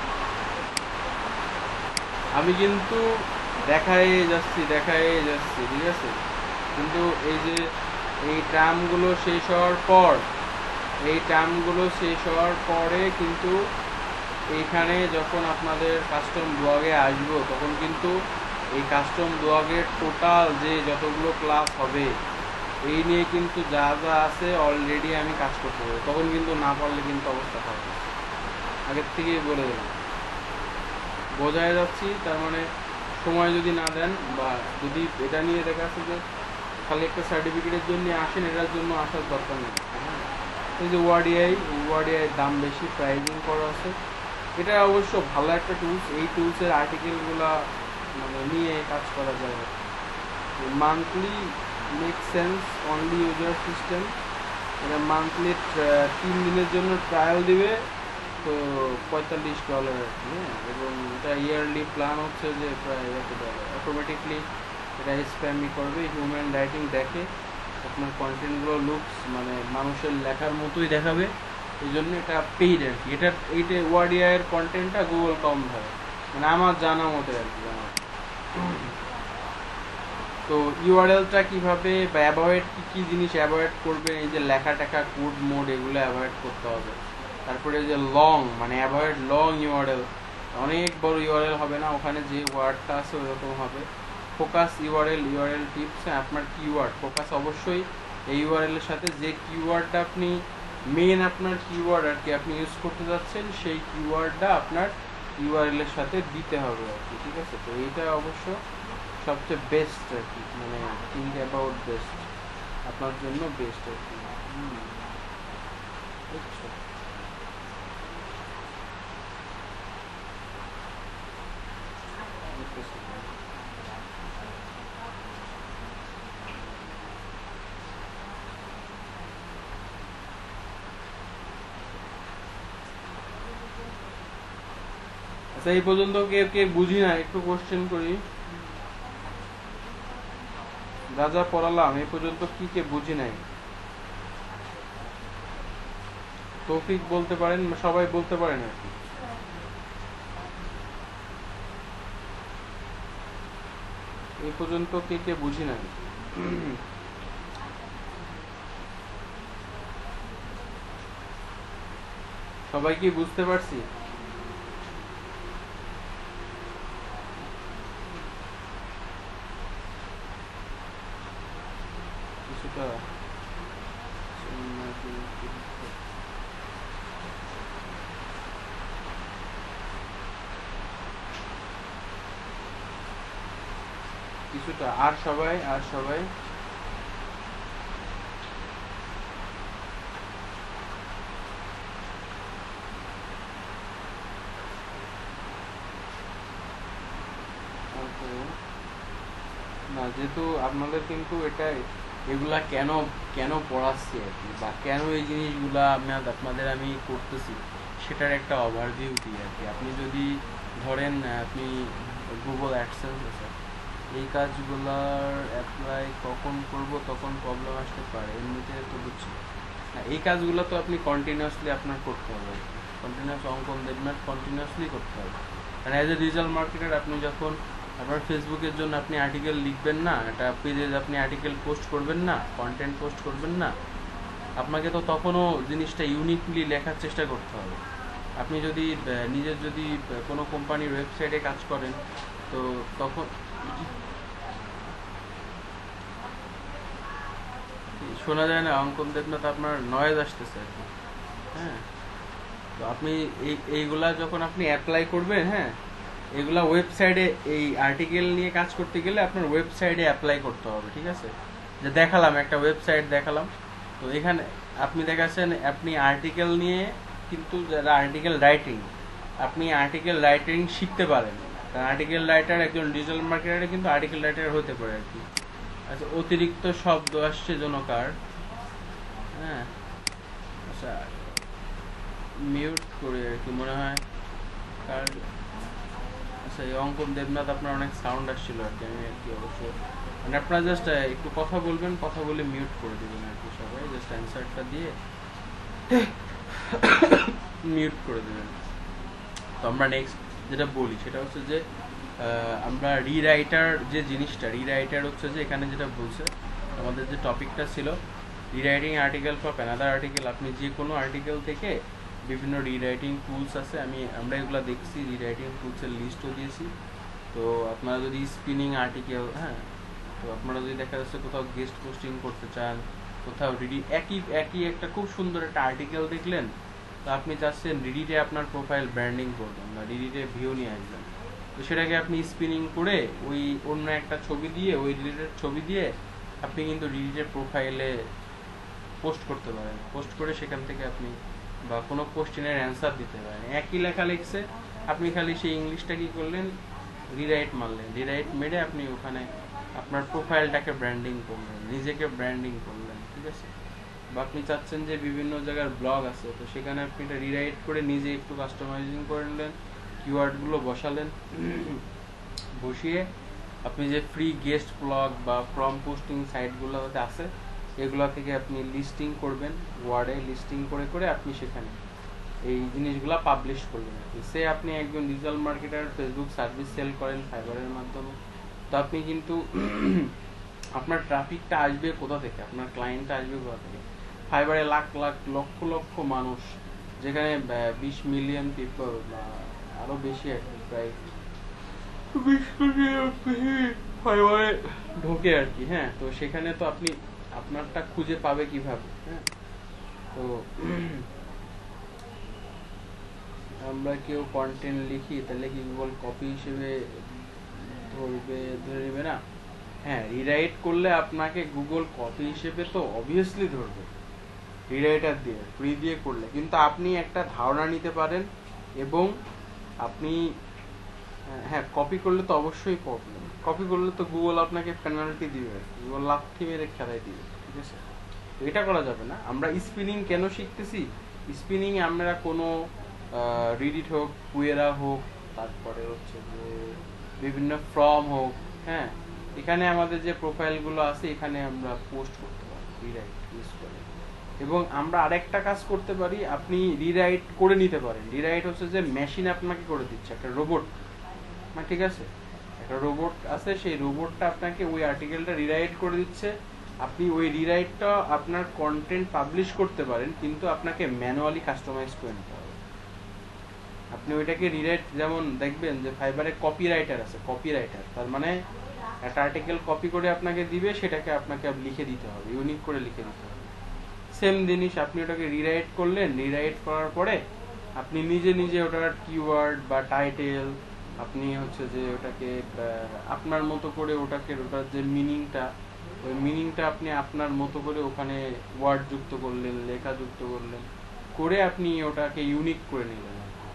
আমি কিন্তু দেখাই যাচ্ছি দেখাই যাচ্ছি ঠিক আছে, কিন্তু এই যে এই টার্মগুলো শেষ হওয়ার পর, এই টার্মগুলো শেষ হওয়ার পরে কিন্তু এইখানে যখন আপনাদের কাস্টম ব্লগে আসবো তখন কিন্তু এই কাস্টম ব্লগের টোটাল যে যতগুলো ক্লাস হবে এই নিয়ে কিন্তু যা যা আছে অলরেডি আমি কাজ করতে পারবো, তখন কিন্তু না পারলে কিন্তু অবস্থা খারাপ, আগের থেকেই বলে দেবো, বোঝাই যাচ্ছি। তার মানে সময় যদি না দেন বা যদি এটা নিয়ে দেখা যাচ্ছে যে খালি একটা সার্টিফিকেটের জন্য আসেন, এটার জন্য আসার দরকার নেই। এই যে ওয়ার্ডিআই, ওয়ার্ডিআই দাম বেশি, প্রাইজিং করা আছে, এটা অবশ্য ভালো একটা টুলস, এই টুলসের আর্টিকেলগুলো মানে নিয়ে কাজ করা যায়। Monthly make sense only user system, এটা মান্থলি তিন দিনের জন্য ট্রায়াল দিবে, তো পঁয়তাল্লিশ ডলার আর কি, হ্যাঁ। এবং এটা ইয়ারলি প্ল্যান হচ্ছে যে প্রায় এক ডলার, অটোমেটিকলি এটা স্প্যামি করবে, হিউম্যান রাইটিং দেখে, আপনার কন্টেন্টগুলো লুকস মানে মানুষের লেখার মতোই দেখাবে, এই জন্য এটা পেইড আর কি। এটা এইটা ওয়ার্ডিআইয়ের কন্টেন্টটা গুগল কম ধরে, মানে আমার জানা মতে আর কি, আমার। তো ইউআরএলটা কীভাবে বা অ্যাভয়েড কী কী জিনিস অ্যাভয়েড করবে, এই যে লেখা টেখা কোড মোড এগুলো অ্যাভয়েড করতে হবে। তারপরে যে লং, মানে অ্যাভয়েড লং ইউআরএল, অনেক বড় ইউআরএল হবে না, ওখানে যে ওয়ার্ডটা আছে ওরকম হবে। ফোকাস ইউআরএল, ইউআরএল টিপস, আপনার কিওয়ার্ড ফোকাস অবশ্যই এই ইউআরএলের সাথে যে কিওয়ার্ডটা আপনি মেন আপনার কিওয়ার্ড আর কি আপনি ইউজ করতে যাচ্ছেন, সেই কিওয়ার্ডটা আপনার ইউআরএলের সাথে দিতে হবে আর কি, ঠিক আছে। তো এইটা অবশ্য সবচেয়ে বেস্ট আর কি, মানে থিঙ্ক অ্যাবাউট বেস্ট, আপনার জন্য বেস্ট আর কি। বুঝছো? আচ্ছা এই পর্যন্ত কে কে বুঝি না একটু কোশ্চেন করি, যা যা পড়ালাম এই পর্যন্ত কি কে বুঝি নাই? তৌফিক বলতে পারেন, সবাই বলতে পারেন আর কি। এই পর্যন্ত কে কে বুঝি নাই? সবাই কি বুঝতে পারছি? কিছুটা কিছুটা আর সবাই আর সবাই না, যেহেতু আপনাদের কিন্তু এটা এগুলা কেন কেন পড়াচ্ছি আর কি, বা কেন এই জিনিসগুলা আমি আপনাদের আমি করতেছি সেটার একটা ওভারভিউ দিই আর কি। আপনি যদি ধরেন আপনি গুগল অ্যাডসেন্স আছে, এই কাজগুলার অ্যাপ্লাই কখন করব তখন প্রবলেম আসতে পারে, এমনিতে তো বুঝছি না। এই কাজগুলো তো আপনি কন্টিনিউয়াসলি আপনার করতে হবে, কন্টিনিউয়াস অঙ্কন দেখবেন, কন্টিনিউয়াসলি করতে হবে। মানে অ্যাজ এ ডিজিটাল মার্কেটার আপনি যখন আপনার ফেসবুকের জন্য আপনি আর্টিকেল লিখবেন না, একটা পেজে আপনি আর্টিকেল পোস্ট করবেন না, কন্টেন্ট পোস্ট করবেন না, আপনাকে তো তখনও জিনিসটা ইউনিকলি লেখার চেষ্টা করতে হবে। আপনি যদি নিজের যদি কোনো কোম্পানির ওয়েবসাইটে কাজ করেন তো তখন শোনা যায় না, অঙ্কন দেবনাথ আপনার নয়েজ আসতেছে আর কি। হ্যাঁ, তো আপনি এই এইগুলা যখন আপনি অ্যাপ্লাই করবেন, হ্যাঁ এগুলা ওয়েবসাইটে এই আর্টিকেল নিয়ে কাজ করতে গেলে আপনার ওয়েবসাইটে অ্যাপ্লাই করতে হবে, ঠিক আছে? যে দেখালাম একটা ওয়েবসাইট দেখালাম, তো এখানে আপনি দেখাচ্ছেন আপনি আর্টিকেল নিয়ে, কিন্তু যারা আর্টিকেল রাইটিং, আপনি আর্টিকেল রাইটিং শিখতে পারেন, কারণ আর্টিকেল রাইটার একজন ডিজিটাল মার্কেটারে কিন্তু আর্টিকেল রাইটার হতে পারে আর কি। আচ্ছা অতিরিক্ত শব্দ আসছে জনকার, হ্যাঁ আচ্ছা মিউট করে আর কি মনে হয় কার। আচ্ছা এই অঙ্কন দেবনাথ আপনার অনেক সাউন্ড আসছিল আর কি, আমি আর কি অবশ্য মানে আপনারা জাস্ট একটু কথা বলবেন, কথা বলে মিউট করে দেবেন আর কি, সবাই জাস্ট অ্যান্সারটা দিয়ে মিউট করে দেবেন। তো আমরা নেক্সট যেটা বলি সেটা হচ্ছে যে আমরা রিরাইটার যে জিনিসটা, রিরাইটার হচ্ছে যে এখানে যেটা বলছে আমাদের যে টপিকটা ছিল rewriting article for another article, আপনি যে কোনো আর্টিকেল থেকে বিভিন্ন রিরাইটিং টুলস আছে, আমি আমরা এগুলো দেখছি, রিরাইটিং টুলসের লিস্টও দিয়েছি। তো আপনারা যদি স্পিনিং আর্টিকেল, হ্যাঁ তো আপনারা যদি দেখা যাচ্ছে কোথাও গেস্ট পোস্টিং করতে চান, কোথাও রিডি একই একই একটা খুব সুন্দর একটা আর্টিকেল দেখলেন, তো আপনি চাচ্ছেন রিডিটে আপনার প্রোফাইল ব্র্যান্ডিং করবেন বা রিডিটে ভিউ নিয়ে আসবেন, তো সেটাকে আপনি স্পিনিং করে ওই অন্য একটা ছবি দিয়ে, ওই রিলেটেড ছবি দিয়ে আপনি কিন্তু রিডিটের প্রোফাইলে পোস্ট করতে পারেন। পোস্ট করে সেখান থেকে আপনি বা কোনো কোশ্চেনের অ্যান্সার দিতে পারেন। একই লেখা লিখছে, আপনি খালি সেই ইংলিশটা কি করলেন, রিরাইট মারলেন, রিরাইট মেরে আপনি ওখানে আপনার প্রোফাইলটাকে ব্র্যান্ডিং করলেন, নিজেকে ব্র্যান্ডিং করলেন, ঠিক আছে? বা আপনি চাচ্ছেন যে বিভিন্ন জায়গার ব্লগ আছে, তো সেখানে আপনি এটা রিরাইট করে নিজে একটু কাস্টমাইজিং করে নিলেন, কিওয়ার্ডগুলো বসালেন, বসিয়ে আপনি যে ফ্রি গেস্ট ব্লগ বা ফ্রম পোস্টিং সাইটগুলোতে আছে এগুলো থেকে আপনি লিস্টিং করবেন, ওয়ার্ডে লিস্টিং করে করে আপনি সেখানে এই জিনিসগুলো পাবলিশ করবেন আর কি। সে আপনি একজন digital marketer, Facebook service sell করেন ফাইবারের মাধ্যমে, তো আপনি কিন্তু আপনার ট্রাফিকটা আসবে কোথা থেকে, আপনার ক্লায়েন্টটা আসবে কোথা থেকে? ফাইবারে লাখ লাখ লক্ষ লক্ষ মানুষ, যেখানে বিশ মিলিয়ন পিপল বা আরো বেশি আর কি, প্রায় বিশ মিলিয়ন ফাইবারে ঢোকে আর কি। হ্যাঁ, তো সেখানে তো আপনি আপনারটা খুঁজে পাবে কিভাবে? হ্যাঁ, তো আমরা কেউ কন্টেন্ট লিখি তাহলে কি গুগল কপি হিসেবে ধরবে, ধরে নেবে না? হ্যাঁ, রিরাইট করলে আপনাকে গুগল কপি হিসেবে তো অবভিয়াসলি ধরবে, রিরাইটার দিয়ে ফ্রি দিয়ে করলে, কিন্তু আপনি একটা ধারণা নিতে পারেন এবং আপনি হ্যাঁ কপি করলে তো অবশ্যই প্রবলেম, কপি করলে তো গুগল আপনাকে পেনাল্টি দিবে, গুগল লাথি মেরে খেলাই দিবে, ঠিক আছে? তো এটা করা যাবে না। আমরা স্পিনিং কেন শিখতেছি? স্পিনিং আমরা কোনো রিডিট হোক, কুয়েরা হোক, তারপরে হচ্ছে যে বিভিন্ন ফর্ম হোক, হ্যাঁ, এখানে আমাদের যে প্রোফাইলগুলো আছে এখানে আমরা পোস্ট করতে পারি রিরাইট ইউজ করে। এবং আমরা আরেকটা কাজ করতে পারি, আপনি রিরাইট করে নিতে পারেন। রিরাইট হচ্ছে যে মেশিন আপনাকে করে দিচ্ছে, একটা রোবট, না ঠিক আছে, একটা রোবট আছে, সেই রোবটটা আপনাকে ওই আর্টিকেলটা রিরাইট করে দিচ্ছে। আপনি ওই রিরাইটটা আপনার কন্টেন্ট পাবলিশ করতে পারেন, কিন্তু আপনাকে ম্যানুয়ালি কাস্টমাইজ করে নিতে হবে। আপনি ওইটাকে রিরাইট, যেমন দেখবেন যে ফাইবারে কপি রাইটার আছে, কপি রাইটার তার মানে একটা আর্টিকেল কপি করে আপনাকে দিবে, সেটাকে আপনাকে লিখে দিতে হবে, ইউনিক করে লিখে দিতে হবে। সেম জিনিস আপনি ওটাকে রিরাইট করলেন, রিরাইট করার পরে আপনি নিজে নিজে ওটার কিওয়ার্ড বা টাইটেল আপনি হচ্ছে যে ওটাকে আপনার মতো করে ওটাকে ওটার যে মিনিংটা, ওই মিনিংটা আপনি আপনার মতো করে ওখানে ওয়ার্ড যুক্ত করলেন, লেখা যুক্ত করলেন, করে আপনি ওটাকে ইউনিক করে নিলেন।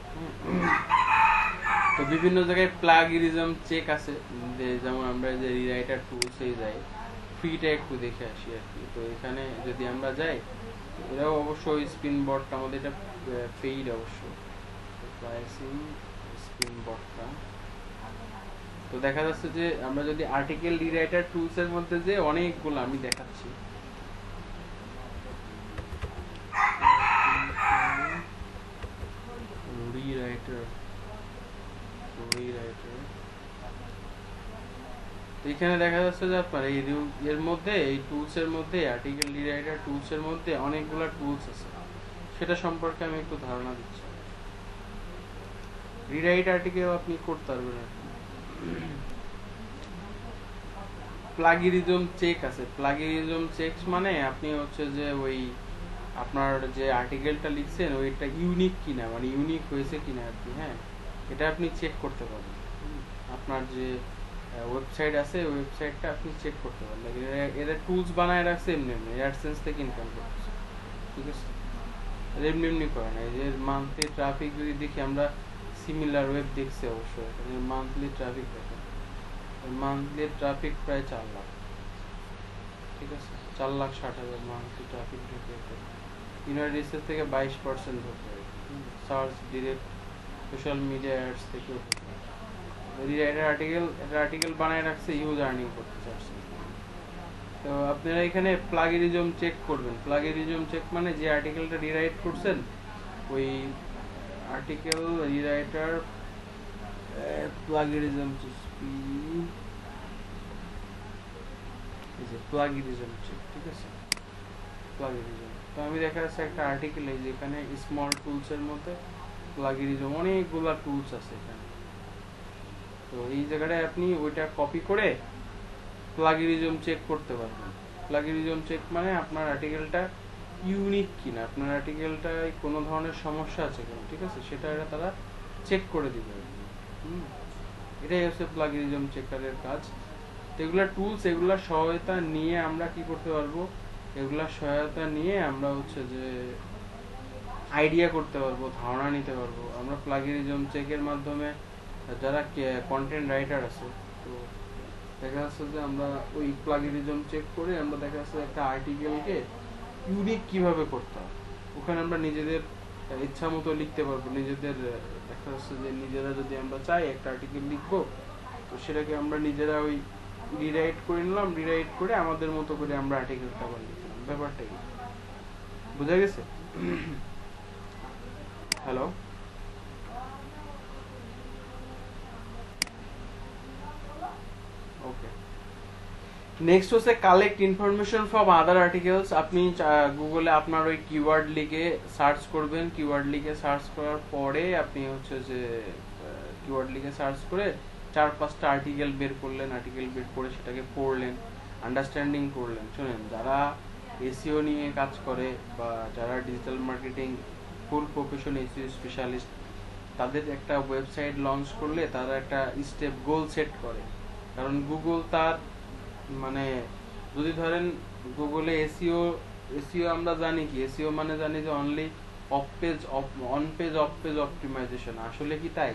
তো বিভিন্ন জায়গায় প্লাগিরিজম চেক আছে, যে যেমন আমরা যে রিরাইটার টুলসে যাই, ফ্রিটা একটু দেখে আসি আর কি। তো এখানে যদি আমরা যাই, এটাও অবশ্যই স্পিন বটটা আমাদের এটা পেইড অবশ্য, প্রাইসিং স্পিন বটটা। তো দেখা যাচ্ছে যে আমরা যদি আর্টিকেল রিরাইটার টুলস এর মধ্যে যে অনেকগুলো আমি দেখাচ্ছি, রিরাইটার রিরাইটার এখানে দেখা যাচ্ছে যে আপনার এই এর মধ্যে, এই টুলস এর মধ্যে, আর্টিকেল রিরাইটার টুলস এর মধ্যে অনেকগুলো টুলস আছে, সেটা সম্পর্কে আমি একটু ধারণা দিচ্ছি। রিরাইট আর্টিকেল আপনি করতে পারবেন আর কি। প্লাগিরিজম চেক আছে, প্লাগিরিজম চেক মানে আপনি হচ্ছে যে ওই আপনার যে আর্টিকেলটা লিখছেন ওইটা ইউনিক কিনা, মানে ইউনিক হয়েছে কিনা আর কি, হ্যাঁ, এটা আপনি চেক করতে পারেন। আপনার যে ওয়েবসাইট আছে ওই ওয়েবসাইটটা আপনি চেক করতে পারেন। এরা টুলস বানায় রাখছে এমনি এমনি, অ্যাডসেন্স থেকে ইনকাম করতেছে, ঠিক আছে, এমনি এমনি করে না। এই যে মান্থলি ট্রাফিক যদি দেখি আমরা, সিমিলার ওয়েব দেখছি অবশ্যই, এখানে মান্থলি ট্রাফিক দেখেন, মান্থলি ট্রাফিক প্রায় চার লাখ, ঠিক আছে, চার লাখ ষাট হাজার মান্থলি ট্রাফিক ঢুকে। ইউনাইটেড স্টেটস থেকে বাইশ পার্সেন্ট ঢুকে, search direct social media ads থেকেও ঢুকে। রিরাইটার আর্টিকেল, এটা আর্টিকেল বানায় রাখছে, ইউজ আর্নিং করতে চাচ্ছে। তো আপনারা এখানে প্লাগিরিজম চেক করবেন। প্লাগিরিজম চেক মানে যে আর্টিকেলটা রিরাইট করছেন ওই আর্টিকেল রিরাইটার প্লাগিরিজম প্লাগিরিজম চেক, ঠিক আছে, প্লাগিরিজম। তো আমি দেখা যাচ্ছে একটা আর্টিকেল, এই যে এখানে স্মল টুলস এর মধ্যে প্লাগিরিজম অনেকগুলা টুলস আছে এখানে। তো এই জায়গাটায় আপনি ওইটা কপি করে প্লাগিরিজম চেক করতে পারবেন। প্লাগিরিজম চেক মানে আপনার আর্টিকেলটা ইউনিক কিনা, আপনার আর্টিকেলটায় কোনো ধরনের সমস্যা আছে কিনা, ঠিক আছে, সেটা এরা তারা চেক করে দিবে। হুম, এটাই হচ্ছে প্লাগিরিজম চেকারের কাজ। তো এগুলা টুলস, এগুলা সহায়তা নিয়ে আমরা কি করতে পারবো, এগুলা সহায়তা নিয়ে আমরা হচ্ছে যে আইডিয়া করতে পারবো, ধারণা নিতে পারবো। আমরা প্লাগিরিজম চেকের মাধ্যমে যারা কন্টেন্ট রাইটার আছে, তো দেখা যাচ্ছে যে আমরা ওই প্লাগিরিজম চেক করে আমরা দেখা যাচ্ছে একটা আর্টিকেলকে ইউনিক কিভাবে করতে হয়, ওখানে আমরা নিজেদের ইচ্ছা মতো লিখতে পারবো। নিজেদের দেখা যাচ্ছে যে নিজেরা যদি আমরা চাই একটা আর্টিকেল লিখবো, তো সেটাকে আমরা নিজেরা ওই রিরাইট করে নিলাম, রিরাইট করে আমাদের মতো করে আমরা আর্টিকেলটা আবার লিখলাম। ব্যাপারটা কি বোঝা গেছে? Hello, okay. নেক্সট হচ্ছে collect information from other articles. আপনি গুগলে আপনার ওই কিওয়ার্ড লিখে সার্চ করবেন, কিওয়ার্ড লিখে সার্চ করার পরে আপনি হচ্ছে যে কিওয়ার্ড লিখে সার্চ করে চার পাঁচটা আর্টিকেল বের করলেন, আর্টিকেল বের করে সেটাকে পড়লেন, আন্ডারস্ট্যান্ডিং করলেন। শুনেন, যারা এসইও নিয়ে কাজ করে বা যারা digital marketing full profession SEO specialist, তাদের একটা ওয়েবসাইট লঞ্চ করলে তারা একটা স্টেপ গোল সেট করে। কারণ গুগল তার মানে যদি ধরেন গুগলে এসইও, এসইও আমরা জানি কি, এসইও মানে জানি যে only off page on page off page optimisation. আসলে কি তাই?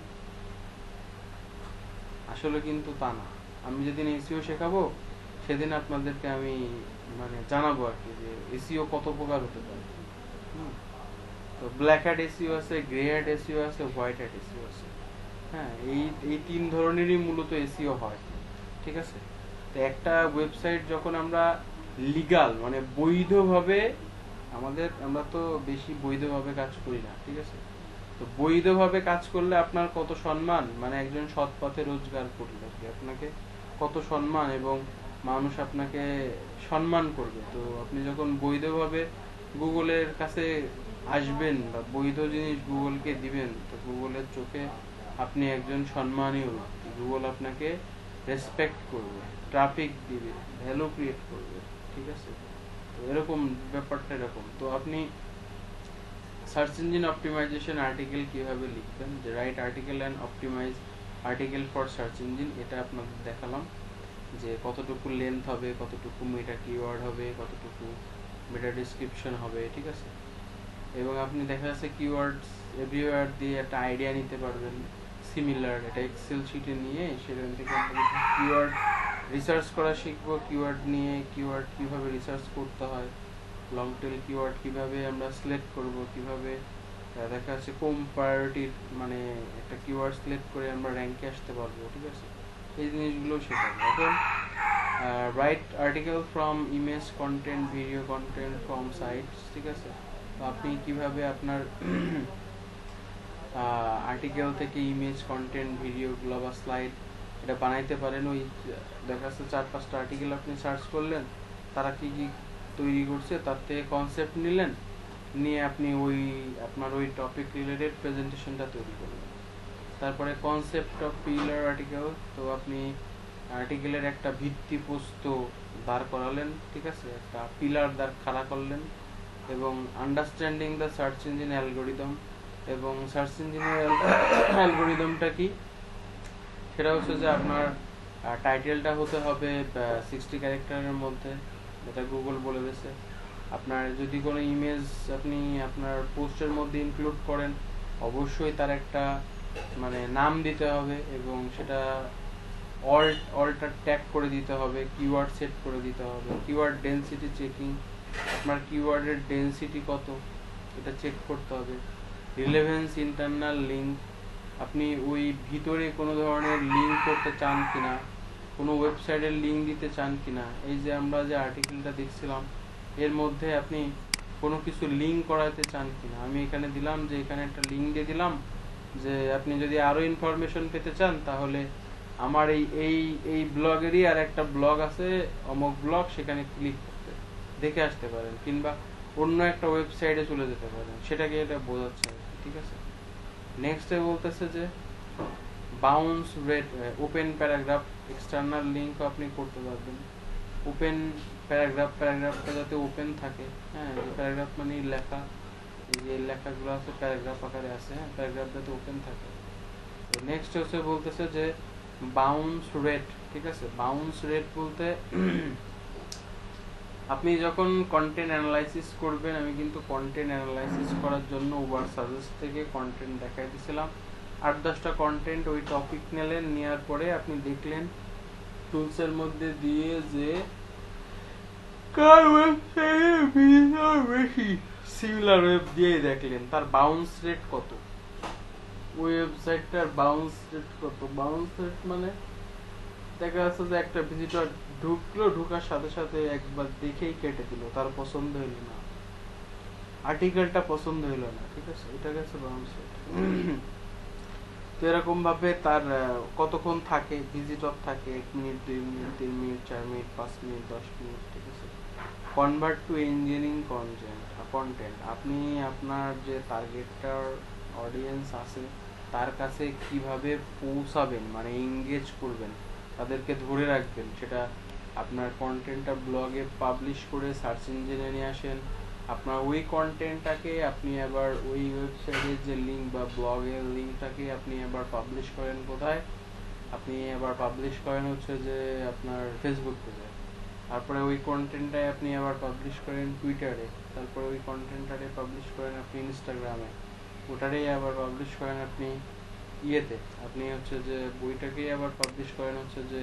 আসলে কিন্তু তা না। আমি যেদিন এসইও শেখাবো সেদিন আপনাদেরকে আমি মানে জানাবো আর কি যে এসইও কত প্রকার হতে পারে। তো ব্ল্যাক হ্যাট এসইও আছে, গ্রে হ্যাট এসইও আছে, হোয়াইট হ্যাট এসইও আছে। হ্যাঁ, এই এই তিন ধরনেরই মূলত এসইও হয়, ঠিক আছে। তো একটা ওয়েবসাইট যখন আমরা লিগাল মানে বৈধভাবে, আমাদের আমরা তো বেশি বৈধভাবে কাজ করি না, ঠিক আছে। তো বৈধভাবে কাজ করলে আপনার কত সম্মান, মানে একজন সৎ পথে রোজগার করলে আর কি, আপনাকে কত সম্মান এবং মানুষ আপনাকে সম্মান করবে। তো আপনি যখন বৈধভাবে গুগলের কাছে আসবেন বা বৈধ জিনিস গুগলকে দিবেন, তো গুগলের চোখে আপনি একজন সম্মানীয় ব্যক্তি। গুগল আপনাকে রেসপেক্ট করবে, ট্রাফিক দিবে, ভ্যালু ক্রিয়েট করবে, ঠিক আছে। তো এরকম ব্যাপারটা এরকম। তো আপনি সার্চ ইঞ্জিন অপটিমাইজেশন আর্টিকেল কিভাবে লিখবেন, যে write article and optimise article for search engine, এটা আপনাদের দেখালাম যে কতটুকু লেন্থ হবে, কতটুকু মেটা কিওয়ার্ড হবে, কতটুকু মেটা ডিসক্রিপশন হবে, ঠিক আছে। এবং আপনি দেখা যাচ্ছে কিওয়ার্ডস এভরিওয়্যার দিয়ে একটা আইডিয়া নিতে পারবেন সিমিলার, এটা এক্সেল শিটে নিয়ে সেখান থেকে আমরা কিওয়ার্ড রিসার্চ করা শিখবো, কিওয়ার্ড নিয়ে কিওয়ার্ড কিভাবে রিসার্চ করতে হয়, লং টেল কিওয়ার্ড কিভাবে আমরা সিলেক্ট করব, কিভাবে দেখা যাচ্ছে কম প্রায়োরিটির মানে একটা কিওয়ার্ড সিলেক্ট করে আমরা র্যাঙ্কে আসতে পারবো, ঠিক আছে। এই জিনিসগুলো শেখাবো। এখন write article from image content, video content from sites, ঠিক আছে। তো আপনি কিভাবে আপনার আর্টিকেল থেকে ইমেজ কন্টেন্ট ভিডিওগুলো বা স্লাইড এটা বানাইতে পারেন। ওই দেখা যাচ্ছে চার পাঁচটা আর্টিকেল আপনি সার্চ করলেন, তারা কি কি তৈরি করছে তার থেকে কনসেপ্ট নিলেন, নিয়ে আপনি ওই আপনার ওই টপিক রিলেটেড প্রেজেন্টেশনটা তৈরি করলেন। তারপরে কনসেপ্ট অফ পিলার আর্টিকেল, তো আপনি আর্টিকেলের একটা ভিত্তিপ্রস্তর দাঁড় করালেন, ঠিক আছে, একটা পিলার দাঁড় খাড়া করলেন। এবং understanding the search engine algorithm, এবং সার্চ ইঞ্জিনের অ্যালগোরিদমটা কি, সেটা হচ্ছে যে আপনার টাইটেলটা হতে হবে সিক্সটি ক্যারেক্টারের মধ্যে, যেটা গুগল বলে দিয়েছে। আপনার যদি কোনো ইমেজ আপনি আপনার পোস্টের মধ্যে ইনক্লুড করেন, অবশ্যই তার একটা মানে নাম দিতে হবে এবং সেটা অল্ট অল্টার ট্যাগ করে দিতে হবে, কিওয়ার্ড সেট করে দিতে হবে, কিওয়ার্ড ডেনসিটি চেকিং, আপনার কিওয়ার্ডের ডেনসিটি কত এটা চেক করতে হবে। রিলেভেন্স ইন্টারনাল লিঙ্ক, আপনি ওই ভিতরে কোনো ধরনের লিঙ্ক করতে চান কিনা, কোনো ওয়েবসাইটের লিঙ্ক দিতে চান কিনা। এই যে আমরা যে আর্টিকেলটা দেখছিলাম এর মধ্যে আপনি কোনো কিছু লিঙ্ক করাতে চান কিনা। আমি এখানে দিলাম যে এখানে একটা লিঙ্ক দিয়ে দিলাম যে আপনি যদি আরো ইনফরমেশন পেতে চান তাহলে আমার এই এই এই ব্লগেরই আর একটা ব্লগ আছে অমুক ব্লগ, সেখানে ক্লিক করতে দেখে আসতে পারেন, কিংবা অন্য একটা ওয়েবসাইটে চলে যেতে পারেন, সেটাকে এটা বোঝাচ্ছে, ঠিক আছে। নেক্সটে বলতেছে যে bounce rate, open paragraph, external link আপনি করতে পারবেন। ওপেন প্যারাগ্রাফ, প্যারাগ্রাফটা যাতে ওপেন থাকে, হ্যাঁ, প্যারাগ্রাফ মানে লেখা, এই যে লেখাগুলো আছে প্যারাগ্রাফ আকারে আছে, হ্যাঁ, প্যারাগ্রাফ যাতে ওপেন থাকে। তো নেক্সট হচ্ছে বলতেছে যে বাউন্স রেট, ঠিক আছে। বাউন্স রেট বলতে আপনি যখন কন্টেন্ট অ্যানালাইসিস করবেন, আমি কিন্তু কন্টেন্ট অ্যানালাইসিস করার জন্য ওভার সাজেস্ট থেকে কন্টেন্ট দেখাই দিয়েছিলাম, আট দশটা কন্টেন্ট ওই টপিক নিলেন, নেওয়ার পরে আপনি দেখলেন টুলসের মধ্যে দিয়ে যে কার ওয়েবসাইটে ভিজিটর বেশি, সিমিলার ওয়েব দিয়ে দেখলেন তার বাউন্স রেট কত, ওই ওয়েবসাইটটার বাউন্স রেট কত। বাউন্স রেট মানে দেখা যাচ্ছে যে একটা ভিজিটর ঢুকলো, ঢুকার সাথে সাথে একবার দেখেই কেটে দিল, তার পছন্দ হইল না, আর্টিকেলটা পছন্দ হইল না, ঠিক আছে, এটা গেছে বাউন্স রেট। তো এরকম ভাবে তার কতক্ষণ থাকে ভিজিটর থাকে, এক মিনিট, দুই মিনিট, তিন মিনিট, চার মিনিট, পাঁচ মিনিট, দশ মিনিট, ঠিক আছে। Convert to engineering content content আপনি আপনার যে টার্গেটটার অডিয়েন্স আছে তার কাছে কিভাবে পৌঁছাবেন, মানে এঙ্গেজ করবেন, তাদেরকে ধরে রাখবেন, সেটা আপনার কন্টেন্টটা ব্লগে পাবলিশ করে সার্চ ইঞ্জিনে নিয়ে আসেন। আপনার ওই কন্টেন্টটাকে আপনি আবার ওই ওয়েবসাইটের যে লিঙ্ক বা ব্লগের লিঙ্কটাকে আপনি আবার পাবলিশ করেন কোথায়, আপনি আবার পাবলিশ করেন হচ্ছে যে আপনার ফেসবুক পেজে, তারপরে ওই কন্টেন্টটাই আপনি আবার পাবলিশ করেন টুইটারে, তারপরে ওই কন্টেন্টটারে পাবলিশ করেন আপনি ইনস্টাগ্রামে, ওটারেই আবার পাবলিশ করেন আপনি ইয়েতে, আপনি হচ্ছে যে বইটাকেই আবার পাবলিশ করেন হচ্ছে যে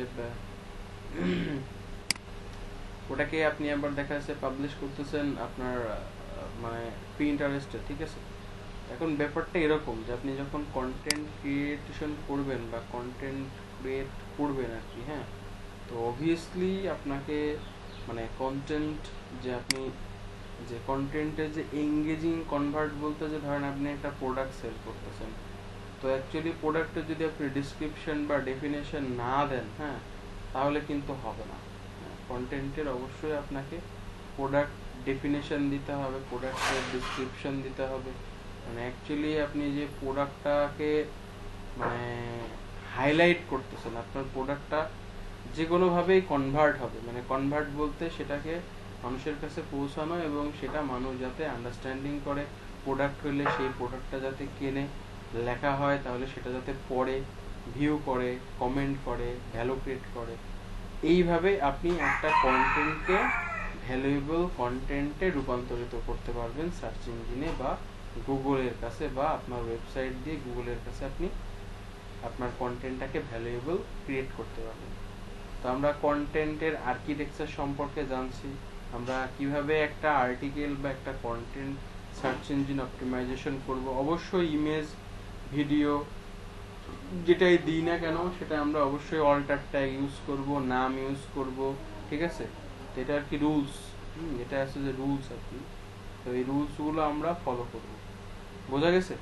ওটাকে আপনি আবার দেখা যাচ্ছে পাবলিশ করতেছেন আপনার মানে পিন্টারেস্টে, ঠিক আছে। এখন ব্যাপারটা এরকম যে আপনি যখন কন্টেন্ট ক্রিয়েশন করবেন বা কন্টেন্ট ক্রিয়েট করবেন আর কি, হ্যাঁ, তো অবভিয়াসলি আপনাকে মানে কন্টেন্ট যে আপনি যে কন্টেন্টে যে এঙ্গেজিং কনভার্ট বলতে যে ধরেন আপনি একটা প্রোডাক্ট সেল করতেছেন, তো অ্যাকচুয়ালি প্রোডাক্টের যদি আপনি ডিসক্রিপশন বা ডেফিনেশন না দেন, হ্যাঁ, তাহলে কিন্তু হবে না। কন্টেন্টের অবশ্যই আপনাকে প্রোডাক্ট ডেফিনেশন দিতে হবে, প্রোডাক্টের ডিসক্রিপশন দিতে হবে, মানে অ্যাকচুয়ালি আপনি যে প্রোডাক্টটাকে মানে হাইলাইট করতেছেন, আপনার প্রোডাক্টটা যে কোনোভাবেই কনভার্ট হবে, মানে কনভার্ট বলতে সেটাকে মানুষের কাছে পৌঁছানো এবং সেটা মানুষ যাতে আন্ডারস্ট্যান্ডিং করে, প্রোডাক্ট হলে সেই প্রোডাক্টটা যাতে কেনে, লেখা হয় তাহলে সেটা যাতে পড়ে, ভিউ করে, কমেন্ট করে, ভ্যালু ক্রিয়েট করে, এইভাবে আপনি একটা কন্টেন্টকে ভ্যালুয়েবল কন্টেন্টে রূপান্তরিত করতে পারবেন সার্চ ইঞ্জিনে বা গুগলের কাছে, বা আপনার ওয়েবসাইট দিয়ে গুগলের কাছে আপনি আপনার কন্টেন্টটাকে ভ্যালুয়েবল ক্রিয়েট করতে পারবেন। তো আমরা কন্টেন্টের আর্কিটেকচার সম্পর্কে জানছি, আমরা কিভাবে একটা আর্টিকেল বা একটা কন্টেন্ট সার্চ ইঞ্জিন অপটিমাইজেশন করব। অবশ্যই ইমেজ, ভিডিও যেটাই দিই না কেন সেটা আমরা অবশ্যই অল্টার ট্যাগ ইউজ করব, নাম ইউজ করব, ঠিক আছে। তো এটা আর কি রুলস, এটা আছে যে রুলস আর কি, তো এই রুলসগুলো আমরা ফলো করব। বোঝা গেছে?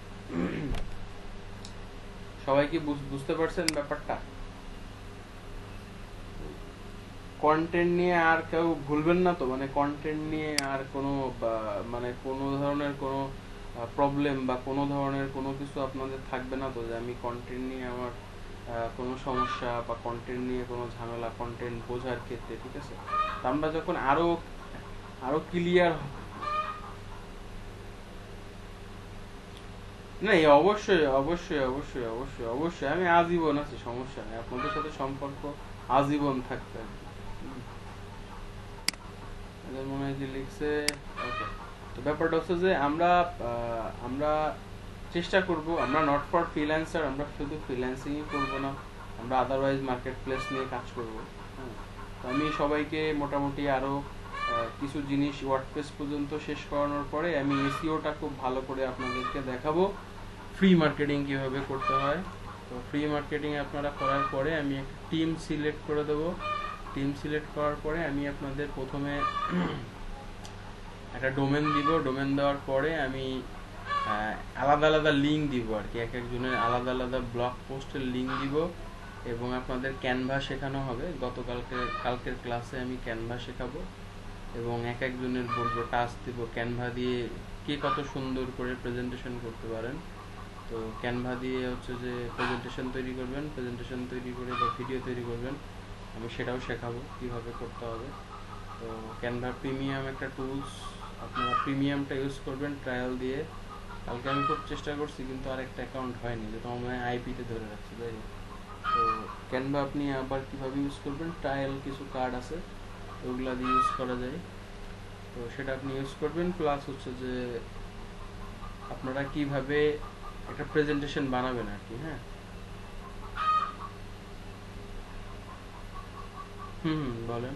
সবাই কি বুঝতে পারছেন ব্যাপারটা? কন্টেন্ট নিয়ে আর কেউ ভুলবেন না তো, মানে কন্টেন্ট নিয়ে আর কোনো মানে কোনো ধরনের কোনো প্রবলেম বা কোনো ধরনের কোনো কিছু আপনাদের থাকবে না তো, যে আমি কন্টেন্ট নিয়ে আমার কোনো সমস্যা বা কন্টেন্ট নিয়ে কোনো ঝামেলা কন্টেন্ট বোঝার ক্ষেত্রে, ঠিক আছে। আমরা যখন আরো আরো ক্লিয়ার না, অবশ্যই অবশ্যই অবশ্যই অবশ্যই অবশ্যই আমি আজীবন আছি, সমস্যা নেই, আপনাদের সাথে সম্পর্ক আজীবন থাকতে। মনে হয় যে লিখছে ওকে। তো ব্যাপারটা হচ্ছে যে আমরা আমরা চেষ্টা করব, আমরা নট ফর ফ্রিল্যান্সার, আমরা শুধু ফ্রিল্যান্সিংই করব না, আমরা আদারওয়াইজ মার্কেট প্লেস নিয়ে কাজ করব। হ্যাঁ, তো আমি সবাইকে মোটামুটি আরও কিছু জিনিস ওয়ার্ডপ্রেস পর্যন্ত শেষ করানোর পরে আমি এসইওটা খুব ভালো করে আপনাদেরকে দেখাবো, ফ্রি মার্কেটিং কীভাবে করতে হয়। তো ফ্রি মার্কেটিং আপনারা করার পরে আমি একটা টিম সিলেক্ট করে দেবো, টিম সিলেক্ট করার পরে আমি আপনাদের প্রথমে একটা ডোমেন দিব, ডোমেন দেওয়ার পরে আমি আলাদা আলাদা লিঙ্ক দিব আর কি, এক একজনের আলাদা আলাদা ব্লগ পোস্টের লিঙ্ক দিব, এবং আপনাদের ক্যানভা শেখানো হবে। গতকালকে কালকের ক্লাসে আমি ক্যানভা শেখাবো, এবং এক একজনের বলবো টাস্ক দিব ক্যানভা দিয়ে কে কত সুন্দর করে প্রেজেন্টেশন করতে পারেন। তো ক্যানভা দিয়ে হচ্ছে যে প্রেজেন্টেশন তৈরি করবেন, প্রেজেন্টেশন তৈরি করে বা ভিডিও তৈরি করবেন, আমি সেটাও শেখাবো কিভাবে করতে হবে। তো ক্যানভা প্রিমিয়াম একটা টুলস, আপনারা প্রিমিয়ামটা ইউজ করবেন ট্রায়াল দিয়ে। কালকে আমি খুব চেষ্টা করছি কিন্তু আর একটা অ্যাকাউন্ট হয়নি, যেটা আমার আইপিতে ধরে রাখছি, তাই। তো ক্যানভা আপনি আবার কিভাবে ইউজ করবেন, ট্রায়াল কিছু কার্ড আছে ওগুলা দিয়ে ইউজ করা যায়, তো সেটা আপনি ইউজ করবেন। প্লাস হচ্ছে যে আপনারা কিভাবে একটা প্রেজেন্টেশন বানাবেন আর কি। হ্যাঁ, হুম বলেন।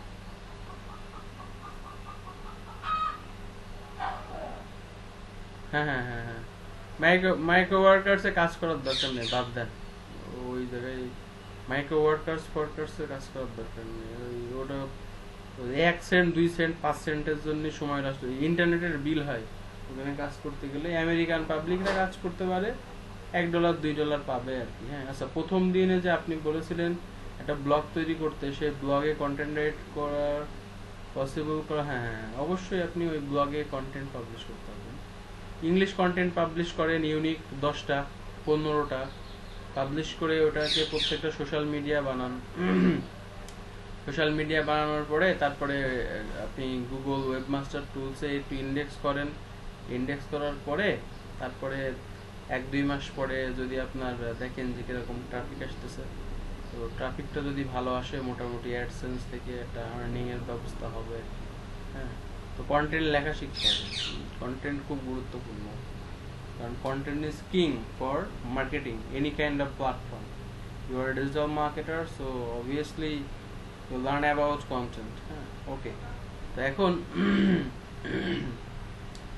হ্যাঁ হ্যাঁ হ্যাঁ হ্যাঁ মাইক্রো মাইক্রো ওয়ার্কার্সে কাজ করার দরকার নেই, বাদ দেন ওই জায়গায় মাইক্রো ওয়ার্কার্স ফোয়ার্কার্সে কাজ করার দরকার নেই। ওই ওটা এক সেন্ট দুই সেন্ট পাঁচ সেন্টের জন্য সময় নষ্ট, ইন্টারনেটের বিল হয় ওখানে কাজ করতে গেলে। আমেরিকান পাবলিকরা কাজ করতে পারে, এক ডলার দুই ডলার পাবে আর কি। হ্যাঁ, আচ্ছা, প্রথম দিনে যে আপনি বলেছিলেন একটা ব্লগ তৈরি করতে, সেই ব্লগে কন্টেন্ট রাইট করার পসিবল করা, হ্যাঁ হ্যাঁ অবশ্যই আপনি ওই ব্লগে কন্টেন্ট পাবলিশ করতে পারবেন। ইংলিশ কন্টেন্ট পাবলিশ করেন, ইউনিক দশটা পনেরোটা পাবলিশ করে ওটাকে প্রত্যেকটা সোশ্যাল মিডিয়া বানান। সোশ্যাল মিডিয়া বানানোর পরে তারপরে আপনি গুগল ওয়েবমাস্টার টুলসে একটু ইন্ডেক্স করেন, ইন্ডেক্স করার পরে তারপরে এক দুই মাস পরে যদি আপনার দেখেন যে কিরকম ট্রাফিক আসতেছে, তো ট্রাফিকটা যদি ভালো আসে মোটামুটি অ্যাডসেন্স থেকে একটা আর্নিং এর ব্যবস্থা হবে। হ্যাঁ, তো কন্টেন্ট লেখা শিখতে হবে, কন্টেন্ট খুব গুরুত্বপূর্ণ, কারণ content is king for marketing any kind of platform. You are a digital marketer, so obviously you learn about content. হ্যাঁ, ওকে। তো এখন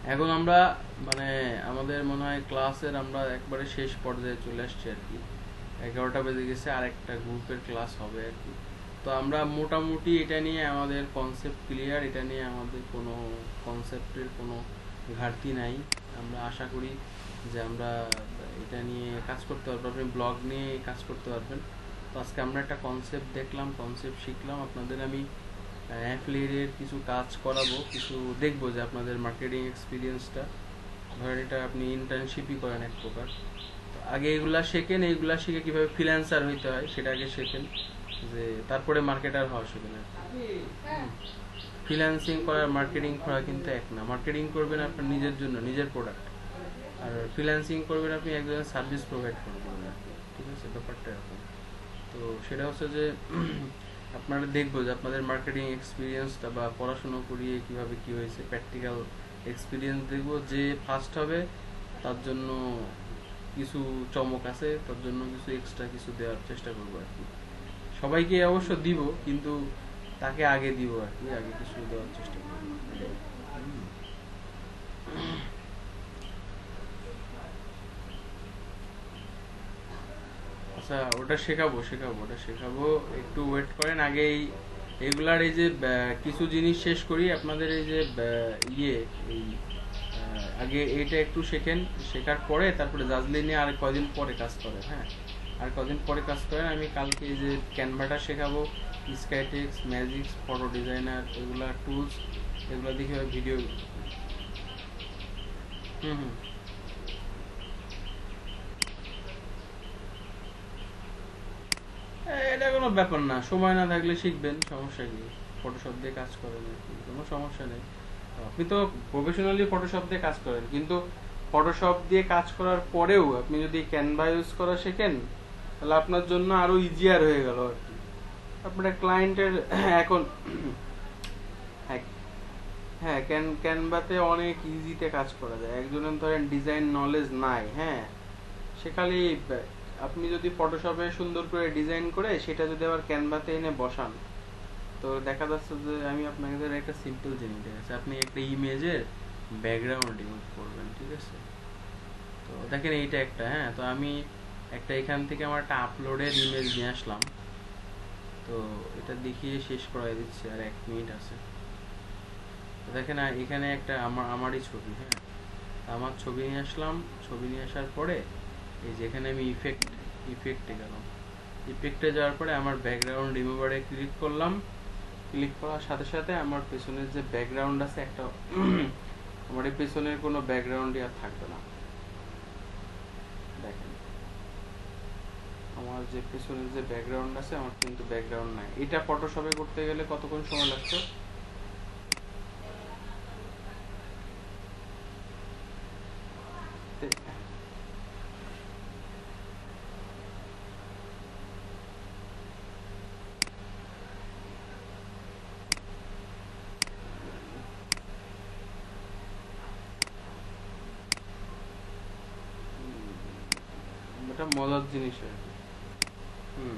এখন আমরা মানে আমাদের মনে হয় ক্লাসের আমরা একবারে শেষ পর্যায়ে চলে আসছি আর কি। এগারোটা বেজে গেছে, আর একটা গ্রুপের ক্লাস হবে আর কি। তো আমরা মোটামুটি এটা নিয়ে আমাদের কনসেপ্ট ক্লিয়ার, এটা নিয়ে আমাদের কোনো কনসেপ্টের কোনো ঘাটতি নাই। আমরা আশা করি যে আমরা এটা নিয়ে কাজ করতে পারবো, আপনি ব্লগ নিয়ে কাজ করতে পারবেন। তো আজকে আমরা একটা কনসেপ্ট দেখলাম, কনসেপ্ট শিখলাম, আপনাদের আমি অ্যাফিলিয়েটের কিছু কাজ করাবো, কিছু দেখবো যে আপনাদের মার্কেটিং এক্সপিরিয়েন্সটা, ধরেন এটা আপনি ইন্টার্নশিপই করেন এক প্রকার। তো আগে এগুলা শেখেন, এইগুলা শিখে কীভাবে ফ্রিল্যান্সার হইতে হয় সেটা আগে শেখেন, যে তারপরে মার্কেটার হওয়া শিখেন আর কি। ফ্রিল্যান্সিং করার মার্কেটিং করা কিন্তু এক না। মার্কেটিং করবেন আপনার নিজের জন্য, নিজের প্রোডাক্ট, আর ফ্রিল্যান্সিং করবেন আপনি একজনের সার্ভিস প্রোভাইড করবেন আর কি। ঠিক আছে, ব্যাপারটা এরকম। তো সেটা হচ্ছে যে আপনারা দেখবো যে আপনাদের মার্কেটিং এক্সপিরিয়েন্সটা বা পড়াশুনো করিয়ে কিভাবে কি হয়েছে, প্র্যাকটিক্যাল এক্সপিরিয়েন্স দেখবো। যে ফার্স্ট হবে তার জন্য কিছু চমক আছে, তার জন্য কিছু এক্সট্রা কিছু দেওয়ার চেষ্টা করবো আর কি। সবাইকে অবশ্য দিব, কিন্তু তাকে আগে দিব আর কি, আগে কিছু দেওয়ার চেষ্টা করবো। আচ্ছা, ওটা শেখাবো শেখাবো ওটা শেখাবো, একটু ওয়েট করেন। আগে এই এগুলার এই যে কিছু জিনিস শেষ করি আপনাদের, এই যে ইয়ে এই আগে এইটা একটু শেখেন, শেখার পরে তারপরে জাজলি নিয়ে আর কদিন পরে কাজ করেন। হ্যাঁ, আর কদিন পরে কাজ করেন। আমি কালকে এই যে ক্যানভাটা শেখাবো, স্কাইটেক্স, ম্যাজিক্স, ফটো ডিজাইনার, এগুলা টুলস, এগুলো দেখে ভিডিও। হুম হুম এটা কোনো ব্যাপার না, সময় না থাকলে শিখবেন, সমস্যা কি? ফটোশপ দিয়ে কাজ করেন আর কি, কোনো সমস্যা নেই। আপনি তো প্রফেশনালি ফটোশপ দিয়ে কাজ করেন, কিন্তু ফটোশপ দিয়ে কাজ করার পরেও আপনি যদি ক্যানভা ইউজ করা শেখেন, তাহলে আপনার জন্য আরো ইজিয়ার হয়ে গেল আর কি। আপনার ক্লায়েন্টের এখন হ্যাঁ ক্যান ক্যানভাতে অনেক ইজিতে কাজ করা যায়। একজনের ধরেন ডিজাইন নলেজ নাই, হ্যাঁ, সে খালি আপনি যদি ফটোশপে সুন্দর করে ডিজাইন করে সেটা যদি আবার ক্যানভাতে এনে বসান, তো দেখা যাচ্ছে যে আমি আপনাকে একটা সিম্পল জিনিস দেখাচ্ছি, আপনি একটা ইমেজের ব্যাকগ্রাউন্ড রিমুভ করবেন, ঠিক আছে? তো দেখেন এইটা একটা, হ্যাঁ, তো আমি একটা এখান থেকে আমার একটা আপলোডের ইমেজ নিয়ে আসলাম, তো এটা দেখিয়ে শেষ করাই দিচ্ছি, আর এক মিনিট আছে। তো দেখেন এখানে একটা আমার আমারই ছবি, হ্যাঁ, আমার ছবি নিয়ে আসলাম। ছবি নিয়ে আসার পরে এই যেখানে আমি ইফেক্ট ইফেক্টে গেলাম, ইফেক্টে যাওয়ার পরে আমার ব্যাকগ্রাউন্ড রিমুভারে ক্লিক করলাম। ক্লিক করার সাথে সাথে আমার পেছনের যে ব্যাকগ্রাউন্ড আছে একটা আমার এই পেছনের কোনো ব্যাকগ্রাউন্ডই আর থাকবে না। দেখেন আমার যে পেছনের যে ব্যাকগ্রাউন্ড আছে, আমার কিন্তু ব্যাকগ্রাউন্ড নাই। এটা ফটোশপে করতে গেলে কতক্ষণ সময় লাগছে? এটা মজার জিনিস আর কি। হুম,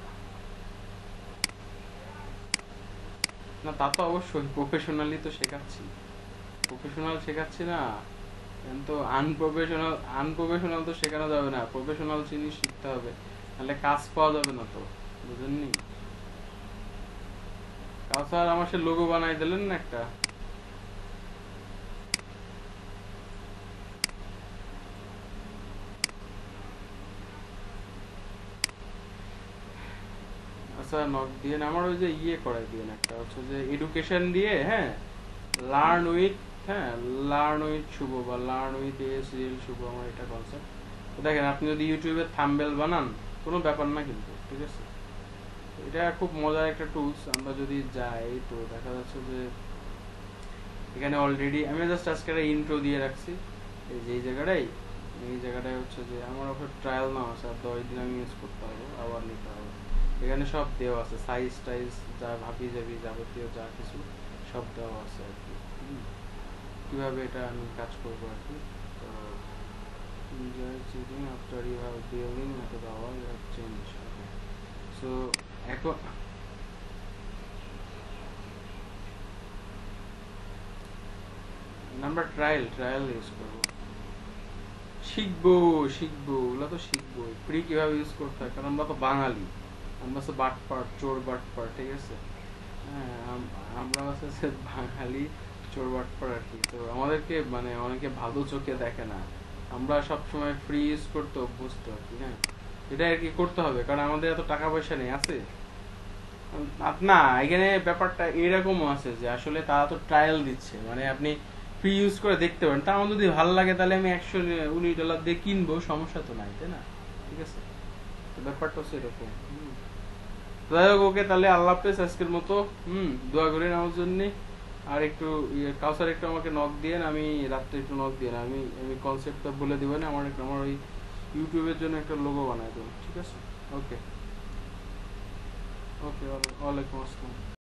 না তা তো অবশ্যই, প্রফেশনালি তো শেখাচ্ছি, প্রফেশনাল শেখাচ্ছি না, কিন্তু আনপ্রফেশনাল আনপ্রফেশনাল তো শেখানো যাবে না, প্রফেশনাল জিনিস শিখতে হবে, নাহলে কাজ পাওয়া যাবে না তো, বুঝেননি? কাউসার আমার সে লোগো বানাই দিলেন না একটা। আচ্ছা নক দিয়ে আমার ওই যে ইয়ে করাই দিয়ে একটা হচ্ছে যে এডুকেশন দিয়ে, হ্যাঁ, লার্ন উইথ, হ্যাঁ, লার্ন উইথ শুভ বা লার্ন উইথ এস রিয়েল শুভ, আমার এটা কনসেপ্ট। তো দেখেন আপনি যদি ইউটিউবে থাম্বনেল বানান, কোনো ব্যাপার না কিন্তু, ঠিক আছে? এটা খুব মজার একটা টুলস। আমরা যদি যাই তো দেখা যাচ্ছে যে এখানে অলরেডি আমি জাস্ট আজকে একটা ইন্ট্রো দিয়ে রাখছি, এই যে এই জায়গাটাই, এই জায়গাটায় হচ্ছে যে আমার ওপর ট্রায়াল নাও আছে, আর দশ দিন আমি ইউজ করতে পারবো, আবার নিতে হবে। এখানে সব দেওয়া আছে, সাইজ টাইজ যা ভাবি যাবি যাবতীয় যা কিছু সব দেওয়া আছে আর কি, কিভাবে এটা আমি কাজ করবো আর কি। তো enjoy cheating after you have building method hour you have changed, okay, so এখন আমরা ট্রায়াল ট্রায়াল ইউজ করবো, শিখবো শিখবো ওগুলো তো শিখবো ফ্রি কিভাবে ইউজ করতে হয়, কারণ আমরা তো বাঙালি, আমরা তো বাটপার চোর বাটপার, ঠিক আছে। হ্যাঁ আম- আমরা হচ্ছে বাঙালি চোর বাটপার আর কি, তো আমাদেরকে মানে অনেকে ভালো চোখে দেখে না, আমরা সবসময় ফ্রি ইউজ করতে অভ্যস্ত আর কি। হ্যাঁ এটা আর কি করতে হবে, কারণ আমাদের এত টাকা পয়সা নেই আছে। উম, আপ- না এখানে ব্যাপারটা এরকমও আছে যে আসলে তারা তো ট্রায়াল দিচ্ছে, মানে আপনি ফ্রি ইউজ করে দেখতে পারেন, তা আমার যদি ভালো লাগে তাহলে আমি একশো উনিশ ডলার দিয়ে কিনবো, সমস্যা তো নাই, তাই না? ঠিক আছে, তো ব্যাপারটা হচ্ছে এরকম। হুম। তো যাই হোক, ওকে তাহলে আল্লাহ হাফেজ আজকের মতো। হুম, দোয়া করেন আমার জন্য। আর একটু ইয়ে, কাউসার একটু আমাকে নক দিয়েন, আমি রাত্রে একটু নক দিয়েন, আমি আমি কনসেপ্টটা বলে দিবেন, আমার একটা আমার ওই ইউটিউবের জন্য একটা লোগো বানাই দেবো, ঠিক আছে? ওকে ওকে, ওয়ালাইকুম আসসালাম।